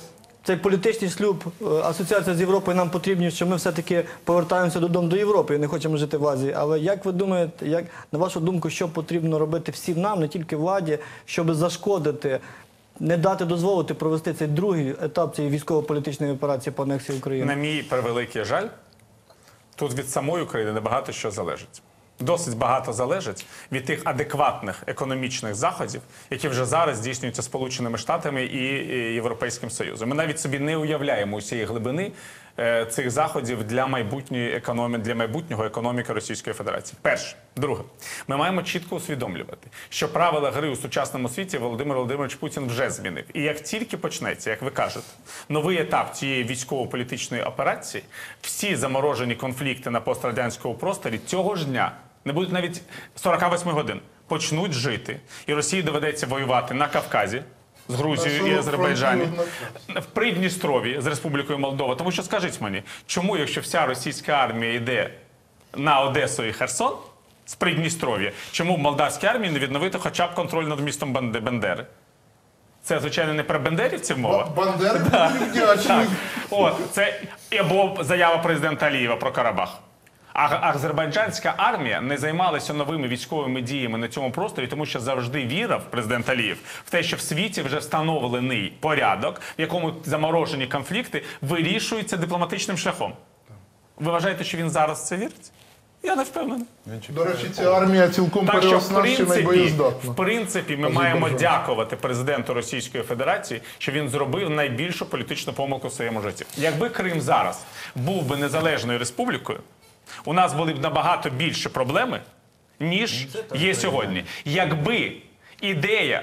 цей політичний шлюб, е, асоціація з Європою нам потрібні, що ми все-таки повертаємося додому до Європи і не хочемо жити в Азії. Але як ви думаєте, як, на вашу думку, що потрібно робити всім нам, не тільки владі, щоб зашкодити, не дати дозволити провести цей другий етап цієї військово-політичної операції по анексії України? На мій превеликий жаль, тут від самої України небагато що залежить. Досить багато залежить від тих адекватних економічних заходів, які вже зараз здійснюються Сполученими Штатами і Європейським Союзом. Ми навіть собі не уявляємо усієї глибини е, цих заходів для майбутньої економі... для майбутнього економіки Російської Федерації. Перше. Друге. Ми маємо чітко усвідомлювати, що правила гри у сучасному світі Володимир Володимирович Путін вже змінив. І як тільки почнеться, як ви кажете, новий етап цієї військово-політичної операції, всі заморожені конфлікти на пострадянському просторі цього ж дня, не будуть навіть сорока восьми годин, почнуть жити. І Росії доведеться воювати на Кавказі з Грузією і Азербайджаном, в Придністров'ї з Республікою Молдова. Тому що, скажіть мені, чому, якщо вся російська армія йде на Одесу і Херсон з Придністров'я, чому в молдавській армії не відновити хоча б контроль над містом Бендери? Це, звичайно, не про бендерівців мова. Бандери Так, будуть вдячні. так. От, це або заява президента Алієва про Карабах. А азербайджанська армія не займалася новими військовими діями на цьому просторі, тому що завжди вірив президент Алієв в те, що в світі вже встановлений порядок, в якому заморожені конфлікти вирішуються дипломатичним шляхом. Ви вважаєте, що він зараз в це вірить? Я не впевнений. До речі, ця армія цілком Так що, в переоснащена і принципі, боєздатна. в принципі, ми маємо дякувати президенту Російської Федерації, що він зробив найбільшу політичну помилку в своєму житті. Якби Крим зараз був би незалежною республікою, у нас були б набагато більше проблеми, ніж є сьогодні. Якби ідея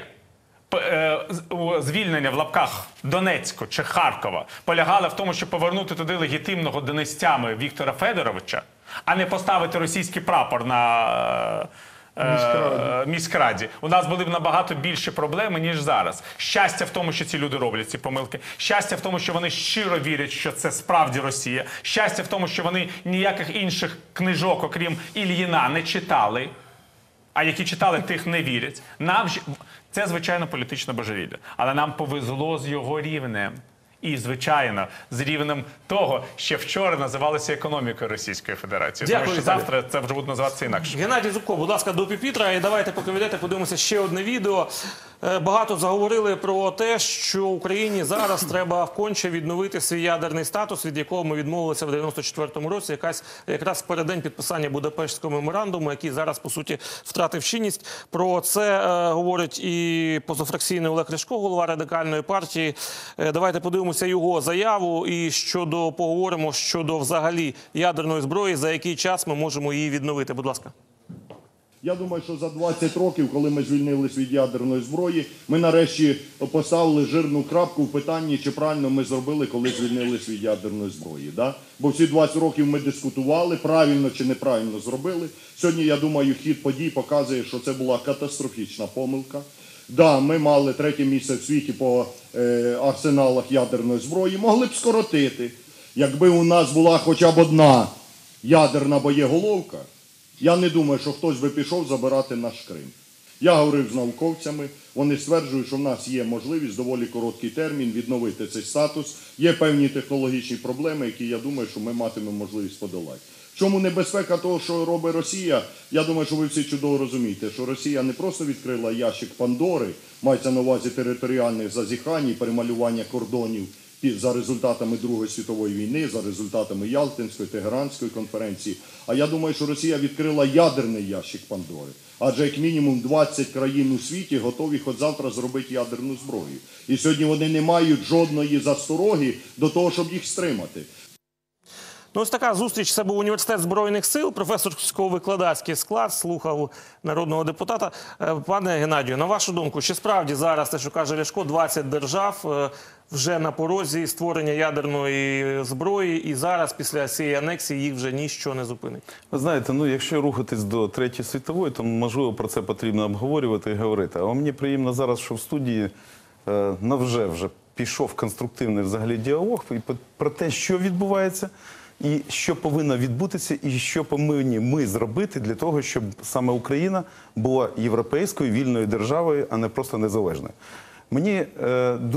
звільнення в лапках Донецьку чи Харкова полягала в тому, щоб повернути туди легітимного донестями Віктора Федоровича, а не поставити російський прапор на Міськраді. міськраді, у нас були б набагато більше проблеми, ніж зараз. Щастя в тому, що ці люди роблять ці помилки. Щастя в тому, що вони щиро вірять, що це справді Росія. Щастя в тому, що вони ніяких інших книжок, окрім Ільїна, не читали. А які читали, тих не вірять. Нам ж... Це, звичайно, політичне божевілля. Але нам повезло з його рівнем. І, звичайно, з рівнем того, що вчора називалося економікою Російської Федерації. Дякую, Тому що Віталій. завтра це вже буде називатися інакше. Геннадій Зубко, будь ласка, до піпітра. І давайте, поки ведете, подивимося ще одне відео. Е, Багато заговорили про те, що Україні зараз треба вконче відновити свій ядерний статус, від якого ми відмовилися в дев'яносто четвертому році, якась, якраз в переддень підписання Будапештського меморандуму, який зараз, по суті, втратив чинність. Про це е, говорить і позафракційний Олег Ляшко, голова Радикальної партії. Е, давайте подивимося його заяву і щодо поговоримо щодо взагалі ядерної зброї, за який час ми можемо її відновити. Будь ласка. Я думаю, що за двадцять років, коли ми звільнились від ядерної зброї, ми нарешті поставили жирну крапку в питанні, чи правильно ми зробили, коли звільнились від ядерної зброї. Да? Бо всі двадцять років ми дискутували, правильно чи неправильно зробили. Сьогодні, я думаю, хід подій показує, що це була катастрофічна помилка. Да, ми мали третє місце в світі по е, арсеналах ядерної зброї, могли б скоротити. Якби у нас була хоча б одна ядерна боєголовка, я не думаю, що хтось би пішов забирати наш Крим. Я говорив з науковцями, вони стверджують, що в нас є можливість доволі короткий термін відновити цей статус. Є певні технологічні проблеми, які, я думаю, що ми матимемо можливість подолати. В чому небезпека того, що робить Росія? Я думаю, що ви всі чудово розумієте, що Росія не просто відкрила ящик Пандори, мається на увазі територіальних зазіхань і перемалювання кордонів за результатами Другої світової війни, за результатами Ялтинської, Тегеранської конференції. А я думаю, що Росія відкрила ядерний ящик Пандори. Адже як мінімум двадцять країн у світі готові хоч завтра зробити ядерну зброю. І сьогодні вони не мають жодної застороги до того, щоб їх стримати. Ну, ось така зустріч. Це був університет Збройних сил, професорсько-викладацький склад, слухав народного депутата. Пане Геннадію, на вашу думку, чи справді зараз, те, що каже Ляшко, двадцять держав вже на порозі створення ядерної зброї, і зараз, після цієї анексії, їх вже ніщо не зупинить? Ви знаєте, ну, якщо рухатись до Третьої світової, то, можливо, про це потрібно обговорювати і говорити. А мені приємно зараз, що в студії е, навже вже пішов конструктивний взагалі діалог і про те, що відбувається, і що повинно відбутися, і що повинні ми зробити для того, щоб саме Україна була європейською вільною державою, а не просто незалежною. Мені е, дуже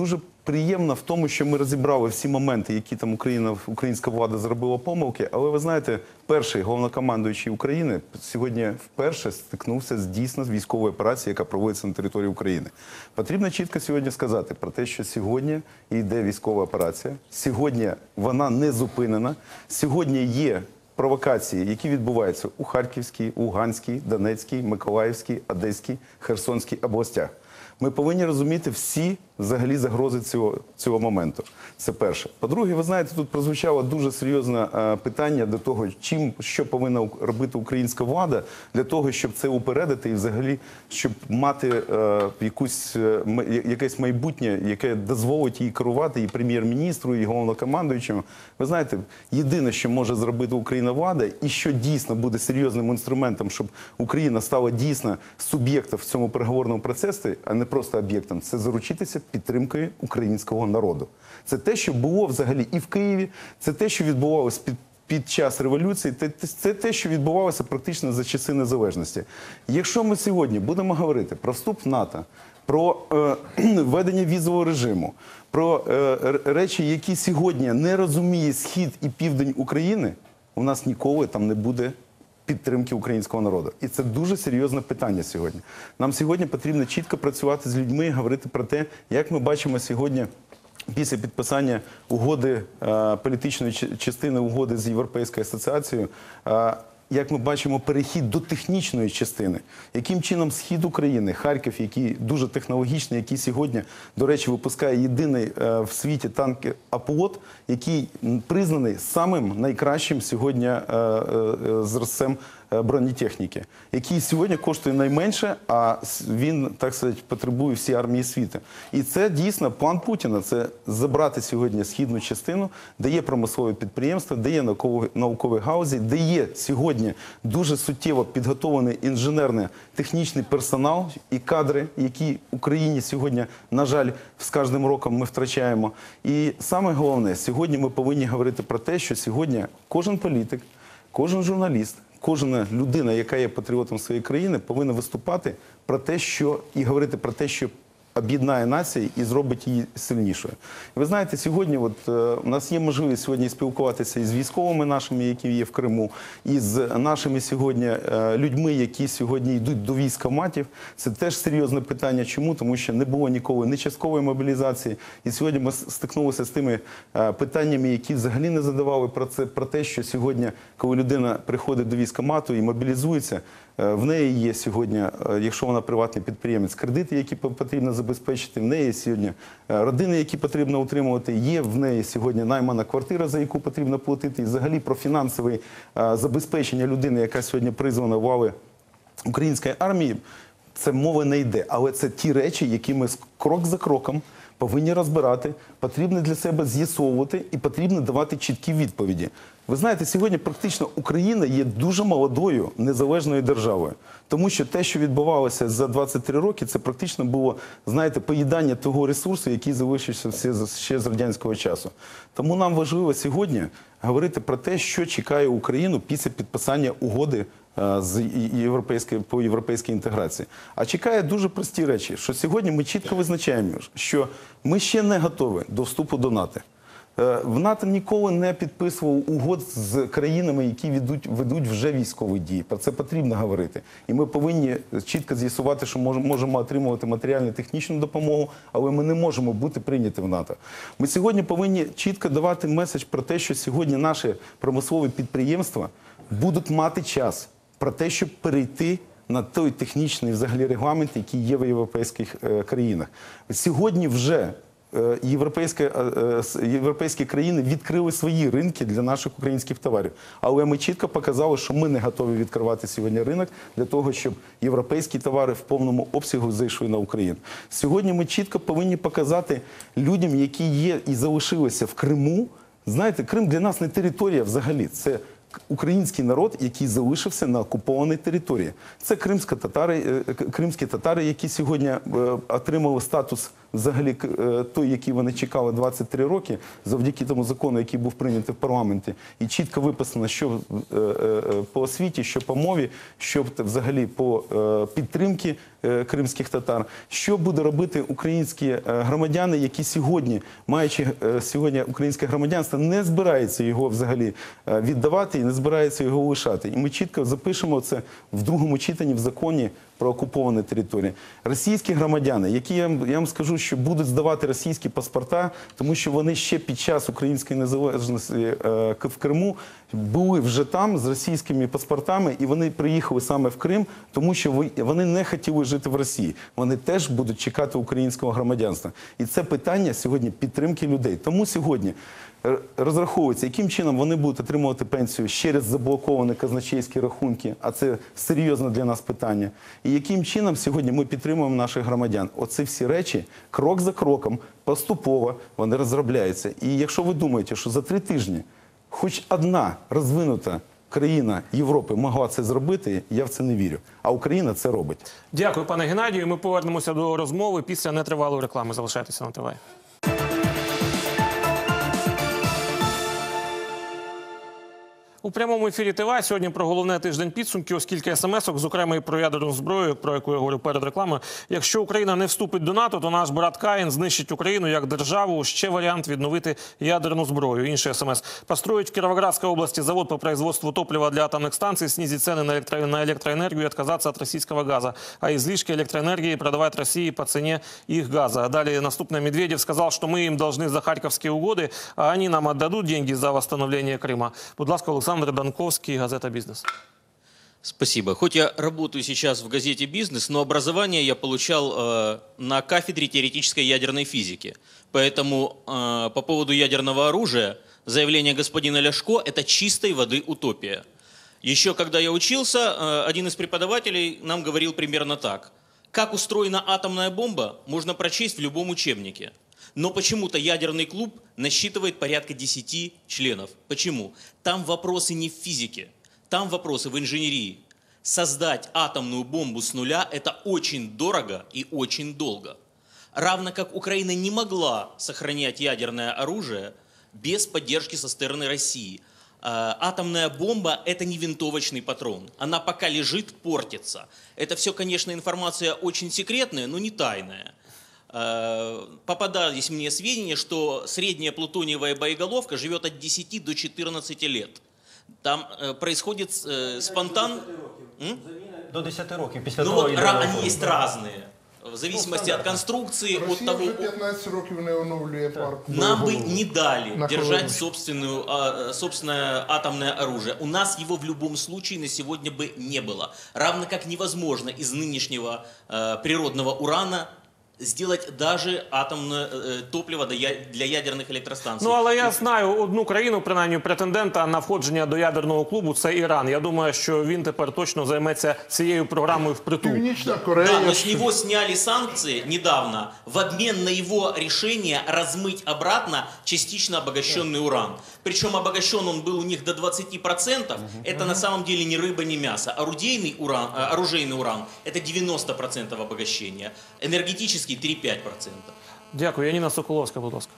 приємно в тому, що ми розібрали всі моменти, які там Україна, українська влада зробила помилки. Але ви знаєте, перший головнокомандуючий України сьогодні вперше стикнувся з дійсно з військовою операцією, яка проводиться на території України. Потрібно чітко сьогодні сказати про те, що сьогодні йде військова операція, сьогодні вона не зупинена, сьогодні є провокації, які відбуваються у Харківській, Луганській, Донецькій, Миколаївській, Одеській, Херсонській областях. Ми повинні розуміти всі взагалі загрози цього, цього моменту. Це перше. По-друге, ви знаєте, тут прозвучало дуже серйозне е, питання до того, чим, що повинна робити українська влада для того, щоб це упередити і взагалі, щоб мати е, якусь, е, якесь майбутнє, яке дозволить їй керувати і прем'єр-міністру, і головнокомандуючому. Ви знаєте, єдине, що може зробити Україна влада і що дійсно буде серйозним інструментом, щоб Україна стала дійсно суб'єктом в цьому переговорному процесі, а не просто об'єктом, це заручитися підтримкою українського народу. Це те, що було взагалі і в Києві, це те, що відбувалося під, під час революції, це те, що відбувалося практично за часи незалежності. Якщо ми сьогодні будемо говорити про вступ в НАТО, про е, введення візового режиму, про е, речі, які сьогодні не розуміє Схід і Південь України, у нас ніколи там не буде підтримки українського народу. І це дуже серйозне питання сьогодні. Нам сьогодні потрібно чітко працювати з людьми і говорити про те, як ми бачимо сьогодні після підписання угоди, політичної частини угоди з Європейською асоціацією, як ми бачимо перехід до технічної частини. Яким чином Схід України, Харків, який дуже технологічний, який сьогодні, до речі, випускає єдиний в світі танк Аполлон, який признаний самим найкращим сьогодні зразцем бронетехніки, який сьогодні коштує найменше, а він, так сказати, потребує всі армії світу. І це дійсно план Путіна, це забрати сьогодні східну частину, де є промислові підприємства, де є наукові, наукові гаузі, де є сьогодні дуже суттєво підготовлений інженерно-технічний персонал і кадри, які Україні сьогодні, на жаль, з кожним роком ми втрачаємо. І саме головне, сьогодні ми повинні говорити про те, що сьогодні кожен політик, кожен журналіст, кожна людина, яка є патріотом своєї країни, повинна виступати про те, що і говорити про те, що об'єднає націю і зробить її сильнішою. Ви знаєте, сьогодні от, е, у нас є можливість сьогодні спілкуватися із військовими нашими, які є в Криму, і з нашими сьогодні е, людьми, які сьогодні йдуть до військкоматів. Це теж серйозне питання. Чому? Тому що не було ніколи ні часткової мобілізації. І сьогодні ми стикнулися з тими е, питаннями, які взагалі не задавали про це, про те, що сьогодні, коли людина приходить до військкомату і мобілізується, в неї є сьогодні, якщо вона приватний підприємець, кредити, які потрібно забезпечити, в неї сьогодні родини, які потрібно утримувати, є в неї сьогодні наймана квартира, за яку потрібно платити, і взагалі про фінансове забезпечення людини, яка сьогодні призвана в лави української армії, це мова не йде. Але це ті речі, які ми крок за кроком повинні розбирати, потрібно для себе з'ясовувати і потрібно давати чіткі відповіді. Ви знаєте, сьогодні практично Україна є дуже молодою незалежною державою. Тому що те, що відбувалося за двадцять три роки, це практично було, знаєте, поїдання того ресурсу, який залишився ще з радянського часу. Тому нам важливо сьогодні говорити про те, що чекає Україну після підписання угоди з європейської, по європейській інтеграції. А чекає дуже прості речі, що сьогодні ми чітко визначаємо, що ми ще не готові до вступу до НАТО. В НАТО ніколи не підписував угод з країнами, які ведуть, ведуть вже військові дії. Про це потрібно говорити. І ми повинні чітко з'ясувати, що можемо отримувати матеріально-технічну допомогу, але ми не можемо бути прийняті в НАТО. Ми сьогодні повинні чітко давати меседж про те, що сьогодні наші промислові підприємства будуть мати час про те, щоб перейти на той технічний взагалі регламент, який є в європейських е, країнах. Сьогодні вже е, європейські, е, європейські країни відкрили свої ринки для наших українських товарів. Але ми чітко показали, що ми не готові відкривати сьогодні ринок для того, щоб європейські товари в повному обсягу зайшли на Україну. Сьогодні ми чітко повинні показати людям, які є і залишилися в Криму. Знаєте, Крим для нас не територія взагалі, це український народ, який залишився на окупованій території. Це кримські татари, кримські татари, які сьогодні отримали статус взагалі е, той, який вони чекали двадцять три роки, завдяки тому закону, який був прийнятий в парламенті, і чітко виписано, що е, е, по освіті, що по мові, що взагалі по е, підтримці е, кримських татар, що буде робити українські е, громадяни, які сьогодні, маючи е, сьогодні українське громадянство, не збираються його взагалі е, віддавати і не збираються його лишати. І ми чітко запишемо це в другому читанні в законі про окуповані території. Російські громадяни, які, я вам, я вам скажу, що будуть здавати російські паспорта, тому що вони ще під час української незалежності е, в Криму були вже там з російськими паспортами, і вони приїхали саме в Крим, тому що вони не хотіли жити в Росії. Вони теж будуть чекати українського громадянства. І це питання сьогодні підтримки людей. Тому сьогодні розраховується, яким чином вони будуть отримувати пенсію через заблоковані казначейські рахунки, а це серйозне для нас питання, і яким чином сьогодні ми підтримуємо наших громадян. Оці всі речі, крок за кроком, поступово вони розробляються. І якщо ви думаєте, що за три тижні хоч одна розвинута країна Європи могла це зробити, я в це не вірю. А Україна це робить. Дякую, пане Геннадію. Ми повернемося до розмови після нетривалої реклами. Залишайтеся на ТВ. У прямому ефірі ТВ сьогодні про головне тиждень підсумки, оскільки смс-ок, зокрема і про ядерну зброю, про яку я говорю перед рекламою. Якщо Україна не вступить до НАТО, то наш брат Каїн знищить Україну як державу. Ще варіант відновити ядерну зброю. Інший смс. Построить в Кировоградской области завод по производству топлива для атомных станций, снизить цены на, электро... на электроэнергию и отказаться от российского газа. А излишки электроэнергии продавать России по цене их газа. Далее наступное. Медведев сказал, что мы им должны за харьковские угоды, а они нам отдадут деньги за восстановление Крыма. Будь ласка, Олександр Александр Донковский, газета «Бизнес». Спасибо. Хоть я работаю сейчас в газете «Бизнес», но образование я получал э, на кафедре теоретической ядерной физики. Поэтому э, по поводу ядерного оружия заявление господина Ляшко – это чистой воды утопия. Еще когда я учился, э, один из преподавателей нам говорил примерно так. Как устроена атомная бомба, можно прочесть в любом учебнике. Но почему-то ядерный клуб насчитывает порядка десяти членов. Почему? Там вопросы не в физике, там вопросы в инженерии. Создать атомную бомбу с нуля – это очень дорого и очень долго. Равно как Украина не могла сохранять ядерное оружие без поддержки со стороны России. Атомная бомба – это не винтовочный патрон. Она пока лежит, портится. Это все, конечно, информация очень секретная, но не тайная. Попадались мне сведения, что средняя плутониевая боеголовка живет от десяти до четырнадцати лет. Там происходит спонтан... До десяти років після ну, того... Вот, они есть разные. В зависимости от конструкции, от того... пятнадцать років не оновлює парк. Нам бы не дали держать собственную, собственное атомное оружие. У нас его в любом случае на сегодня бы не было. Равно как невозможно из нынешнего природного урана сделать даже атомне э, топливо для ядерних електростанцій. Ну, але я знаю одну країну, принаймні, претендента на входження до ядерного клубу – це Іран. Я думаю, що він тепер точно займеться цією програмою впритул. Північна Корея. Да, но с него сняли санкции недавно в обмен на его решение размыть обратно частично обогащенный уран. Причем обогащен он был у них до двадцати процентов. Это на самом деле ни рыба, ни мясо. Орудийный уран, оружейный уран – это девяносто процентов обогащения. Энергетический три-п'ять процентов. Дякую. Яніна Соколовська, будь ласка.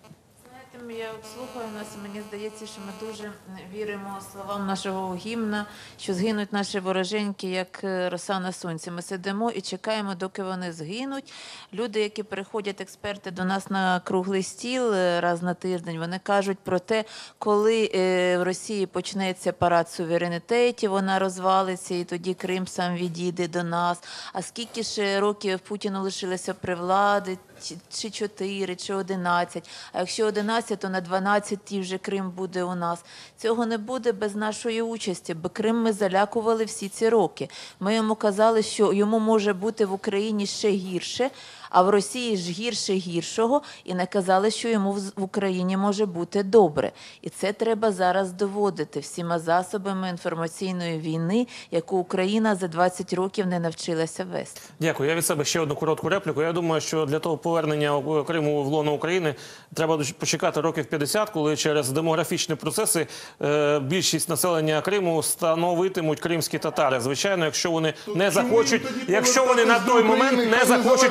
Знаєте, я от слухаю нас, і мені здається, що ми дуже віримо словам нашого гімна, що згинуть наші вороженьки, як роса на сонці. Ми сидимо і чекаємо, доки вони згинуть. Люди, які приходять, експерти, до нас на круглий стіл раз на тиждень, вони кажуть про те, коли в Росії почнеться парад суверенітетів, вона розвалиться, і тоді Крим сам відійде до нас. А скільки ж років Путіну лишилося при владі? Чи чотири, чи одинадцять. А якщо одинадцять, то на дванадцятій вже Крим буде у нас. Цього не буде без нашої участі, бо Крим ми залякували всі ці роки. Ми йому казали, що йому може бути в Україні ще гірше, а в Росії ж гірше гіршого, і не казали, що йому в Україні може бути добре. І це треба зараз доводити всіма засобами інформаційної війни, яку Україна за двадцять років не навчилася вести. Дякую. Я від себе ще одну коротку репліку. Я думаю, що для того повернення Криму в лоно України треба почекати років п'ятдесят, коли через демографічні процеси е, більшість населення Криму становитимуть кримські татари. Звичайно, якщо вони не захочуть, якщо вони на той момент не захочуть повернути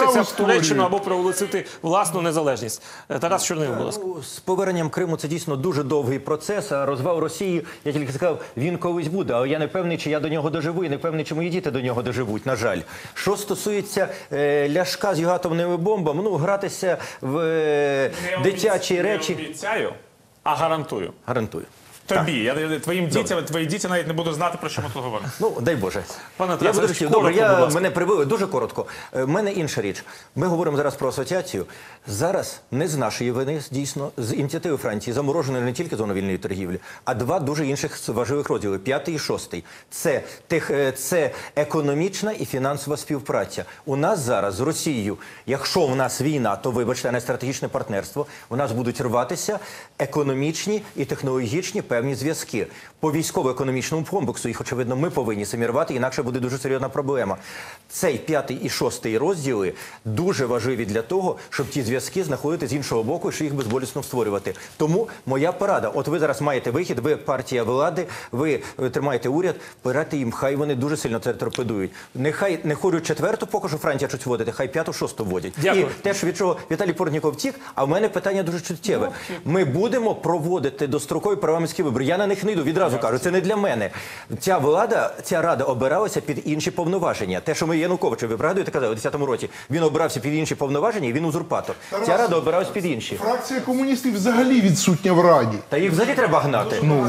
державу в Туреччину створюють. або проголосити власну незалежність. Е, Тарас Чорний, будь ласка. Ну, з поверненням Криму це дійсно дуже довгий процес, а розвал Росії, я тільки сказав, він колись буде, але я не певний, чи я до нього доживу, і не певний, чи мої діти до нього доживуть, на жаль. Що стосується е, Ляшка з його атомними бомбами, ну, гратися в е, дитячі речі... Не обіцяю, а гарантую. Гарантую. Тобі, я, твоїм дітям, твої діти навіть не будуть знати, про що ми тут говоримо. Ну, дай Боже. Пане Я Тарасе, буду коротко, добре, будь я, ласка. мене прибили дуже коротко. У мене інша річ. Ми говоримо зараз про асоціацію. Зараз не з нашої вини, дійсно, з ініціативи Франції заморожена не тільки зона вільної торгівлі, а два дуже інших важливих розділи, п'ятий і шостий. Це, тех, це економічна і фінансова співпраця. У нас зараз з Росією, якщо в нас війна, то, вибачте, а не стратегічне партнерство, у нас будуть рватися економічні і технологічні певні зв'язки. По військово-економічному комплексу їх, очевидно, ми повинні самі рвати, інакше буде дуже серйозна проблема. Цей п'ятий і шостий розділи дуже важливі для того, щоб ті зв'язки знаходити з іншого боку, і що їх безболісно створювати. Тому моя порада. От ви зараз маєте вихід, ви партія влади, ви тримаєте уряд, порадьте їм, хай вони дуже сильно це торпедують. Нехай не ходять четверту, поки що Франція щось вводить, хай п'яту, шосту вводять. Дякую. І те, що від чого Віталій Портніков втік, а в мене питання дуже чуттєве. Ми будемо проводити дострокові парламентські вибори. Я на них не йду, відразу кажу, це не для мене. Ця влада, ця рада обиралася під інші повноваження. Те, що ми Януковича, ви пригадуєте, казали у десятому році, він обирався під інші повноваження і він узурпатор. Ця рада обиралась під інші. Фракція комуністів взагалі відсутня в Раді. Та їх взагалі треба гнати. Ну,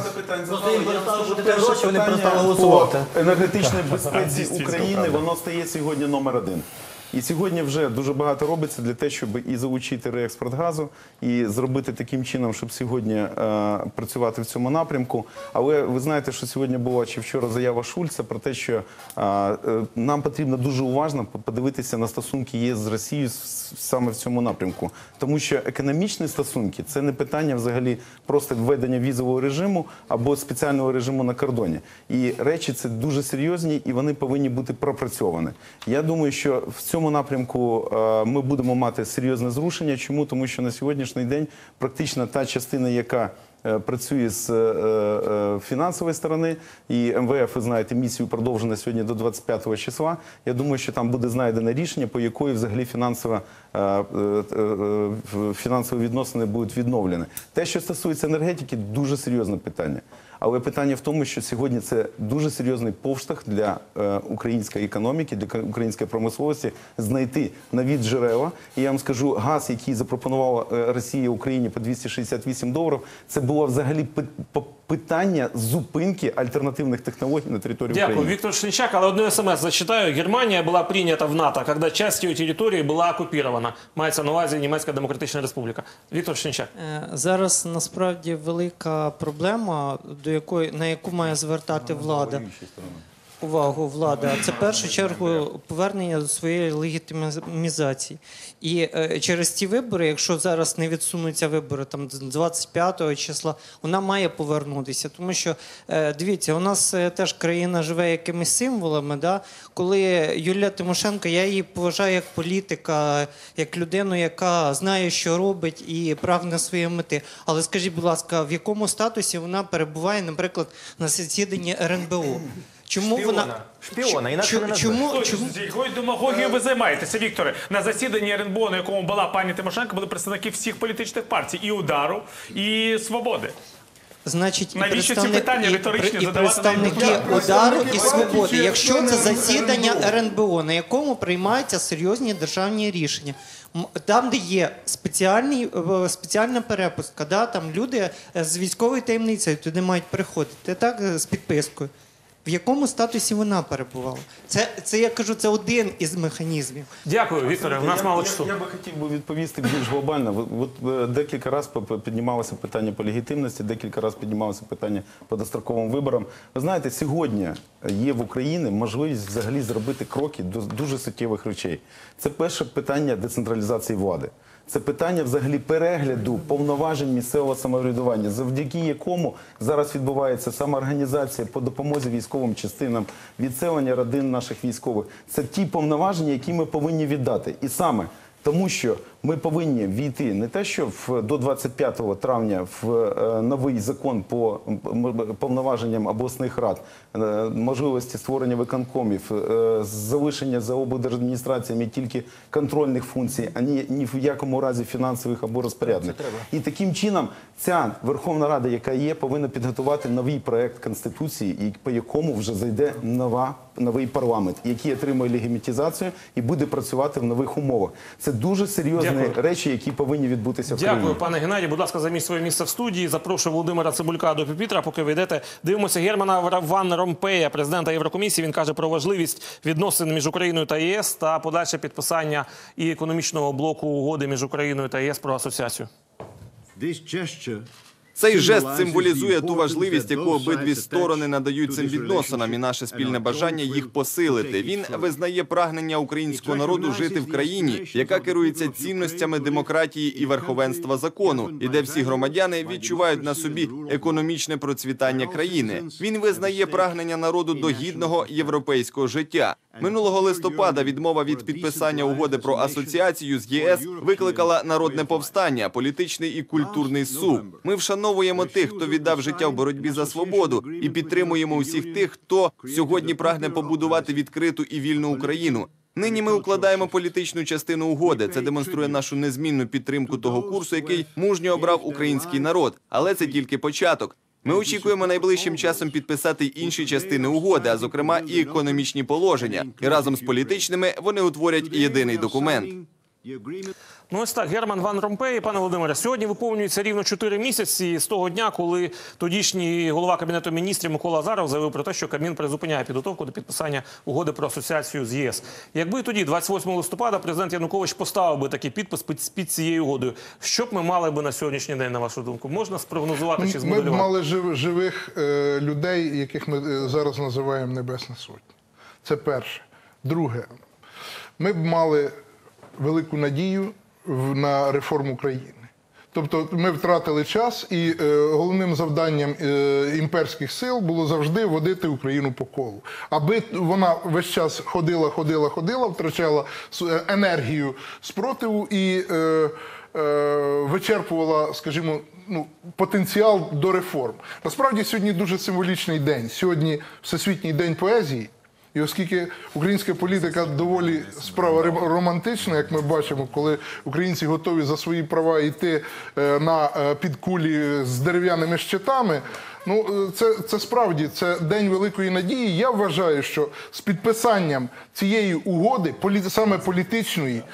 По енергетичній безпеці України воно стає сьогодні номер один. І сьогодні вже дуже багато робиться для того, щоб і залучити реекспорт газу, і зробити таким чином, щоб сьогодні е, працювати в цьому напрямку. Але ви знаєте, що сьогодні була чи вчора заява Шульца про те, що е, е, нам потрібно дуже уважно подивитися на стосунки ЄС з Росією саме в цьому напрямку. Тому що економічні стосунки – це не питання взагалі просто введення візового режиму або спеціального режиму на кордоні. І речі це дуже серйозні, і вони повинні бути пропрацьовані. Я думаю, що в цьому В цьому напрямку е, ми будемо мати серйозне зрушення. Чому? Тому що на сьогоднішній день практично та частина, яка е, працює з е, е, фінансової сторони, і Ем Ве Еф, ви знаєте, місію продовжена сьогодні до двадцять п'ятого числа. Я думаю, що там буде знайдене рішення, по якої взагалі фінансова, е, е, е, фінансові відносини будуть відновлені. Те, що стосується енергетики, дуже серйозне питання. Але питання в тому, що сьогодні це дуже серйозний поштовх для е, української економіки, для української промисловості знайти нові джерела. І я вам скажу, газ, який запропонувала е, Росія Україні по двісті шістдесят вісім доларів, це було взагалі пи- питання зупинки альтернативних технологій на території Дякую. України. Виктор Шинчак, але одну смс зачитаю. Германия была принята в НАТО, когда часть ее территории была оккупирована. Мається на увазі Німецька Демократична Республіка. Виктор Шинчак. Е, Зараз насправді велика проблема, до якої, на яку має звертати влада. Увагу влада, це в першу чергу повернення до своєї легітимізації. І е, через ці вибори, якщо зараз не відсунуться вибори там двадцять п'ятого числа, вона має повернутися. Тому що, е, дивіться, у нас е, теж країна живе якимись символами. Да? Коли Юлія Тимошенко, я її поважаю як політика, як людину, яка знає, що робить і прагне своєї мети. Але скажіть, будь ласка, в якому статусі вона перебуває, наприклад, на засіданні Ер Ен Бе О? Чому Шпіона. вона Шпіона, інакше не назвеш. чому, Ой, чому? з якою демагогією ви займаєтеся, Вікторе? На засіданні Ер Ен Бе О, на якому була пані Тимошенко, були представники всіх політичних партій. І «Удару», і «Свободи». Значить, і Навіщо ці представник- питання і- риторичні і задавати представники на «Удару» і партії «Свободи». чи Якщо члени це засідання РНБО? Ер Ен Бе О, на якому приймаються серйозні державні рішення, м- там, де є спеціальний, е, спеціальна перепустка, да, там люди е, з військовою таємницею туди мають приходити, так, е, з підпискою. В якому статусі вона перебувала? Це, це я кажу, це один із механізмів. Дякую, Вікторе. У нас Я- мало я- часу. Я би хотів би відповісти більш глобально. Ви- От е, декілька разів піднімалося питання по легітимності, декілька разів піднімалося питання по достроковим виборам. Ви знаєте, сьогодні є в Україні можливість взагалі зробити кроки до дуже суттєвих речей. Це перше питання децентралізації влади. Це питання взагалі перегляду повноважень місцевого самоврядування, завдяки якому зараз відбувається самоорганізація по допомозі військовим частинам, відселення родин наших військових. Це ті повноваження, які ми повинні віддати. І саме тому, що Ми повинні війти не те, що в, до двадцять п'ятого травня в е, новий закон по м, повноваженням обласних рад, е, можливості створення виконкомів, е, залишення за облдержадміністраціями тільки контрольних функцій, а ні, ні в якому разі фінансових або розпорядних. І таким чином ця Верховна Рада, яка є, повинна підготувати новий проект Конституції, і по якому вже зайде нова, новий парламент, який отримує легітимізацію і буде працювати в нових умовах. Це дуже серйозні Дякую. речі, які повинні відбутися в Дякую, країні. пане Геннадію. Будь ласка, займіть своє місце в студії. Запрошую Володимира Цибулька до пюпітра. Поки ви йдете, дивимося Германа Ван Ромпея, президента Єврокомісії. Він каже про важливість відносин між Україною та ЄС та подальше підписання і економічного блоку угоди між Україною та ЄС про асоціацію. Цей жест символізує ту важливість, яку обидві сторони надають цим відносинам, і наше спільне бажання їх посилити. Він визнає прагнення українського народу жити в країні, яка керується цінностями демократії і верховенства закону, і де всі громадяни відчувають на собі економічне процвітання країни. Він визнає прагнення народу до гідного європейського життя. Минулого листопада відмова від підписання угоди про асоціацію з ЄС викликала народне повстання, політичний і культурний сув. Ми вшановуємо тих, хто віддав життя в боротьбі за свободу, і підтримуємо усіх тих, хто сьогодні прагне побудувати відкриту і вільну Україну. Нині ми укладаємо політичну частину угоди. Це демонструє нашу незмінну підтримку того курсу, який мужньо обрав український народ. Але це тільки початок. Ми очікуємо найближчим часом підписати інші частини угоди, а зокрема і економічні положення. І разом з політичними вони утворять єдиний документ. Ну ось так, Герман Ван Ромпей. Пане Володимире, сьогодні виповнюється рівно чотири місяці з того дня, коли тодішній голова Кабінету міністрів Микола Азаров заявив про те, що Кабмін призупиняє підготовку до підписання угоди про асоціацію з ЄС. Якби тоді, двадцять восьмого листопада, президент Янукович поставив би такий підпис під, під цією угодою, що б ми мали би на сьогоднішній день, на вашу думку? Можна спрогнозувати чи змоделювати? Ми б мали жив, живих е, людей, яких ми е, зараз називаємо Небесна Сотня. Це перше. Друге, ми б мали велику надію на реформу країни. Тобто ми втратили час, і е, головним завданням е, імперських сил було завжди водити Україну по колу. Аби вона весь час ходила, ходила, ходила, втрачала енергію спротиву і е, е, вичерпувала, скажімо, ну, потенціал до реформ. Насправді сьогодні дуже символічний день. Сьогодні Всесвітній день поезії. І оскільки українська політика доволі справа романтична, як ми бачимо, коли українці готові за свої права йти на підкулі з дерев'яними щитами, ну це, це справді це день великої надії. Я вважаю, що з підписанням цієї угоди, саме політичної,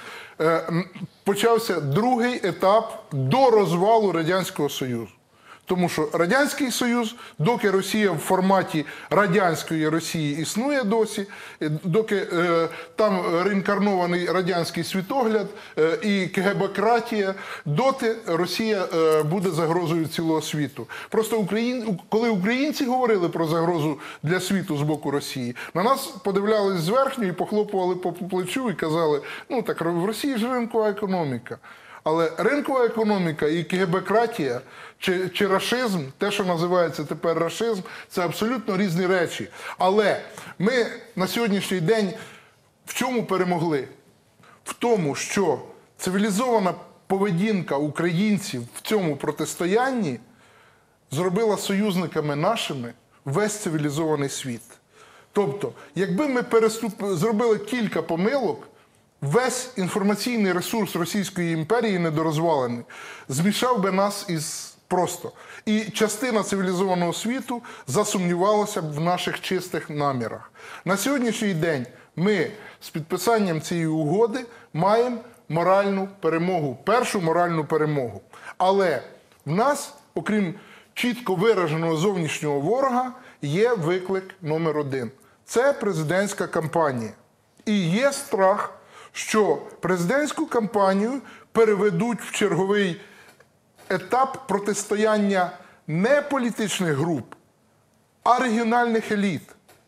почався другий етап до розвалу Радянського Союзу. Тому що Радянський Союз, доки Росія в форматі радянської Росії існує досі, доки е, там реінкарнований радянський світогляд е, і КГБ-кратія, доти Росія е, буде загрозою цілого світу. Просто Україн... коли українці говорили про загрозу для світу з боку Росії, на нас подивлялись зверхньо і похлопували по плечу і казали, ну так в Росії ж ринкова економіка. Але ринкова економіка і КГБ-кратія чи, чи рашизм, те, що називається тепер рашизм, це абсолютно різні речі. Але ми на сьогоднішній день в чому перемогли? В тому, що цивілізована поведінка українців в цьому протистоянні зробила союзниками нашими весь цивілізований світ. Тобто, якби ми переступ... зробили кілька помилок, весь інформаційний ресурс Російської імперії недорозвалений змішав би нас із просто. І частина цивілізованого світу засумнівалася б в наших чистих намірах. На сьогоднішній день ми з підписанням цієї угоди маємо моральну перемогу, першу моральну перемогу. Але в нас, окрім чітко вираженого зовнішнього ворога, є виклик номер один. Це президентська кампанія. І є страх, що президентську кампанію переведуть в черговий етап протистояння не політичних груп, а регіональних еліт.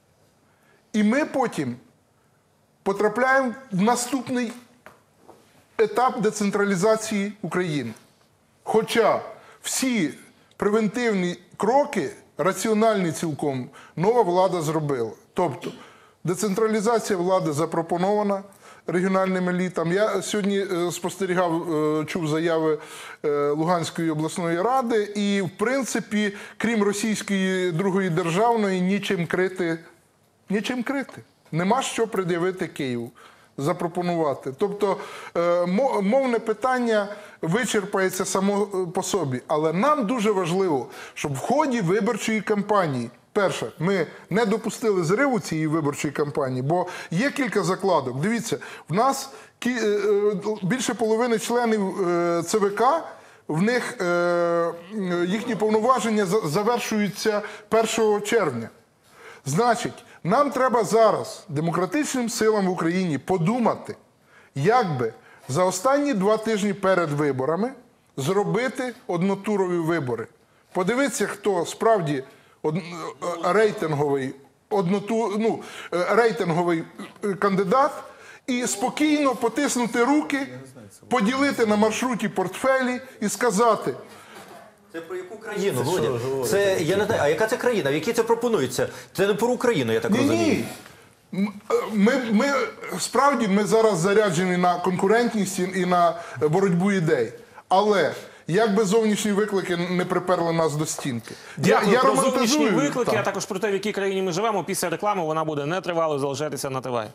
І ми потім потрапляємо в наступний етап децентралізації України. Хоча всі превентивні кроки, раціональні цілком, нова влада зробила. Тобто децентралізація влади запропонована, регіональним елітам. Я сьогодні е, спостерігав, е, чув заяви е, Луганської обласної ради і, в принципі, крім російської другої державної, нічим крити, нічим крити. Нема що пред'явити Києву, запропонувати. Тобто е, мовне питання вичерпається само по собі. Але нам дуже важливо, щоб в ході виборчої кампанії, перше, ми не допустили зриву цієї виборчої кампанії, бо є кілька закладок. Дивіться, в нас більше половини членів Це Ве Ка, в них їхні повноваження завершуються першого червня. Значить, нам треба зараз, демократичним силам в Україні, подумати, як би за останні два тижні перед виборами зробити однотурові вибори. Подивіться, хто справді рейтинговий, одноту, ну, рейтинговий кандидат, і спокійно потиснути руки, поділити на маршруті портфелі і сказати... Це про яку країну, Володя? Це, я не знаю, а яка це країна? В якій це пропонується? Це не про Україну, я так розумію. Ні, ми, ми, справді, ми зараз заряджені на конкурентність і на боротьбу ідей. Але... як би зовнішні виклики не приперли нас до стінки. Дякую. Я, я про зовнішні виклики, так. а також про те, в якій країні ми живемо. Після реклами вона буде нетривалою. Залишайтеся на ТВА.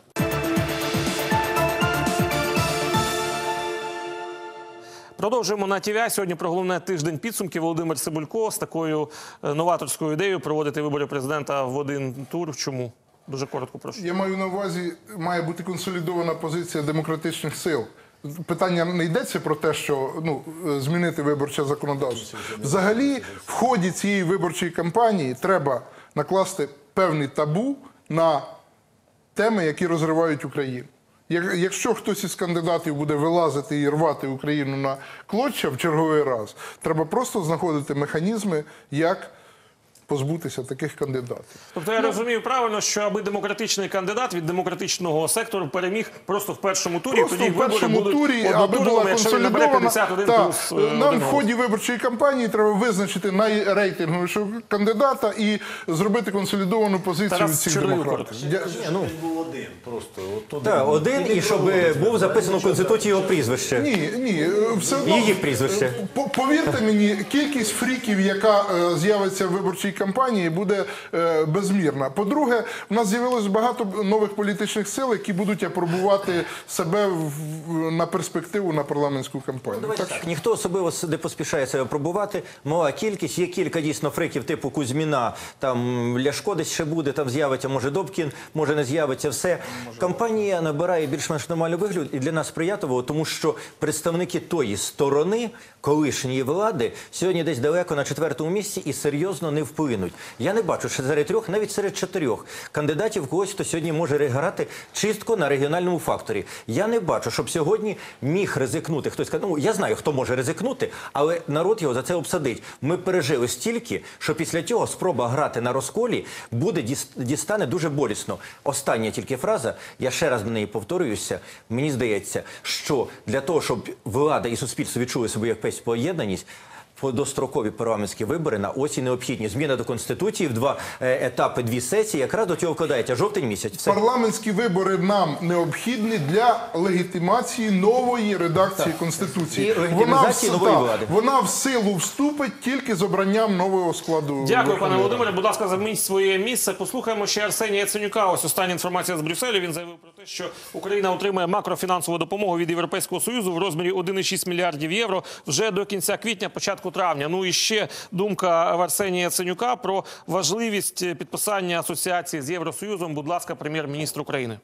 Продовжуємо на ТВА. Сьогодні про головне тиждень підсумки. Володимир Цибулько з такою новаторською ідеєю проводити вибори президента в один тур. Чому? Дуже коротко прошу. Я маю на увазі, має бути консолідована позиція демократичних сил. Питання не йдеться про те, що ну, змінити виборче законодавство. Взагалі, в ході цієї виборчої кампанії треба накласти певний табу на теми, які розривають Україну. Якщо хтось із кандидатів буде вилазити і рвати Україну на клоччя в черговий раз, треба просто знаходити механізми, як позбутися таких кандидатів. Тобто я розумію правильно, що аби демократичний кандидат від демократичного сектору переміг просто в першому турі, просто тоді в першому вибори турі, будуть аби була консолідована. п'ятдесят один Та, плюс нам в ході виборчої кампанії треба визначити найрейтинговішого кандидата і зробити консолідовану позицію від цих демократів. Ну, був один просто. Так, один, і щоб був записано в Конституції його прізвище. Ні, ні, все одно. Її прізвище. Повірте мені, кількість фріків, яка з'явиться в виборчій кампанії, буде е, безмірна. По-друге, в нас з'явилось багато нових політичних сил, які будуть апробувати себе в, в, на перспективу на парламентську кампанію. Ну, так, так. Ніхто особливо не поспішає себе апробувати. Мала кількість, є кілька дійсно фриків типу Кузьміна, там Ляшко десь ще буде, там з'явиться, може Добкін, може не з'явиться, все. Кампанія набирає більш-менш нормальний вигляд і для нас приятливо, тому що представники тої сторони, колишньої влади, сьогодні десь далеко на четвертому місці і серйозно не вплинуть. Я не бачу, що серед трьох, навіть серед чотирьох кандидатів когось, хто сьогодні може грати чистко на регіональному факторі. Я не бачу, щоб сьогодні міг ризикнути. Хтось каже, ну, я знаю, хто може ризикнути, але народ його за це обсадить. Ми пережили стільки, що після цього спроба грати на розколі буде дістане дуже болісно. Остання тільки фраза, я ще раз на неї повторююся, мені здається, що для того, щоб влада і суспільство відчули себе якась поєднаність, дострокові парламентські вибори на осінь необхідні. Зміна до Конституції в два е, етапи, дві сесії, якраз до цього вкладається жовтень місяць. Все. Парламентські вибори нам необхідні для легітимації нової редакції так. Конституції. І легітимізації вона, нової та, влади. Вона в силу вступить тільки з обранням нового складу. Дякую, пане Володимире. Будь ласка, займіть своє місце. Послухаємо ще Арсенія Яценюка. Ось остання інформація з Брюсселю. Він заявив про те, що Україна отримає макрофінансову допомогу від Європейського Союзу в розмірі один цілих шість мільярдів євро вже до кінця квітня, початку травня. Ну і ще думка Арсенія Яценюка про важливість підписання асоціації з Євросоюзом. Будь ласка, прем'єр-міністр України.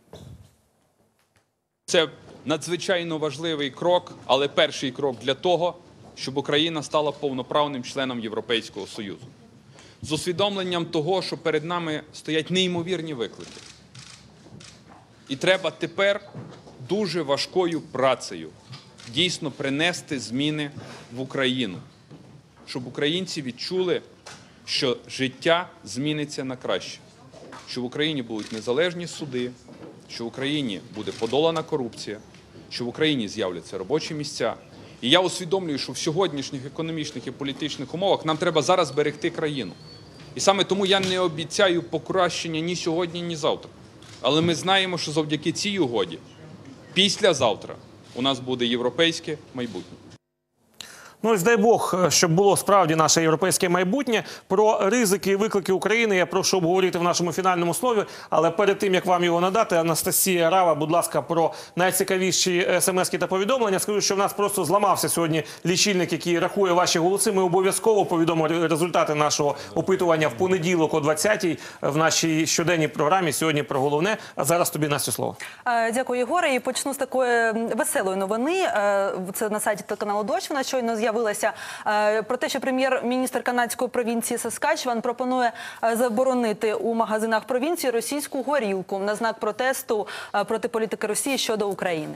Це надзвичайно важливий крок, але перший крок для того, щоб Україна стала повноправним членом Європейського Союзу. З усвідомленням того, що перед нами стоять неймовірні виклики. І треба тепер дуже важкою працею дійсно принести зміни в Україну, щоб українці відчули, що життя зміниться на краще, що в Україні будуть незалежні суди, що в Україні буде подолана корупція, що в Україні з'являться робочі місця. І я усвідомлюю, що в сьогоднішніх економічних і політичних умовах нам треба зараз берегти країну. І саме тому я не обіцяю покращення ні сьогодні, ні завтра. Але ми знаємо, що завдяки цій угоді Післязавтра у нас буде європейське майбутнє. Ну, ось дай Бог, щоб було справді наше європейське майбутнє. Про ризики і виклики України я прошу обговорити в нашому фінальному слові. Але перед тим, як вам його надати, Анастасія Рава, будь ласка, про найцікавіші смски та повідомлення. Скажу, що в нас просто зламався сьогодні лічильник, який рахує ваші голоси. Ми обов'язково повідомимо результати нашого опитування в понеділок о двадцятій в нашій щоденній програмі. Сьогодні про головне. А зараз тобі, Настю, слово. Дякую, Єгоре. І почну з такої веселої новини. Це на сайті телеканалу «Дощ» вона щойно з'явилася. Про те, що прем'єр-міністр канадської провінції Саскачеван пропонує заборонити у магазинах провінції російську горілку на знак протесту проти політики Росії щодо України.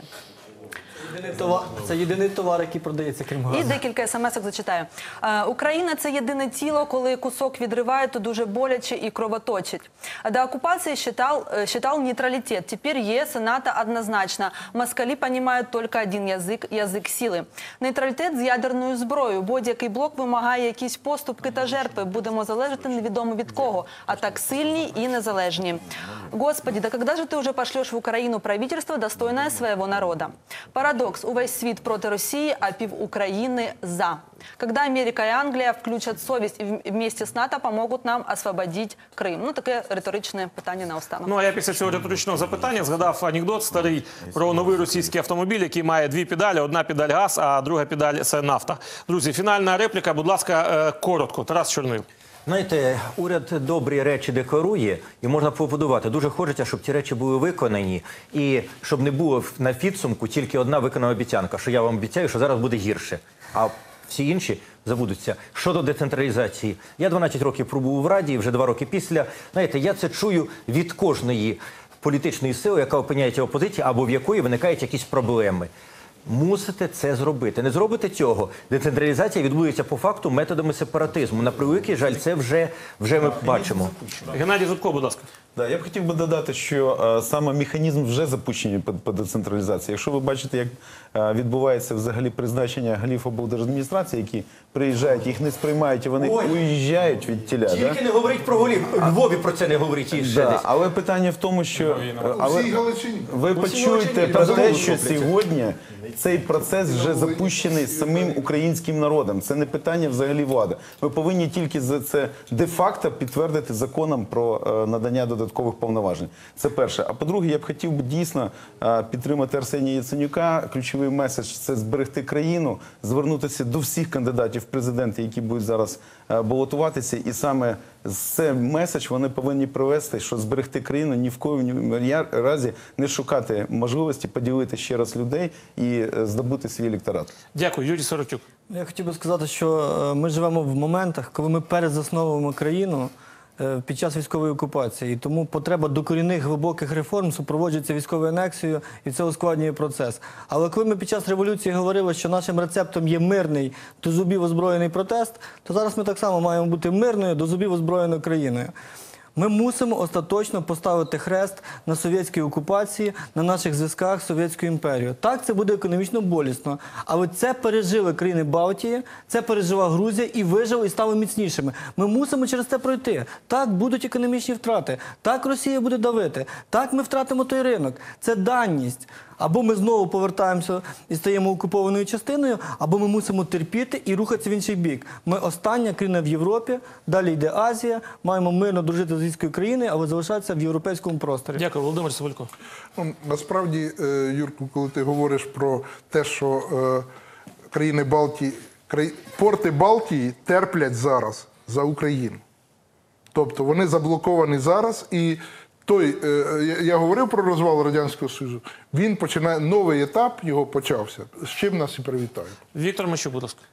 Це єдиний товар, який продається, крім газу. І декілька смс-ок зачитаю. Україна – це єдине тіло, коли кусок відриває, то дуже боляче і кровоточить. До оккупации считал, считал нейтралитет. Теперь ЕС и НАТО однозначно. Москалі понимают только один язик – язик сили. Нейтралітет з ядерною зброєю. Будь-який блок вимагає якісь поступки та жертви. Будемо залежати невідомо від кого. А так сильні і незалежні. Господи, да когда же ты уже пошлешь в Украину правительство, достойное своего народа? Парадокс. Увесь світ проти Росії, а пів України за. Когда Америка і Англія включать совість і вместе з НАТО помогут нам освободить Крим? Ну, таке риторичне питання наостанок. Ну, а я після цього риторичного запитання згадав анекдот старий про новий російський автомобіль, який має дві педалі. Одна педаль газ, а друга педаль – це нафта. Друзі, фінальна репліка, будь ласка, коротко. Тарас Чорний. Знаєте, уряд добрі речі декларує, і можна побудувати. Дуже хочеться, щоб ці речі були виконані, і щоб не було на підсумку тільки одна виконана обіцянка, що я вам обіцяю, що зараз буде гірше, а всі інші забудуться. Щодо децентралізації. Я дванадцять років пробув в Раді, вже два роки після. Знаєте, я це чую від кожної політичної сили, яка опиняється в опозиції, або в якої виникають якісь проблеми. Мусите це зробити. Не зробите цього. Децентралізація відбудеться по факту методами сепаратизму. На превеликий жаль, це вже, вже ми бачимо. Геннадій Зубко, будь ласка. Да, я б хотів би додати, що а, саме механізм вже запущений по, по децентралізації. Якщо ви бачите, як а, відбувається взагалі призначення голів облдержадміністрації, які приїжджають, їх не сприймають, і вони Ой, уїжджають від тіля. Тільки да? не говоріть про голів. В Львові про це не говоріть. І ще Да, десь. але питання в тому, що але, Всій Галичині. ви почуєте про те, що сьогодні цей процес вже запущений самим українським народом. Це не питання взагалі влади. Ми повинні тільки за це де-факто підтвердити законом про е, надання додаткових повноважень. Це перше. А по-друге, я б хотів би дійсно е, підтримати Арсенія Яценюка. Ключовий меседж – це зберегти країну, звернутися до всіх кандидатів в президенти, які будуть зараз е, балотуватися. І саме цей меседж вони повинні привести, що зберегти країну ні в коєму разі не шукати можливості поділити ще раз людей і здобути свій електорат. Дякую. Юрій Сорочук. Я хотів би сказати, що ми живемо в моментах, коли ми перезасновуємо країну під час військової окупації. І тому потреба докорінних глибоких реформ супроводжується військовою анексією, і це ускладнює процес. Але коли ми під час революції говорили, що нашим рецептом є мирний, до зубів озброєний протест, то зараз ми так само маємо бути мирною, до зубів озброєною країною. Ми мусимо остаточно поставити хрест на совєтській окупації, на наших зв'язках з Совєтською імперією. Так, це буде економічно болісно, але це пережили країни Балтії, це пережила Грузія і вижили, і стали міцнішими. Ми мусимо через це пройти. Так, будуть економічні втрати, так Росія буде давити, так ми втратимо той ринок. Це даність. Або ми знову повертаємося і стаємо окупованою частиною, або ми мусимо терпіти і рухатися в інший бік. Ми остання країна в Європі, далі йде Азія, маємо мирно дружити з російською країною, але залишатися в європейському просторі. Дякую, Володимир Савелько. Ну, насправді, Юрку, коли ти говориш про те, що е, країни Балтії, краї... порти Балтії терплять зараз за Україну. Тобто вони заблоковані зараз і той, е, я говорив про розвал Радянського Союзу, він починає, новий етап його почався. З чим нас і привітають. Віктор Мещук, будь ласка.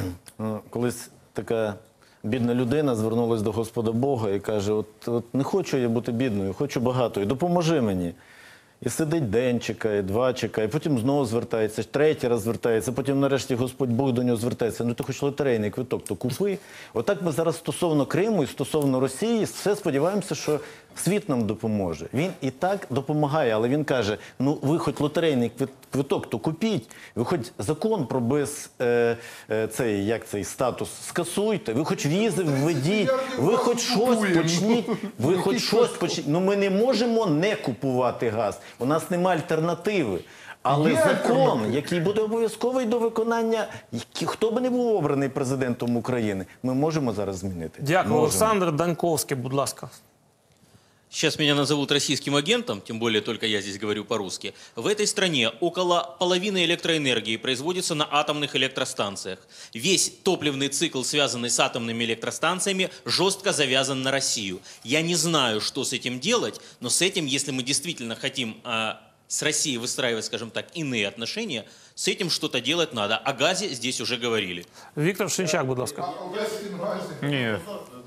Колись така бідна людина звернулася до Господа Бога і каже, от, от не хочу я бути бідною, хочу багатою, допоможи мені. І сидить день, чекає, два чекає, потім знову звертається, третій раз звертається, потім нарешті Господь Бог до нього звертається. Ну ти хоч лотерейний квиток, то купи. Отак ми зараз стосовно Криму і стосовно Росії все сподіваємося, що світ нам допоможе. Він і так допомагає, але він каже, ну ви хоч лотерейний квиток, то купіть, ви хоч закон про без е, е, цей, як цей статус скасуйте, ви хоч візи введіть, ви хоч щось почніть, ви хоч щось почніть. Ну ми не можемо не купувати газ, у нас немає альтернативи. Але закон, який буде обов'язковий до виконання, хто би не був обраний президентом України, ми можемо зараз змінити. Дякую, Олександр Даньковський, будь ласка. Сейчас меня назовут российским агентом, тем более только я здесь говорю по-русски. В этой стране около половины электроэнергии производится на атомных электростанциях. Весь топливный цикл, связанный с атомными электростанциями, жестко завязан на Россию. Я не знаю, что с этим делать, но с этим, если мы действительно хотим а, с Россией выстраивать, скажем так, иные отношения, с этим что-то делать надо. О газе здесь уже говорили. Виктор Шинчак, будь ласка. Нет.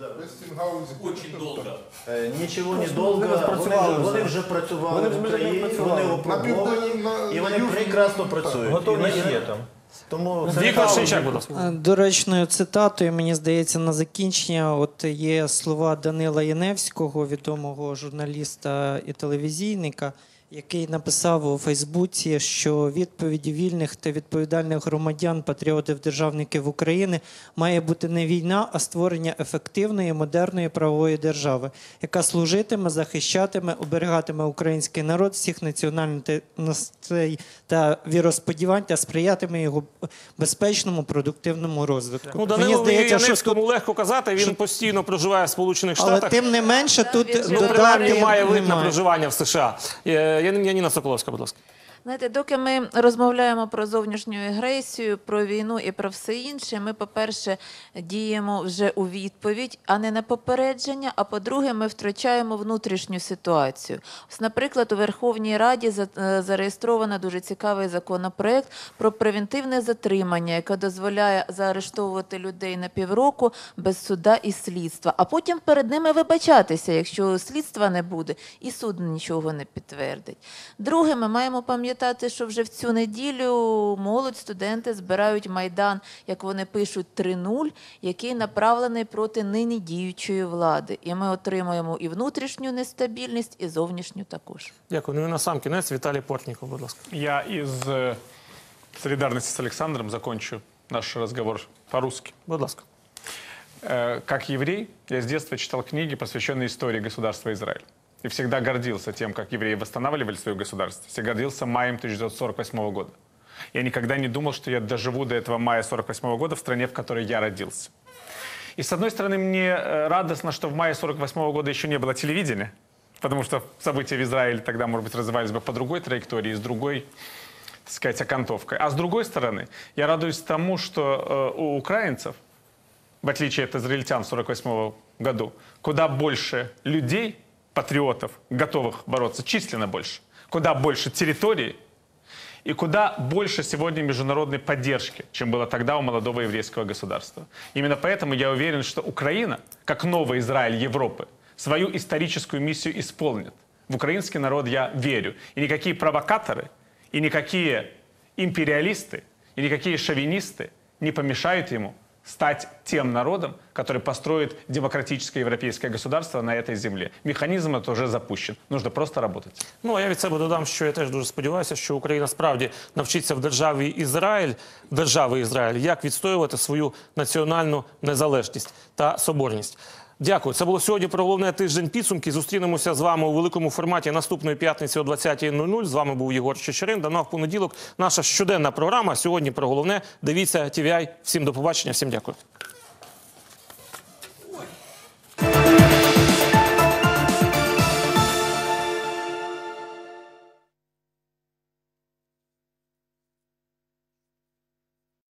Очень долго. Нічого не довго. Вони вже працювали в Україні, вони опробовані, і вони прекрасно працюють. Готові є там. Тому Віктор Шинчак, будь ласка. Доречною цитатою, мені здається, на закінчення от є слова Данила Яневського, відомого журналіста і телевізійника, який написав у Фейсбуці, що відповіді вільних та відповідальних громадян, патріотів, державників України має бути не війна, а створення ефективної, модерної правової держави, яка служитиме, захищатиме, оберігатиме український народ, всіх національностей та віросподівань та сприятиме його безпечному, продуктивному розвитку. Ну, Данилу Яневському легко казати, він постійно проживає в Сполучених Штатах. Але тим не менше тут Ну, принаймні має вид на проживання в США. Яніна Соколовська, будь ласка. Знаєте, доки ми розмовляємо про зовнішню агресію, про війну і про все інше, ми, по-перше, діємо вже у відповідь, а не на попередження, а по-друге, ми втрачаємо внутрішню ситуацію. Ось, наприклад, у Верховній Раді зареєстровано дуже цікавий законопроект про превентивне затримання, яке дозволяє заарештовувати людей на півроку без суда і слідства, а потім перед ними вибачатися, якщо слідства не буде, і суд нічого не підтвердить. Друге, ми маємо пам'ятати, Пам'ятати, що вже в цю неділю молодь, студенти збирають Майдан, як вони пишуть, три нуль, який направлений проти нині діючої влади. І ми отримуємо і внутрішню нестабільність, і зовнішню також. Дякую. Ну і на сам кінець Віталій Портніков, будь ласка. Я из э, солидарности с Александром закончу наш разговор по-русски. Будь ласка. Э, как еврей, я с детства читал книги, посвященные истории государства Израиль. И всегда гордился тем, как евреи восстанавливали свое государство. Всегда гордился маем тысяча девятьсот сорок восьмого года. Я никогда не думал, что я доживу до этого мая сорок восьмого года в стране, в которой я родился. И с одной стороны, мне радостно, что в мае сорок восьмого года еще не было телевидения, потому что события в Израиле тогда, может быть, развивались бы по другой траектории, с другой, так сказать, окантовкой. А с другой стороны, я радуюсь тому, что э, у украинцев, в отличие от израильтян в сорок восьмом году, куда больше людей, патриотов, готовых бороться, численно больше, куда больше территории и куда больше сегодня международной поддержки, чем было тогда у молодого еврейского государства. Именно поэтому я уверен, что Украина, как новый Израиль Европы, свою историческую миссию исполнит. В украинский народ я верю. И никакие провокаторы, и никакие империалисты, и никакие шовинисты не помешают ему стать тем народом, который построит демократическое европейское государство на этой земле. Механизм это уже запущен. Нужно просто работать. Ну, а я від себе додам, що я теж дуже сподіваюся, що Україна справді навчиться в державі Ізраїль, держави Ізраїль, як відстоювати свою національну незалежність та соборність. Дякую. Це було сьогодні про головне тиждень підсумки. Зустрінемося з вами у великому форматі наступної п'ятниці о двадцятій нуль нуль. З вами був Єгор Чечерин. До нових понеділок. Наша щоденна програма. Сьогодні про головне. Дивіться ті ві ай. Всім до побачення. Всім дякую.